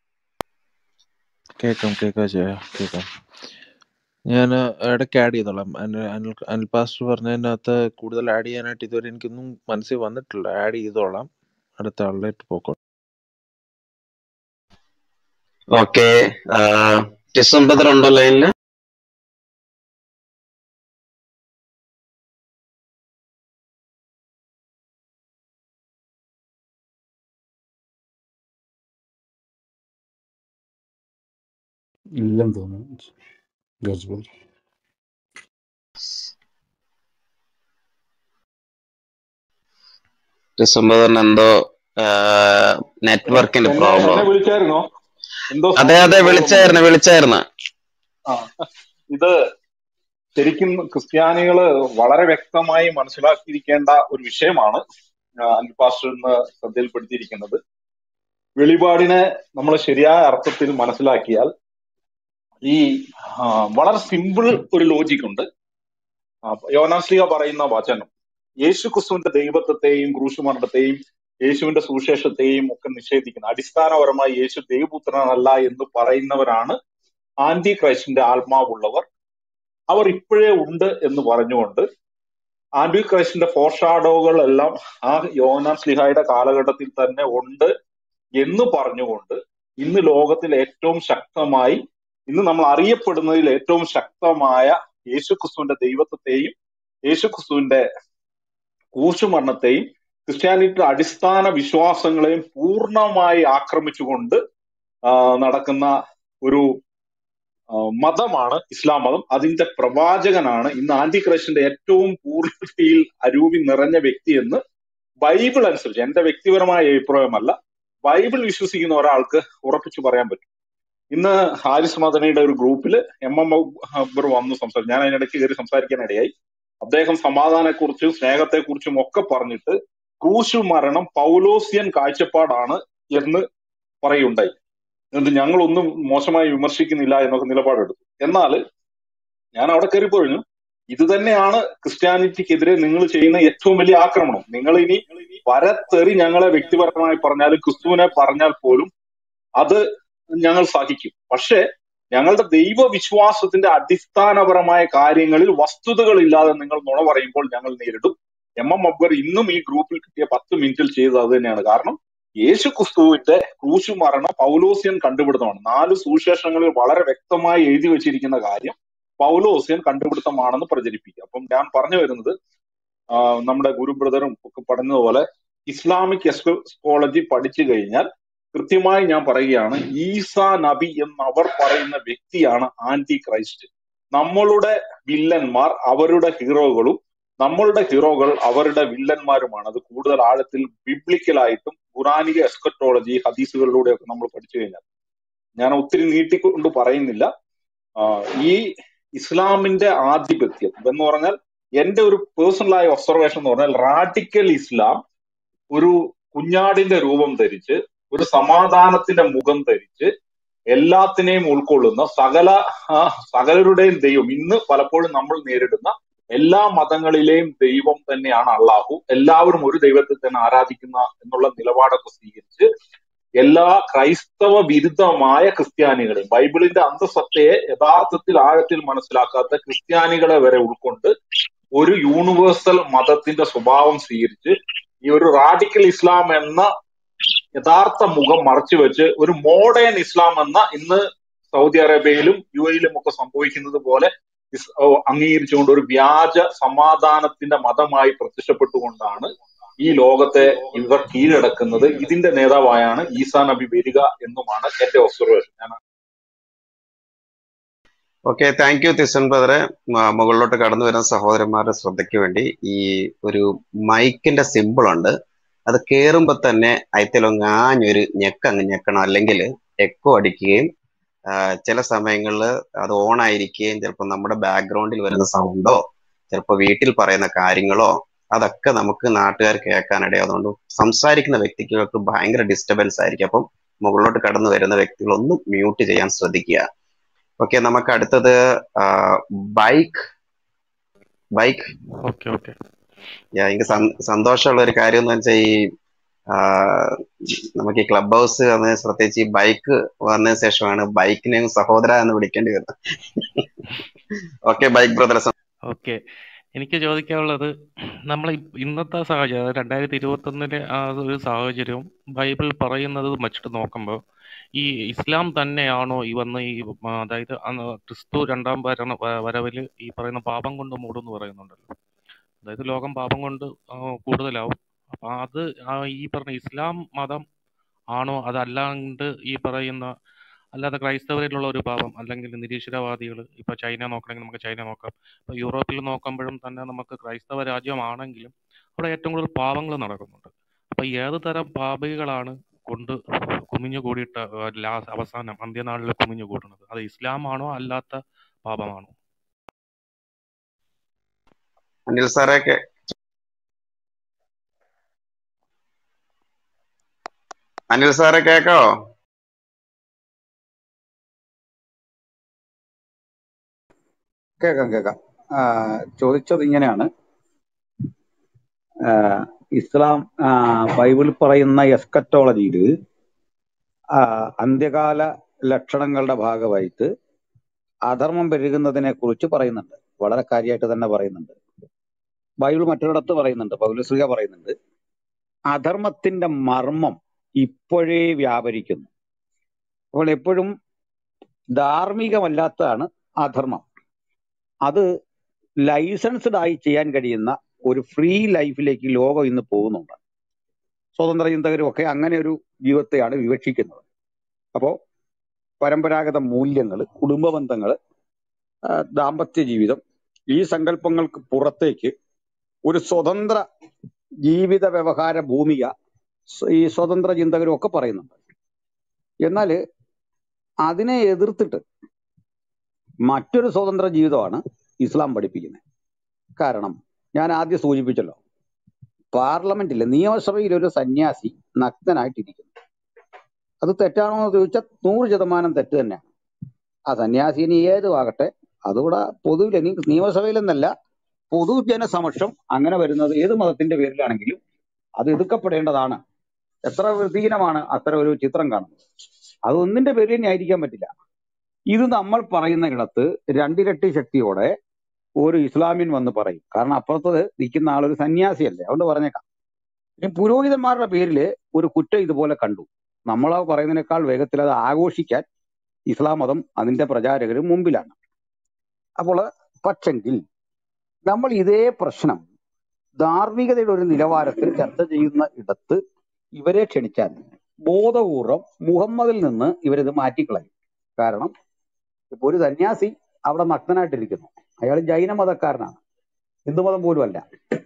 കേൾക്കാം കേൾക്കാം കേൾക്കാം. ഞാൻ ഇടയ്ക്ക് ആഡ് ചെയ്തോളാം. അനിൽ അനിൽ പാസ്റ്റർ പറഞ്ഞതിനകത്ത് കൂടുതൽ ആഡ് ചെയ്യാനായിട്ട് ഇതുവരെ എനിക്കൊന്നും മനസ്സിൽ വന്നിട്ടില്ല. ആഡ് ചെയ്തോളാം, അടുത്ത ആളിലേക്ക് പോക്കോളാം. ഓക്കെ, ടിസം ബ്രദർ ഉണ്ടോ ലൈനില്? ഇല്ലെന്ന് തോന്നുന്നു. ജോർജ് ബ്രദർ ടിസം ബ്രദറിന് എന്തോ നെറ്റ്വർക്കിന്റെ പ്രോബ്ലം. വിളിച്ചായിരുന്നോ? എന്തോ അതെ അതെ വിളിച്ചായിരുന്നു വിളിച്ചായിരുന്നു ആ ഇത് ശരിക്കും ക്രിസ്ത്യാനികള് വളരെ വ്യക്തമായി മനസ്സിലാക്കിയിരിക്കേണ്ട ഒരു വിഷയമാണ് അനിൽ പാസ്റ്റർ ഇന്ന് ശ്രദ്ധയിൽപ്പെടുത്തിയിരിക്കുന്നത്. വെളിപാടിനെ നമ്മൾ ശരിയായ അർത്ഥത്തിൽ മനസ്സിലാക്കിയാൽ ഈ വളരെ സിമ്പിൾ ഒരു ലോജിക് ഉണ്ട്. യോനാസ്ലീഹ പറയുന്ന വചനം യേശു ക്രിസ്തുവിന്റെ ദൈവത്വത്തെയും ക്രൂശുമരണത്തെയും യേശുവിന്റെ സുവിശേഷത്തെയും ഒക്കെ നിഷേധിക്കുന്ന, അടിസ്ഥാനപരമായി യേശു ദൈവപുത്രനല്ല എന്ന് പറയുന്നവരാണ് ആന്റി ക്രൈസ്റ്റിന്റെ ആത്മാവുള്ളവർ. അവർ ഇപ്പോഴേ ഉണ്ട് എന്ന് പറഞ്ഞുകൊണ്ട് ആന്റി ക്രൈസ്റ്റിന്റെ ഫോർഷാഡോകളെല്ലാം ആ യോഹന്നാൻ ശ്ലീഹായുടെ കാലഘട്ടത്തിൽ തന്നെ ഉണ്ട് എന്ന് പറഞ്ഞുകൊണ്ട് ഇന്ന് ലോകത്തിൽ ഏറ്റവും ശക്തമായി, ഇന്ന് നമ്മൾ അറിയപ്പെടുന്നതിൽ ഏറ്റവും ശക്തമായ യേശു ക്രിസ്തുവിന്റെ ദൈവത്വത്തെയും യേശു ക്രിസ്തുവിന്റെ ക്രൂശുമരണത്തെയും ക്രിസ്ത്യാനിറ്റിയുടെ അടിസ്ഥാന വിശ്വാസങ്ങളെയും പൂർണ്ണമായി ആക്രമിച്ചുകൊണ്ട് നടക്കുന്ന ഒരു മതമാണ് ഇസ്ലാം മതം. അതിന്റെ പ്രവാചകനാണ് ഇന്ന് ആന്റി ക്രൈസ്റ്റിന്റെ ഏറ്റവും പൂർണ്ണതയിൽ അരൂപി നിറഞ്ഞ വ്യക്തി എന്ന് ബൈബിൾ അനുസരിച്ച്, എന്റെ വ്യക്തിപരമായ അഭിപ്രായമല്ല, ബൈബിൾ വിശ്വസിക്കുന്ന ഒരാൾക്ക് ഉറപ്പിച്ചു പറയാൻ പറ്റും. ഇന്ന് ഹാരിസ് മദനിയുടെ ഒരു ഗ്രൂപ്പിൽ എം എം അക്ബർ വന്നു സംസാരിച്ചു. ഞാൻ അതിനിടയ്ക്ക് കയറി സംസാരിക്കാനിടയായി. അദ്ദേഹം സമാധാനത്തെക്കുറിച്ചും സ്നേഹത്തെക്കുറിച്ചും ഒക്കെ പറഞ്ഞിട്ട് ക്രൂശു മരണം പൗലോസിയൻ കാഴ്ചപ്പാടാണ് എന്ന് പറയുണ്ടായി. എന്നിട്ട് ഞങ്ങളൊന്നും മോശമായി വിമർശിക്കുന്നില്ല എന്നൊക്കെ നിലപാടെടുത്തു. എന്നാൽ ഞാൻ അവിടെ കയറി പറഞ്ഞു, ഇത് തന്നെയാണ് ക്രിസ്ത്യാനിറ്റിക്കെതിരെ നിങ്ങൾ ചെയ്യുന്ന ഏറ്റവും വലിയ ആക്രമണം. നിങ്ങൾ ഇനി വരത്തെറി ഞങ്ങളെ വ്യക്തിപരമായി പറഞ്ഞാലും ക്രിസ്തുവിനെ പറഞ്ഞാൽ പോലും അത് ഞങ്ങൾ സഹിക്കും. പക്ഷെ ഞങ്ങളുടെ ദൈവവിശ്വാസത്തിന്റെ അടിസ്ഥാനപരമായ കാര്യങ്ങളിൽ വസ്തുതകളില്ലാതെ നിങ്ങൾ നുണ പറയുമ്പോൾ ഞങ്ങൾ നേരിടും. എം എം അക്ബർ ഇന്നും ഈ ഗ്രൂപ്പിൽ കിട്ടിയ പത്ത് മിനിറ്റിൽ ചെയ്തത് അത് തന്നെയാണ്. കാരണം യേശു ക്രിസ്തുവിന്റെ ക്രൂശു മരണം പൗലോസ്യൻ കണ്ടുപിടുത്തമാണ്. നാല് സുവിശേഷങ്ങളിൽ വളരെ വ്യക്തമായി എഴുതി വെച്ചിരിക്കുന്ന കാര്യം പൗലോസ്യൻ കണ്ടുപിടുത്തമാണെന്ന് പ്രചരിപ്പിക്കുക. അപ്പം ഞാൻ പറഞ്ഞു വരുന്നത്, ആ, നമ്മുടെ ഗുരു ബ്രദറും ഒക്കെ പറഞ്ഞതുപോലെ ഇസ്ലാമിക് എസ്കോളജി പഠിച്ചു കഴിഞ്ഞാൽ കൃത്യമായി ഞാൻ പറയുകയാണ്, ഈസാ നബി എന്നവർ പറയുന്ന വ്യക്തിയാണ് ആന്റി ക്രൈസ്റ്റ്. നമ്മളുടെ വില്ലന്മാർ അവരുടെ ഹീറോകളും നമ്മളുടെ ഹീറോകൾ അവരുടെ വില്ലന്മാരുമാണ്. അത് കൂടുതൽ ആഴത്തിൽ ബിബ്ലിക്കലായിട്ടും ഖുറാനിക എസ്കറ്റോളജി ഹദീസുകളിലൂടെയൊക്കെ നമ്മൾ പഠിച്ചു കഴിഞ്ഞാൽ, ഞാൻ ഒത്തിരി നീട്ടിക്കൊണ്ട് പറയുന്നില്ല. ആ, ഈ ഇസ്ലാമിന്റെ ആധിപത്യം എന്ന് പറഞ്ഞാൽ, എന്റെ ഒരു പേഴ്സണലായ ഒബ്സർവേഷൻ എന്ന് പറഞ്ഞാൽ, റാഡിക്കൽ ഇസ്ലാം ഒരു കുഞ്ഞാടിന്റെ രൂപം ധരിച്ച് ഒരു സമാധാനത്തിന്റെ മുഖം ധരിച്ച് എല്ലാത്തിനെയും ഉൾക്കൊള്ളുന്ന സകല ആ, സകലരുടെയും ദൈവം, ഇന്ന് പലപ്പോഴും നമ്മൾ നേരിടുന്ന എല്ലാ മതങ്ങളിലെയും ദൈവം തന്നെയാണ് അള്ളാഹു, എല്ലാവരും ഒരു ദൈവത്തെ തന്നെ ആരാധിക്കുന്ന എന്നുള്ള നിലപാടൊക്കെ സ്വീകരിച്ച് എല്ലാ ക്രൈസ്തവ വിരുദ്ധമായ ക്രിസ്ത്യാനികളെയും, ബൈബിളിന്റെ അന്തസത്തയെ യഥാർത്ഥത്തിൽ ആഴത്തിൽ മനസ്സിലാക്കാത്ത ക്രിസ്ത്യാനികളെ വരെ ഉൾക്കൊണ്ട് ഒരു യൂണിവേഴ്സൽ മതത്തിന്റെ സ്വഭാവം സ്വീകരിച്ച് ഈ ഒരു റാഡിക്കൽ ഇസ്ലാം എന്ന യഥാർത്ഥ മുഖം മറച്ചു വെച്ച് ഒരു മോഡേൺ ഇസ്ലാം എന്ന, ഇന്ന് സൗദി അറേബ്യയിലും യു എയിലും ഒക്കെ സംഭവിക്കുന്നത് പോലെ ഇസ്- ഓ, അംഗീകരിച്ചുകൊണ്ട് ഒരു വ്യാജ സമാധാനത്തിന്റെ മതമായി പ്രത്യക്ഷപ്പെട്ടുകൊണ്ടാണ് ഈ ലോകത്തെ ഇവർ കീഴടക്കുന്നത്. ഇതിന്റെ നേതാവായാണ് ഈസാ നബി വരിക എന്നുമാണ് എന്റെ ഒബ്സർവേഷൻ. ഞാൻ ഓക്കെ, താങ്ക് യു തിസൻ ബ്രദറെ. മ- മുകളിലോട്ട് കടന്നു വരുന്ന സഹോദരന്മാരുടെ ശ്രദ്ധയ്ക്ക് വേണ്ടി ഈ ഒരു മൈക്കിന്റെ സിമ്പിൾ ഉണ്ട്, അത് കേറുമ്പോ തന്നെ അയത്തിലൊങ്ങാഞ്ഞൊരു ഞെക്കങ്ങ് ഞെക്കണം, അല്ലെങ്കിൽ എക്കോ അടിക്കുകയും ആ, ചില സമയങ്ങളിൽ അത് ഓൺ ആയിരിക്കുകയും ചിലപ്പോൾ നമ്മുടെ ബാക്ക്ഗ്രൗണ്ടിൽ വരുന്ന സൗണ്ടോ ചിലപ്പോൾ വീട്ടിൽ പറയുന്ന കാര്യങ്ങളോ അതൊക്കെ നമുക്ക് നാട്ടുകാർ കേൾക്കാനിടയും. അതുകൊണ്ട് സംസാരിക്കുന്ന വ്യക്തികൾക്ക് ഭയങ്കര ഡിസ്റ്റർബൻസ് ആയിരിക്കും. അപ്പം മുകളിലോട്ട് കടന്നു വരുന്ന വ്യക്തികൾ ഒന്ന് മ്യൂട്ട് ചെയ്യാൻ ശ്രദ്ധിക്കുക. ഓക്കെ, നമുക്ക് അടുത്തത് bike bike okay okay yeah, എനിക്ക് സം- സന്തോഷമുള്ള ഒരു കാര്യം എന്ന് വെച്ചാൽ ഈ ആ, നമുക്ക് ഈ ക്ലബ് ഹൗസ് വന്നതിന്, പ്രത്യേകിച്ച് ഈ ബൈക്ക് വന്നതിന് ശേഷമാണ് ബൈക്കിനെ സഹോദര എന്ന് വിളിക്കേണ്ടി വരുന്നത്. Okay, bike brother. ഓക്കെ എനിക്ക് ചോദിക്കാനുള്ളത്, നമ്മൾ ഇന്നത്തെ സാഹചര്യം, അതായത് രണ്ടായിരത്തി ഇരുപത്തൊന്നിലെ ആ ഒരു സാഹചര്യവും ബൈബിൾ പറയുന്നത് വെച്ചിട്ട് നോക്കുമ്പോൾ ഈ ഇസ്ലാം തന്നെയാണോ ഈ വന്ന് ഈ ആ, അതായത് അന്ന് ക്രിസ്തു രണ്ടാം വരണ വരവിൽ ഈ പറയുന്ന പാപം കൊണ്ട് മൂടും എന്ന് പറയുന്നുണ്ടല്ലോ. അതായത് ലോകം പാപം കൊണ്ട് ആ, കൂടുതലാവും. അപ്പൊ അത് ആ ഈ പറഞ്ഞ ഇസ്ലാം മതം ആണോ, അതല്ലാണ്ട് ഈ പറയുന്ന അല്ലാതെ ക്രൈസ്തവരിലുള്ള ഒരു പാപം, അല്ലെങ്കിൽ നിരീശ്വരവാദികൾ, ഇപ്പൊ ചൈന നോക്കണമെങ്കിൽ നമുക്ക് ചൈന നോക്കാം. ഇപ്പൊ യൂറോപ്പിൽ നോക്കുമ്പോഴും തന്നെ നമുക്ക് ക്രൈസ്തവ രാജ്യമാണെങ്കിലും അവിടെ ഏറ്റവും കൂടുതൽ പാപങ്ങൾ നടക്കുന്നുണ്ട്. അപ്പൊ ഏത് തരം പാപികളാണ് കൊണ്ട് കുമിഞ്ഞു കൂടിയിട്ട് ലാസ്റ്റ് അവസാനം അന്ത്യനാളിൽ കുമിഞ്ഞു കൂടുന്നത്? അത് ഇസ്ലാം ആണോ അല്ലാത്ത പാപമാണോ? അനിൽ സാറെ കേ- അനിൽ സാറെ കേക്കാവോ? കേൾക്കാം കേൾക്കാം. ആ, ചോദിച്ചത് ഇങ്ങനെയാണ്. ആ, ഇസ്ലാം ആ, ബൈബിളിൽ പറയുന്ന എസ്കറ്റോളജിയിൽ അന്ത്യകാല ലക്ഷണങ്ങളുടെ ഭാഗമായിട്ട് അധർമ്മം പെരുകുന്നതിനെ കുറിച്ച് പറയുന്നുണ്ട്. വളരെ കാര്യമായിട്ട് തന്നെ പറയുന്നുണ്ട്. ബൈബിൾ മറ്റൊരിടത്ത് പറയുന്നുണ്ട്, പൗലോസ്ലീഹ പറയുന്നുണ്ട്, അധർമ്മത്തിന്റെ മർമ്മം ഇപ്പോഴേ വ്യാപരിക്കുന്നു. അപ്പോൾ എപ്പോഴും ധാർമ്മികമല്ലാത്തതാണ് അധർമ്മം. അത് ലൈസൻസ്ഡ് ആയി ചെയ്യാൻ കഴിയുന്ന ഒരു ഫ്രീ ലൈഫിലേക്ക് ലോകം ഇന്ന് പോകുന്നുണ്ട്. സ്വതന്ത്ര ചിന്തകരും ഒക്കെ അങ്ങനെ ഒരു ജീവിതത്തെയാണ് വിവക്ഷിക്കുന്നത്. അപ്പോൾ പരമ്പരാഗത മൂല്യങ്ങൾ, കുടുംബ ബന്ധങ്ങൾ, ദാമ്പത്യ ജീവിതം, ഈ സങ്കല്പങ്ങൾക്ക് പുറത്തേക്ക് ഒരു സ്വതന്ത്ര ജീവിത വ്യവഹാര ഭൂമിക സ്വ- ഈ സ്വതന്ത്ര ചിന്തകരും ഒക്കെ പറയുന്നുണ്ട്. എന്നാൽ അതിനെ എതിർത്തിട്ട് മറ്റൊരു സ്വതന്ത്ര ജീവിതമാണ് ഇസ്ലാം പഠിപ്പിക്കുന്നത്. കാരണം ഞാൻ ആദ്യം സൂചിപ്പിച്ചല്ലോ, പാർലമെന്റിലെ നിയമസഭയിൽ ഒരു സന്യാസി നഗ്നനായിട്ടിരിക്കുന്നു. അത് തെറ്റാണോ എന്ന് ചോദിച്ചാൽ നൂറ് ശതമാനം തെറ്റ് തന്നെയാണ്. ആ സന്യാസിനി ഏതും ആകട്ടെ, അതുകൂടെ പൊതുവിൽ നിയമസഭയിലെന്നല്ല പൊതുജന സമക്ഷം അങ്ങനെ വരുന്നത് ഏത് മതത്തിന്റെ പേരിലാണെങ്കിലും അത് എതിർക്കപ്പെടേണ്ടതാണ്. എത്ര വൃത്തിഹീനമാണ് അത്തരം ഒരു ചിത്രം കാണുന്നത്. അത് ഒന്നിന്റെ പേരിൽ ന്യായീകരിക്കാൻ പറ്റില്ല. ഇത് നമ്മൾ പറയുന്ന ഇടത്ത് രണ്ടിരട്ടി ശക്തിയോടെ ഒരു ഇസ്ലാമിൻ വന്ന് പറയും. കാരണം അപ്പുറത്ത് നിൽക്കുന്ന ആളൊരു സന്യാസിയല്ലേ, അതുകൊണ്ട് പറഞ്ഞേക്കാം. ഇനി പുരോഹിതന്മാരുടെ പേരിൽ ഒരു കുറ്റം ഇതുപോലെ കണ്ടു, നമ്മളാ പറയുന്നതിനേക്കാൾ വേഗത്തിൽ അത് ആഘോഷിക്കാൻ ഇസ്ലാം മതം അതിന്റെ പ്രചാരകരും മുമ്പിലാണ്. അപ്പോൾ പക്ഷെങ്കിൽ നമ്മൾ ഇതേ പ്രശ്നം ധാർമ്മികതയുടെ ഒരു നിലവാരത്തിൽ ചർച്ച ചെയ്യുന്ന ഇടത്ത് ഇവരെ ക്ഷണിച്ചാൽ ബോധപൂർവം മുഹമ്മദിൽ നിന്ന് ഇവരിത് മാറ്റിക്കളയും. കാരണം ഇപ്പൊ ഒരു സന്യാസി അവിടെ നഗ്നനായിട്ടിരിക്കുന്നു, അയാൾ ജൈന മതക്കാരനാണ്, ഹിന്ദുമതം പോലും അല്ല.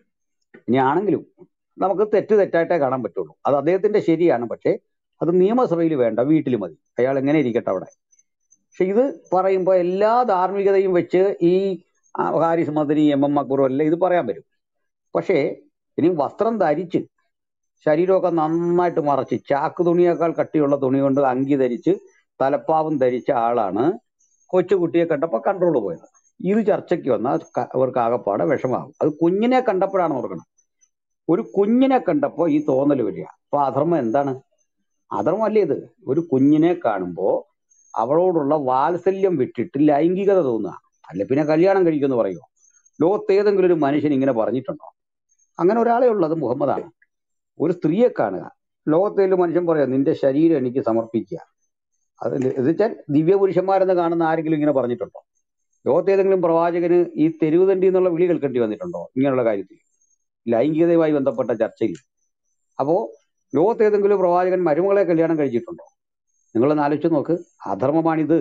ഇനി ആണെങ്കിലും നമുക്ക് തെറ്റ് തെറ്റായിട്ടേ കാണാൻ പറ്റുള്ളൂ. അത് അദ്ദേഹത്തിന്റെ ശരിയാണ്, പക്ഷേ അത് നിയമസഭയിൽ വേണ്ട, വീട്ടിൽ മതി, അയാൾ എങ്ങനെ ഇരിക്കട്ടെ അവിടെ. പക്ഷെ ഇത് പറയുമ്പോൾ എല്ലാ ധാർമ്മികതയും വെച്ച് ഈ ആ, ഹാരിസ് മദനി, എം എം അക്ബറും എല്ലാം ഇത് പറയാൻ വരും. പക്ഷേ ഇനി വസ്ത്രം ധരിച്ച് ശരീരമൊക്കെ നന്നായിട്ട് മറച്ച് ചാക്ക് തുണിയേക്കാൾ കട്ടിയുള്ള തുണി കൊണ്ട് അങ്കി ധരിച്ച് തലപ്പാവും ധരിച്ച ആളാണ് കൊച്ചുകുട്ടിയെ കണ്ടപ്പോൾ കൺട്രോൾ പോയത്. ഇത് ചർച്ചയ്ക്ക് വന്നാൽ ക- അവർക്ക് ആകപ്പാടെ വിഷമാകും. അത് കുഞ്ഞിനെ കണ്ടപ്പോഴാണ് ഓർക്കണം. ഒരു കുഞ്ഞിനെ കണ്ടപ്പോൾ ഈ തോന്നൽ വരിക. അപ്പൊ അധർമ്മം എന്താണ്? അധർമ്മല്ലേ ഇത്? ഒരു കുഞ്ഞിനെ കാണുമ്പോൾ അവളോടുള്ള വാത്സല്യം വിട്ടിട്ട് ലൈംഗികത തോന്നുക. അല്ല പിന്നെ കല്യാണം കഴിക്കുമെന്ന് പറയുമോ? ലോകത്ത് ഏതെങ്കിലും ഒരു മനുഷ്യൻ ഇങ്ങനെ പറഞ്ഞിട്ടുണ്ടോ? അങ്ങനെ ഒരാളെ ഉള്ളത് മുഹമ്മദാണ്. ഒരു സ്ത്രീയെ കാണുക, ലോകത്തേലും മനുഷ്യൻ പറയാം നിന്റെ ശരീരം എനിക്ക് സമർപ്പിക്കുക. അത് എന്ന് വെച്ചാൽ ദിവ്യപുരുഷന്മാരെന്ന് കാണുന്ന ആരെങ്കിലും ഇങ്ങനെ പറഞ്ഞിട്ടുണ്ടോ? ലോകത്തേതെങ്കിലും പ്രവാചകന് ഈ തെരുവുതണ്ടി എന്നുള്ള വിളി കേൾക്കേണ്ടി വന്നിട്ടുണ്ടോ ഇങ്ങനെയുള്ള കാര്യത്തിൽ, ലൈംഗികതയുമായി ബന്ധപ്പെട്ട ചർച്ചയിൽ? അപ്പോ ലോകത്തേതെങ്കിലും പ്രവാചകൻ മരുമകളെ കല്യാണം കഴിച്ചിട്ടുണ്ടോ? നിങ്ങളൊന്ന് ആലോചിച്ച് നോക്ക്. അധർമ്മമാണിത്.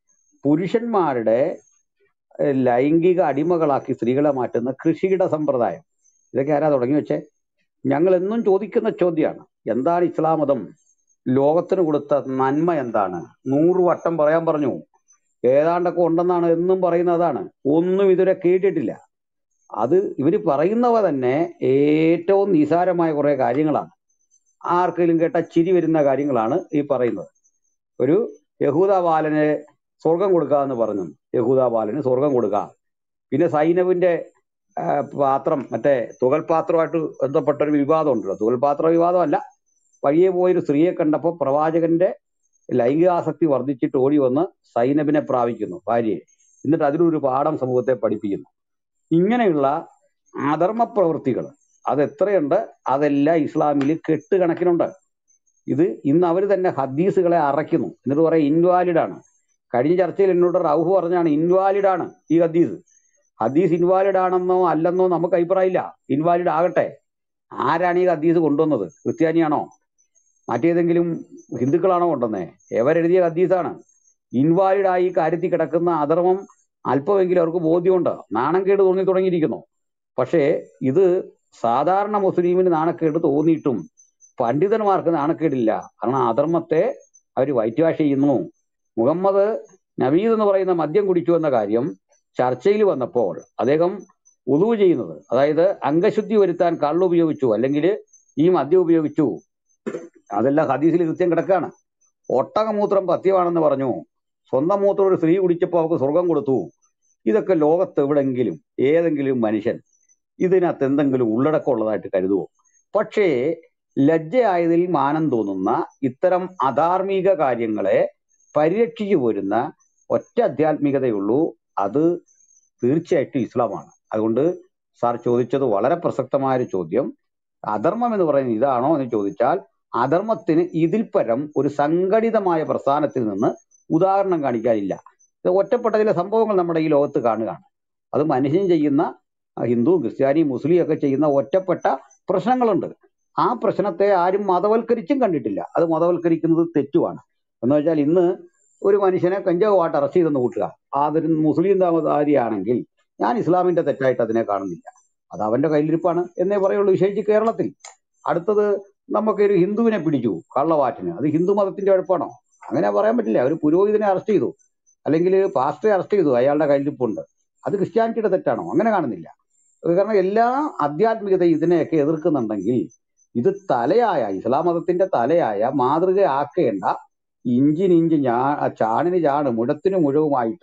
പുരുഷന്മാരുടെ ഏഹ്, ലൈംഗിക അടിമകളാക്കി സ്ത്രീകളെ മാറ്റുന്ന കൃഷിയുടെ സമ്പ്രദായം, ഇതൊക്കെ ആരാ തുടങ്ങി വെച്ചേ? ഞങ്ങൾ എന്നും ചോദിക്കുന്ന ചോദ്യമാണ്, എന്താണ് ഇസ്ലാം മതം ലോകത്തിന് കൊടുത്ത നന്മ എന്താണ്? നൂറ് വട്ടം പറയാൻ പറഞ്ഞു, ഏതാണ്ടൊക്കെ ഉണ്ടെന്നാണ് എന്നും പറയുന്നത്. അതാണ് ഒന്നും ഇതുവരെ കേട്ടിട്ടില്ല. അത് ഇവര് പറയുന്നവ തന്നെ ഏറ്റവും നിസാരമായ കുറെ കാര്യങ്ങളാണ്. ആർക്കെങ്കിലും കേട്ട ചിരി വരുന്ന കാര്യങ്ങളാണ് ഈ പറയുന്നത്. ഒരു യഹൂദ ബാലന് സ്വർഗം കൊടുക്കുക എന്ന് പറഞ്ഞു, യഹൂദ ബാലന് സ്വർഗം കൊടുക്കുക. പിന്നെ സൈനവിന്റെ ആ, പാത്രം, മറ്റേ തുകൽപാത്രമായിട്ട് ബന്ധപ്പെട്ട ഒരു വിവാദം ഉണ്ടല്ലോ, തുകൽപാത്ര വിവാദമല്ല, വഴിയെ പോയൊരു സ്ത്രീയെ കണ്ടപ്പോൾ പ്രവാചകന്റെ ലൈംഗികാസക്തി വർദ്ധിച്ചിട്ട് ഓടി വന്ന് സൈനബിനെ പ്രാപിക്കുന്നു, ഭാര്യയെ. എന്നിട്ട് അതിലൊരു പാഠം സമൂഹത്തെ പഠിപ്പിക്കുന്നു. ഇങ്ങനെയുള്ള അധർമ്മ പ്രവൃത്തികൾ അത് എത്രയുണ്ട്, അതെല്ലാം ഇസ്ലാമിൽ കെട്ടുകണക്കിനുണ്ട്. ഇത് ഇന്ന് അവർ തന്നെ ഹദീസുകളെ അറയ്ക്കുന്നു, എന്നിട്ട് പറയാം ഇൻവാലിഡ് ആണ്. കഴിഞ്ഞ ചർച്ചയിൽ എന്നോട് റൗഫ് പറഞ്ഞാണ് ഇൻവാലിഡ് ആണ് ഈ ഹദീസ്. ഹദീസ് ഇൻവാലിഡ് ആണെന്നോ അല്ലെന്നോ നമുക്ക് അഭിപ്രായമില്ല, ഇൻവാലിഡ് ആകട്ടെ. ആരാണ് ഈ ഹദീസ് കൊണ്ടുവന്നത്? ക്രിസ്ത്യാനിയാണോ? മറ്റേതെങ്കിലും ഹിന്ദുക്കളാണോ കൊണ്ടുവന്നേ? എവരെഴുതിയ ഹദീസാണ്? ഇൻവാലിഡ് ആയി ഈ കാര്യത്തിൽ കിടക്കുന്ന അധർമ്മം അല്പമെങ്കിലും അവർക്ക് ബോധ്യമുണ്ട്, നാണംകേട് തോന്നി തുടങ്ങിയിരിക്കുന്നു. പക്ഷേ ഇത് സാധാരണ മുസ്ലിമിന് നാണക്കേട് തോന്നിയിട്ടും പണ്ഡിതന്മാർക്ക് നാണക്കേടില്ല. കാരണം അധർമ്മത്തെ അവർ വൈറ്റ് വാഷ് ചെയ്യുന്നു. മുഹമ്മദ് നബീദ് എന്ന് പറയുന്ന മദ്യം കുടിച്ചു എന്ന കാര്യം ചർച്ചയിൽ വന്നപ്പോൾ അദ്ദേഹം ഉദു ചെയ്യുന്നത്, അതായത് അംഗശുദ്ധി വരുത്താൻ കള്ള് ഉപയോഗിച്ചു അല്ലെങ്കിൽ ഈ മദ്യം ഉപയോഗിച്ചു, അതെല്ലാം ഹദീസിൽ കൃത്യം കിടക്കാണ്. ഒട്ടകമൂത്രം പഥ്യമാണെന്ന് പറഞ്ഞു, സ്വന്തം മൂത്രം ഒരു സ്ത്രീ കുടിച്ചപ്പോൾ അവർക്ക് സ്വർഗം കൊടുത്തു. ഇതൊക്കെ ലോകത്ത് എവിടെങ്കിലും ഏതെങ്കിലും മനുഷ്യൻ ഇതിനകത്ത് എന്തെങ്കിലും ഉള്ളടക്കം ഉള്ളതായിട്ട് കരുതുമോ? പക്ഷേ ലജ്ജയായതിൽ മാനം തോന്നുന്ന ഇത്തരം അധാർമിക കാര്യങ്ങളെ പരിരക്ഷിച്ചു പോരുന്ന ഒറ്റ ആധ്യാത്മികതയുള്ളൂ, അത് തീർച്ചയായിട്ടും ഇസ്ലാമാണ്. അതുകൊണ്ട് സാർ ചോദിച്ചത് വളരെ പ്രസക്തമായ ഒരു ചോദ്യം. അധർമ്മം എന്ന് പറയുന്നത് ഇതാണോ എന്ന് ചോദിച്ചാൽ അധർമ്മത്തിന് ഇതിൽ പരം ഒരു സംഘടിതമായ പ്രസ്ഥാനത്തിൽ നിന്ന് ഉദാഹരണം കാണിക്കാനില്ല. ഇത് ഒറ്റപ്പെട്ട ചില സംഭവങ്ങൾ നമ്മുടെ ഈ ലോകത്ത് കാണുകയാണ്. അത് മനുഷ്യൻ ചെയ്യുന്ന, ആ, ഹിന്ദു ക്രിസ്ത്യാനി മുസ്ലിം ഒക്കെ ചെയ്യുന്ന ഒറ്റപ്പെട്ട പ്രശ്നങ്ങളുണ്ട്. ആ പ്രശ്നത്തെ ആരും മതവൽക്കരിച്ചും കണ്ടിട്ടില്ല. അത് മതവൽക്കരിക്കുന്നത് തെറ്റുമാണ്. എന്ന് വെച്ചാൽ ഇന്ന് ഒരു മനുഷ്യനെ കഞ്ചാവുമായിട്ട് അറസ്റ്റ് ചെയ്തെന്ന് കൂട്ടുക, അതൊരു മുസ്ലിം താമസകാരിയാണെങ്കിൽ ഞാൻ ഇസ്ലാമിന്റെ തെറ്റായിട്ട് അതിനെ കാണുന്നില്ല, അത് അവന്റെ കയ്യിലിരിപ്പാണ് എന്നേ പറയുള്ളൂ, വിശേഷിച്ച് കേരളത്തിൽ. അടുത്തത് നമുക്കൊരു ഹിന്ദുവിനെ പിടിച്ചു കള്ളവാറ്റിന്, അത് ഹിന്ദു മതത്തിന്റെ കുഴപ്പമാണോ? അങ്ങനെ പറയാൻ പറ്റില്ല. ഒരു പുരോഹിതനെ അറസ്റ്റ് ചെയ്തു അല്ലെങ്കിൽ പാസ്റ്ററെ അറസ്റ്റ് ചെയ്തു, അയാളുടെ കയ്യിലിപ്പുണ്ട്, അത് ക്രിസ്ത്യാനിറ്റിയുടെ തെറ്റാണോ? അങ്ങനെ കാണുന്നില്ല. അത് കാരണം എല്ലാ ആധ്യാത്മികതയും ഇതിനെയൊക്കെ എതിർക്കുന്നുണ്ടെങ്കിൽ ഇത് തലയായ ഇസ്ലാം മതത്തിന്റെ തലയായ മാതൃകയാക്കേണ്ട ഇഞ്ചിന് ഇഞ്ച് ഞാ ചാണിന് ചാണ് മുഴത്തിന് മുഴവുമായിട്ട്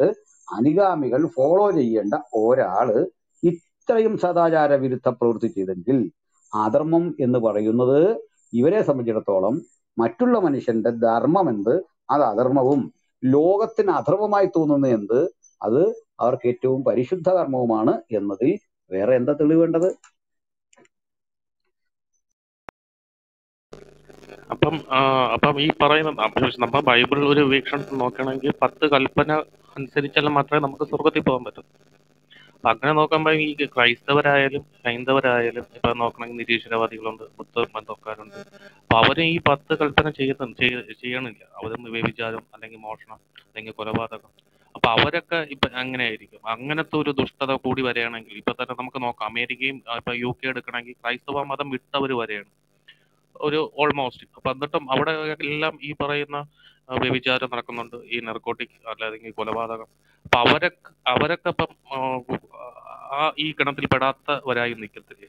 അനുഗാമികൾ ഫോളോ ചെയ്യേണ്ട ഒരാള് ഇത്രയും സദാചാര വിരുദ്ധ പ്രവൃത്തി ചെയ്തെങ്കിൽ അധർമ്മം എന്ന് പറയുന്നത് ഇവരെ സംബന്ധിച്ചിടത്തോളം മറ്റുള്ള മനുഷ്യന്റെ ധർമ്മം എന്ത്, അത് അധർമ്മവും ലോകത്തിന് അധർമ്മമായി തോന്നുന്ന എന്ത്, അത് അവർക്ക് ഏറ്റവും പരിശുദ്ധ കർമ്മവുമാണ് എന്നതിൽ വേറെ എന്താ തെളിവേണ്ടത്? അപ്പം ആ, അപ്പം ഈ പറയുന്ന അപ്പൊ നമ്മ ബൈബിൾ ഒരു വീക്ഷണത്തിൽ നോക്കുകയാണെങ്കിൽ പത്ത് കൽപ്പന അനുസരിച്ചാൽ മാത്രമേ നമുക്ക് സ്വർഗത്തിൽ പോകാൻ പറ്റൂ. അപ്പൊ അങ്ങനെ നോക്കുമ്പോ ഈ ക്രൈസ്തവരായാലും ഹൈന്ദവരായാലും ഇപ്പൊ നോക്കണമെങ്കിൽ നിരീശ്വരവാദികളുണ്ട്, ബുദ്ധമതക്കാരുണ്ട്. അപ്പൊ അവര് ഈ പത്ത് കൽപ്പന ചെയ്യുന്ന ചെയ്യ- ചെയ്യണില്ല. അവരും വ്യഭിചാരം അല്ലെങ്കിൽ മോഷണം അല്ലെങ്കിൽ കൊലപാതകം. അപ്പൊ അവരൊക്കെ ഇപ്പൊ എങ്ങനെയായിരിക്കും? അങ്ങനത്തെ ഒരു ദുഷ്ടത കൂടി വരികയാണെങ്കിൽ ഇപ്പൊ തന്നെ നമുക്ക് നോക്കാം, അമേരിക്കയും ആ, ഇപ്പൊ യു കെ എടുക്കണമെങ്കിൽ ക്രൈസ്തവ മതം വിട്ടവര് വരെയാണ് ഒരു ഓൾമോസ്റ്റ്. അപ്പൊ എന്നിട്ടും അവിടെ എല്ലാം ഈ പറയുന്ന ആ, വ്യഭിചാരം നടക്കുന്നുണ്ട്, ഈ നെർക്കോട്ടിക് അല്ലെങ്കിൽ കൊലപാതകം. അപ്പൊ അവരൊക്കെ അവരൊക്കെ ഇപ്പം ആ, ആ ഈ ഗണത്തിൽ പെടാത്തവരായി നിൽക്കത്തില്ലേ?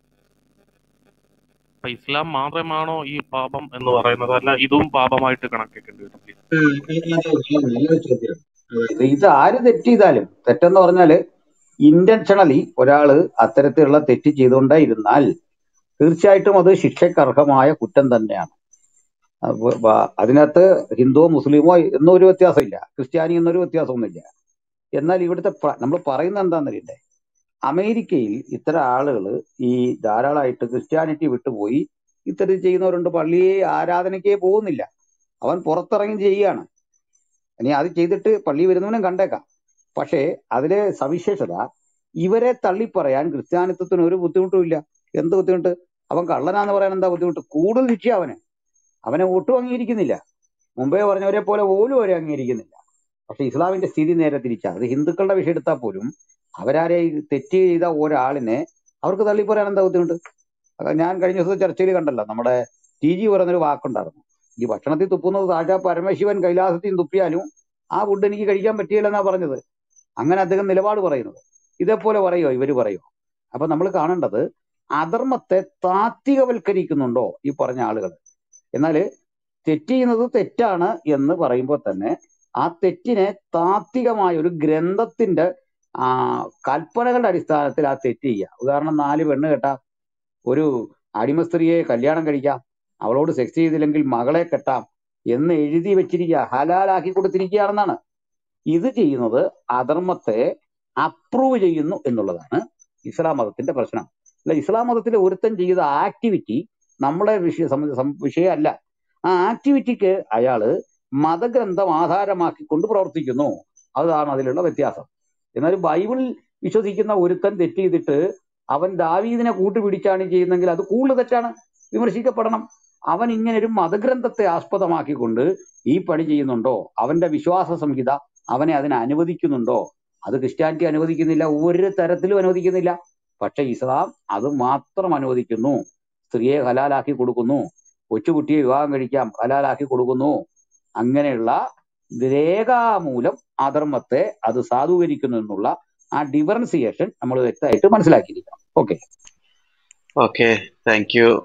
അപ്പൊ ഇസ്ലാം മാത്രമാണോ ഈ പാപം എന്ന് പറയുന്നത്, അല്ല ഇതും പാപമായിട്ട് കണക്കാക്കേണ്ടി വരില്ലേ? ഉം, ഇത് ഇത് നല്ലൊരു ചോദ്യം. ഇത് ഇത് ആര് തെറ്റ് ചെയ്താലും, തെറ്റെന്ന് പറഞ്ഞാല് ഇന്റൻഷണലി ഒരാള് അത്തരത്തിലുള്ള തെറ്റ് ചെയ്തുകൊണ്ടേ ഇരുന്നാൽ തീർച്ചയായിട്ടും അത് ശിക്ഷയ്ക്ക് അർഹമായ കുറ്റം തന്നെയാണ്. അപ്പൊ ബ- അതിനകത്ത് ഹിന്ദുവോ മുസ്ലിമോ എന്നൊരു വ്യത്യാസമില്ല, ക്രിസ്ത്യാനി എന്നൊരു വ്യത്യാസമൊന്നുമില്ല. എന്നാൽ ഇവിടുത്തെ നമ്മൾ പറയുന്നത് എന്താണെന്നറിയണ്ടേ? അമേരിക്കയിൽ ഇത്തരം ആളുകൾ ഈ ധാരാളമായിട്ട് ക്രിസ്ത്യാനിറ്റി വിട്ടുപോയി ഇത്തരം ചെയ്യുന്നവരുണ്ട്. പള്ളിയെ ആരാധനയ്ക്കേ പോകുന്നില്ല, അവൻ പുറത്തിറങ്ങി ചെയ്യുകയാണ്. ഇനി അത് ചെയ്തിട്ട് പള്ളി വരുന്നവനും കണ്ടേക്കാം. പക്ഷേ അതിലെ സവിശേഷത, ഇവരെ തള്ളിപ്പറയാൻ ക്രിസ്ത്യാനിത്വത്തിന് ഒരു ബുദ്ധിമുട്ടും ഇല്ല. എന്ത് ബുദ്ധിമുട്ട്? അവൻ കള്ളനാന്ന് പറയാൻ എന്താ ബുദ്ധിമുട്ട്? കൂടുതൽ ശിക്ഷ അവന്. അവനെ ഒട്ടും അംഗീകരിക്കുന്നില്ല, മുമ്പേ പറഞ്ഞവരെ പോലെ പോലും അവരെ അംഗീകരിക്കുന്നില്ല. പക്ഷെ ഇസ്ലാമിന്റെ സ്ഥിതി നേരെ തിരിച്ചാണ്. അത് ഹിന്ദുക്കളുടെ വിഷയം എടുത്താൽ പോലും അവരാരെ ഈ തെറ്റ് ചെയ്ത ഒരാളിനെ അവർക്ക് തള്ളിപ്പറയാൻ എന്താ ബുദ്ധിമുട്ട്? അത് ഞാൻ കഴിഞ്ഞ ദിവസം ചർച്ചയിൽ കണ്ടല്ലോ, നമ്മുടെ ടി ജി പറയുന്നൊരു വാക്കുണ്ടായിരുന്നു, ഈ ഭക്ഷണത്തിൽ തുപ്പുന്നത് സാക്ഷാ പരമശിവൻ കൈലാസത്തിൽ തുപ്പിയാലും ആ ഫുഡ് എനിക്ക് കഴിക്കാൻ പറ്റിയില്ലെന്നാ പറഞ്ഞത്. അങ്ങനെ അദ്ദേഹം നിലപാട് പറയുന്നത്. ഇതേപോലെ പറയോ ഇവര് പറയോ? അപ്പൊ നമ്മൾ കാണേണ്ടത് അധർമ്മത്തെ താത്വികവൽക്കരിക്കുന്നുണ്ടോ ഈ പറഞ്ഞ ആളുകൾ. എന്നാൽ തെറ്റ് ചെയ്യുന്നത് തെറ്റാണ് എന്ന് പറയുമ്പോൾ തന്നെ ആ തെറ്റിനെ താത്വികമായ ഒരു ഗ്രന്ഥത്തിന്റെ ആ കൽപ്പനകളുടെ അടിസ്ഥാനത്തിൽ ആ തെറ്റ് ചെയ്യുക. ഉദാഹരണം, നാല് പെണ്ണ് കെട്ടാം, ഒരു അടിമ സ്ത്രീയെ കല്യാണം കഴിക്കാം, അവളോട് സെക്സ് ചെയ്തില്ലെങ്കിൽ മകളെ കെട്ടാം എന്ന് എഴുതി വെച്ചിരിക്കുക, ഹലാലാക്കി കൊടുത്തിരിക്കുകയാണെന്നാണ്. ഇത് ചെയ്യുന്നത് അധർമ്മത്തെ അപ്രൂവ് ചെയ്യുന്നു എന്നുള്ളതാണ് ഇസ്ലാം മതത്തിന്റെ പ്രശ്നം. അല്ല, ഇസ്ലാം മതത്തിലെ ഒരുത്തൻ ചെയ്ത ആക്ടിവിറ്റി നമ്മളെ വിഷയ സംബന്ധ- സം- വിഷയമല്ല. ആ ആക്ടിവിറ്റിക്ക് അയാള് മതഗ്രന്ഥം ആധാരമാക്കിക്കൊണ്ട് പ്രവർത്തിക്കുന്നു, അതാണ് അതിലുള്ള വ്യത്യാസം. എന്നാൽ ബൈബിളിൽ വിശ്വസിക്കുന്ന ഒരുത്തൻ തെറ്റ് ചെയ്തിട്ട് അവൻ ദാവീദിനെ കൂട്ടുപിടിച്ചാണ് ചെയ്യുന്നെങ്കിൽ അത് കൂടുതൽ തെറ്റാണ്, വിമർശിക്കപ്പെടണം. അവൻ ഇങ്ങനെ ഒരു മതഗ്രന്ഥത്തെ ആസ്പദമാക്കിക്കൊണ്ട് ഈ പണി ചെയ്യുന്നുണ്ടോ, അവന്റെ വിശ്വാസ സംഹിത അവനെ അതിനെ അനുവദിക്കുന്നുണ്ടോ? അത് ക്രിസ്ത്യാനിറ്റി അനുവദിക്കുന്നില്ല, ഒരു തരത്തിലും അനുവദിക്കുന്നില്ല. പക്ഷെ ഇസ്ലാം അത് മാത്രം അനുവദിക്കുന്നു. സ്ത്രീയെ ഹലാലാക്കി കൊടുക്കുന്നു, കൊച്ചുകുട്ടിയെ വിവാഹം കഴിക്കാം ഹലാലാക്കി കൊടുക്കുന്നു. അങ്ങനെയുള്ള രേഖാമൂലം അധർമ്മത്തെ അത് സാധൂകരിക്കുന്നു എന്നുള്ള ആ ഡിഫറൻസിയേഷൻ നമ്മൾ വ്യക്തമായിട്ട് മനസ്സിലാക്കിയിരിക്കണം. Okay. Okay, thank you.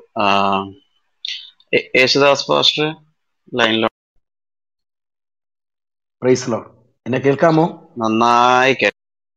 Yesudas pastor ലൈനിലോ? Praise lord. എന്നെ കേൾക്കാമോ? നന്നായി കേ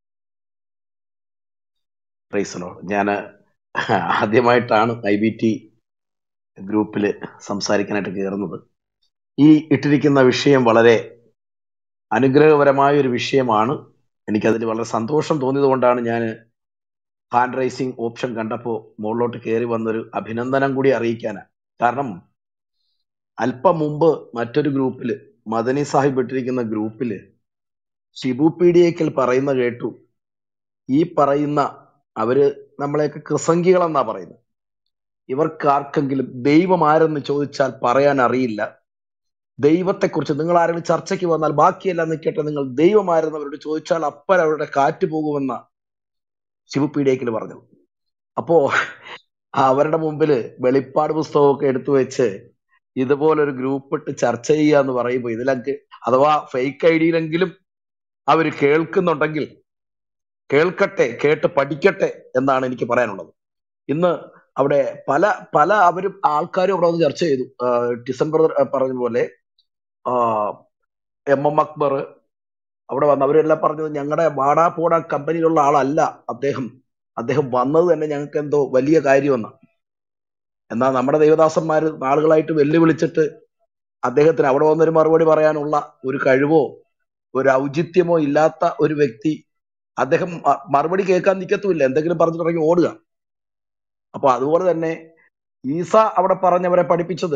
പ്രൈസ് ലോർഡ്. ഞാൻ ആദ്യമായിട്ടാണ് ഐ ബി ടി ഗ്രൂപ്പിൽ സംസാരിക്കാനായിട്ട് കയറുന്നത്. ഈ ഇട്ടിരിക്കുന്ന വിഷയം വളരെ അനുഗ്രഹപരമായ ഒരു വിഷയമാണ്. എനിക്കതിൽ വളരെ സന്തോഷം തോന്നിയത് കൊണ്ടാണ് ഞാൻ ഹാൻഡ് റൈസിങ് ഓപ്ഷൻ കണ്ടപ്പോൾ മുകളിലോട്ട് കയറി വന്നൊരു അഭിനന്ദനം കൂടി അറിയിക്കാനാണ്. കാരണം അല്പം മുമ്പ് മറ്റൊരു ഗ്രൂപ്പില്, മദനി സാഹിബ് ഇട്ടിരിക്കുന്ന ഗ്രൂപ്പില് ഷിബു പി ഡി എക്കൽ പറയുന്ന കേട്ടു, ഈ പറയുന്ന അവര് നമ്മളെയൊക്കെ കൃസംഗികളെന്നാ പറയുന്നത്, ഇവർക്ക് ആർക്കെങ്കിലും ദൈവം ആരെന്ന് ചോദിച്ചാൽ പറയാൻ അറിയില്ല, ദൈവത്തെക്കുറിച്ച് നിങ്ങൾ ആരെങ്കിലും ചർച്ചയ്ക്ക് വന്നാൽ ബാക്കിയെല്ലാം നിൽക്കട്ടെ, നിങ്ങൾ ദൈവം ആരെന്ന് അവരോട് ചോദിച്ചാൽ അപ്പൻ അവരുടെ കാറ്റ് പോകുമെന്ന ഷിബു പി ഡി എക്കൽ പറഞ്ഞു. അപ്പോ അവരുടെ മുമ്പില് വെളിപ്പാട് പുസ്തകമൊക്കെ എടുത്തു വെച്ച് ഇതുപോലൊരു ഗ്രൂപ്പ് ഇട്ട് ചർച്ച ചെയ്യുക എന്ന് പറയുമ്പോൾ ഇതിലൊക്കെ അഥവാ ഫേക്ക് ഐഡിയിലെങ്കിലും അവർ കേൾക്കുന്നുണ്ടെങ്കിൽ കേൾക്കട്ടെ, കേട്ട് പഠിക്കട്ടെ എന്നാണ് എനിക്ക് പറയാനുള്ളത്. ഇന്ന് അവിടെ പല പല അവരും ആൾക്കാരും അവിടെ വന്ന് ചർച്ച ചെയ്തു. ഡിസംബർ പറഞ്ഞ പോലെ എം എം അക്ബർ, അവിടെ വന്ന് അവരെല്ലാം പറഞ്ഞത് ഞങ്ങളുടെ വാടാ പോടാ കമ്പനിയിലുള്ള ആളല്ല അദ്ദേഹം. അദ്ദേഹം വന്നത് തന്നെ ഞങ്ങൾക്ക് എന്തോ വലിയ കാര്യമെന്നാണ്. എന്നാൽ നമ്മുടെ ദൈവദാസന്മാർ നാളുകളായിട്ട് വെല്ലുവിളിച്ചിട്ട് അദ്ദേഹത്തിന് അവിടെ വന്നൊരു മറുപടി പറയാനുള്ള ഒരു കഴിവോ ഒരു ഔചിത്യമോ ഇല്ലാത്ത ഒരു വ്യക്തി. അദ്ദേഹം മ- മറുപടി കേൾക്കാൻ നിൽക്കത്തുമില്ല, എന്തെങ്കിലും പറഞ്ഞു തുടങ്ങി ഓടുക. അപ്പൊ അതുപോലെ തന്നെ ഈസ അവിടെ പറഞ്ഞവരെ പഠിപ്പിച്ചത്,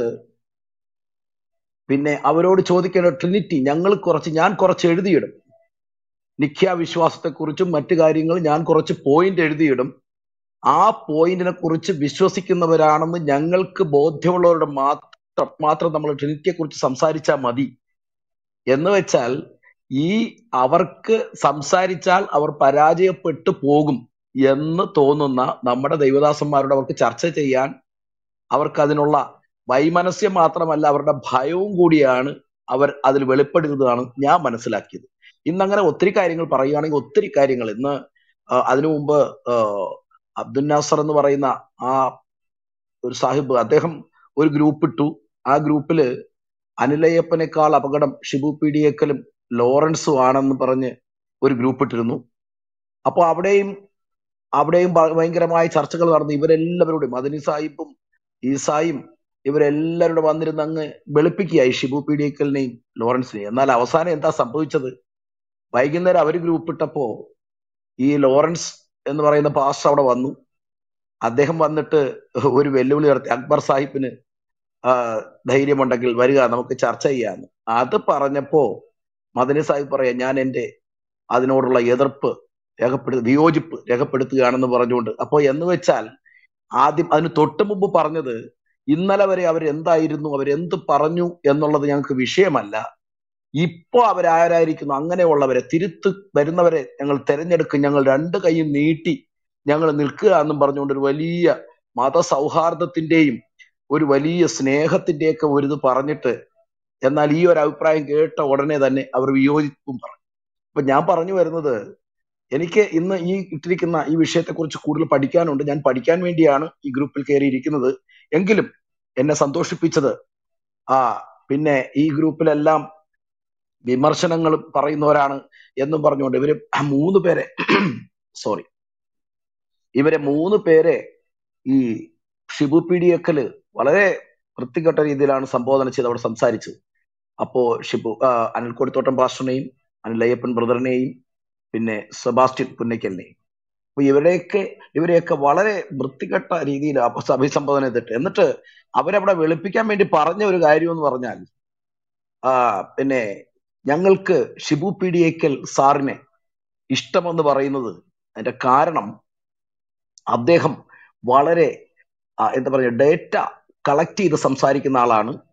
പിന്നെ അവരോട് ചോദിക്കേണ്ട ട്രിനിറ്റി ഞങ്ങൾ കുറച്ച് ഞാൻ കുറച്ച് എഴുതിയിടും, നിഖ്യാ വിശ്വാസത്തെക്കുറിച്ചും മറ്റു കാര്യങ്ങൾ ഞാൻ കുറച്ച് പോയിന്റ് എഴുതിയിടും. ആ പോയിന്റിനെ കുറിച്ച് വിശ്വസിക്കുന്നവരാണെന്ന് ഞങ്ങൾക്ക് ബോധ്യമുള്ളവരുടെ മാത്രം മാത്രം നമ്മൾ ട്രിനിറ്റിയെ കുറിച്ച് സംസാരിച്ചാൽ മതി. എന്ന് വെച്ചാൽ ഈ അവർക്ക് സംസാരിച്ചാൽ അവർ പരാജയപ്പെട്ടു പോകും എന്ന് തോന്നുന്ന നമ്മുടെ ദൈവദാസന്മാരോട് അവർക്ക് ചർച്ച ചെയ്യാൻ അവർക്ക് അതിനുള്ള വൈമനസ്യം മാത്രമല്ല അവരുടെ ഭയവും കൂടിയാണ് അവർ അതിൽ വെളിപ്പെടുന്നതാണ് ഞാൻ മനസ്സിലാക്കിയത്. ഇന്നങ്ങനെ ഒത്തിരി കാര്യങ്ങൾ പറയുകയാണെങ്കിൽ ഒത്തിരി കാര്യങ്ങൾ ഇന്ന് ആ, അതിനു മുമ്പ് ആ, അബ്ദുൽ നാസർ എന്ന് പറയുന്ന ആ ഒരു സാഹിബ് അദ്ദേഹം ഒരു ഗ്രൂപ്പ് ഇട്ടു. ആ ഗ്രൂപ്പില് അനിലയ്യപ്പനേക്കാൾ അപകടം ഷിബു പി ഡി എക്കലും ലോറൻസും ആണെന്ന് പറഞ്ഞ് ഒരു ഗ്രൂപ്പ് ഇട്ടിരുന്നു. അപ്പൊ അവിടെയും അവിടെയും ഭ- ഭയങ്കരമായ ചർച്ചകൾ നടന്നു. ഇവരെല്ലാവരോടും മദനി സാഹിബും ഈസായും ഇവരെല്ലാവരോടും വന്നിരുന്ന് അങ്ങ് വെളുപ്പിക്കുകയായി ഷിബു പി ഡി എക്കലിനെയും ലോറൻസിനെയും. എന്നാൽ അവസാനം എന്താ സംഭവിച്ചത്? വൈകുന്നേരം അവർ ഗ്രൂപ്പ് ഇട്ടപ്പോ ഈ ലോറൻസ് എന്ന് പറയുന്ന പാസ്റ്റർ അവിടെ വന്നു. അദ്ദേഹം വന്നിട്ട് ഒരു വെല്ലുവിളി നടത്തി, അക്ബർ സാഹിബിന് ആ, ധൈര്യമുണ്ടെങ്കിൽ വരിക നമുക്ക് ചർച്ച ചെയ്യാന്ന്. അത് പറഞ്ഞപ്പോ മദനി സാഹിബ് പറയാ ഞാൻ എന്റെ അതിനോടുള്ള എതിർപ്പ് രേഖപ്പെടുത്തി വിയോജിപ്പ് രേഖപ്പെടുത്തുകയാണെന്ന് പറഞ്ഞുകൊണ്ട്. അപ്പൊ എന്ന് വെച്ചാൽ ആദ്യം അതിന് തൊട്ട് മുമ്പ് പറഞ്ഞത് ഇന്നലെ വരെ അവരെന്തായിരുന്നു അവരെന്ത് പറഞ്ഞു എന്നുള്ളത് ഞങ്ങൾക്ക് വിഷയമല്ല, ഇപ്പൊ അവരാരായിരിക്കുന്നു അങ്ങനെയുള്ളവരെ തിരുത്ത് വരുന്നവരെ ഞങ്ങൾ തെരഞ്ഞെടുക്കും, ഞങ്ങൾ രണ്ട് കൈയും നീട്ടി ഞങ്ങൾ നിൽക്കുക എന്നും പറഞ്ഞുകൊണ്ട് ഒരു വലിയ മതസൗഹാർദ്ദത്തിന്റെയും ഒരു വലിയ സ്നേഹത്തിന്റെയൊക്കെ ഒരു ഇത് പറഞ്ഞിട്ട്, എന്നാൽ ഈ ഒരു അഭിപ്രായം കേട്ട ഉടനെ തന്നെ അവർ വിയോജിപ്പും പറഞ്ഞു. അപ്പൊ ഞാൻ പറഞ്ഞു വരുന്നത്, എനിക്ക് ഇന്ന് ഈ ഇട്ടിരിക്കുന്ന ഈ വിഷയത്തെക്കുറിച്ച് കൂടുതൽ പഠിക്കാനുണ്ട്. ഞാൻ പഠിക്കാൻ വേണ്ടിയാണ് ഈ ഗ്രൂപ്പിൽ കയറിയിരിക്കുന്നത്. എങ്കിലും എന്നെ സന്തോഷിപ്പിച്ചത് ആ പിന്നെ ഈ ഗ്രൂപ്പിലെല്ലാം വിമർശനങ്ങൾ പറയുന്നവരാണ് എന്നും പറഞ്ഞുകൊണ്ട് ഇവര് മൂന്ന് പേരെ സോറി ഇവരെ മൂന്ന് പേരെ ഈ ഷിബു പി ഡി എക്കല് വളരെ വൃത്തികെട്ട രീതിയിലാണ് സംബോധന ചെയ്ത് അവിടെ സംസാരിച്ചത്. അപ്പോ ഷിബു ആ, അനിൽ കൊടിത്തോട്ടം പാസ്റ്ററിനെയും അനിലയ്യപ്പൻ ബ്രദറിനെയും പിന്നെ സെബാസ്റ്റ്യൻ പുന്നയ്ക്കലിനെയും, അപ്പൊ ഇവരെയൊക്കെ ഇവരെയൊക്കെ വളരെ വൃത്തികെട്ട രീതിയിൽ അപ- അഭിസംബോധന ചെയ്തിട്ട് എന്നിട്ട് അവരവിടെ വെളുപ്പിക്കാൻ വേണ്ടി പറഞ്ഞ ഒരു കാര്യം എന്ന് പറഞ്ഞാൽ ആ പിന്നെ ഞങ്ങൾക്ക് ഷിബു പി ഡി എക്കൽ സാറിനെ ഇഷ്ടമെന്ന് പറയുന്നത് അതിന്റെ കാരണം അദ്ദേഹം വളരെ ആ, എന്താ പറയുക ഡേറ്റ കളക്ട് ചെയ്ത് സംസാരിക്കുന്ന ആളാണ്.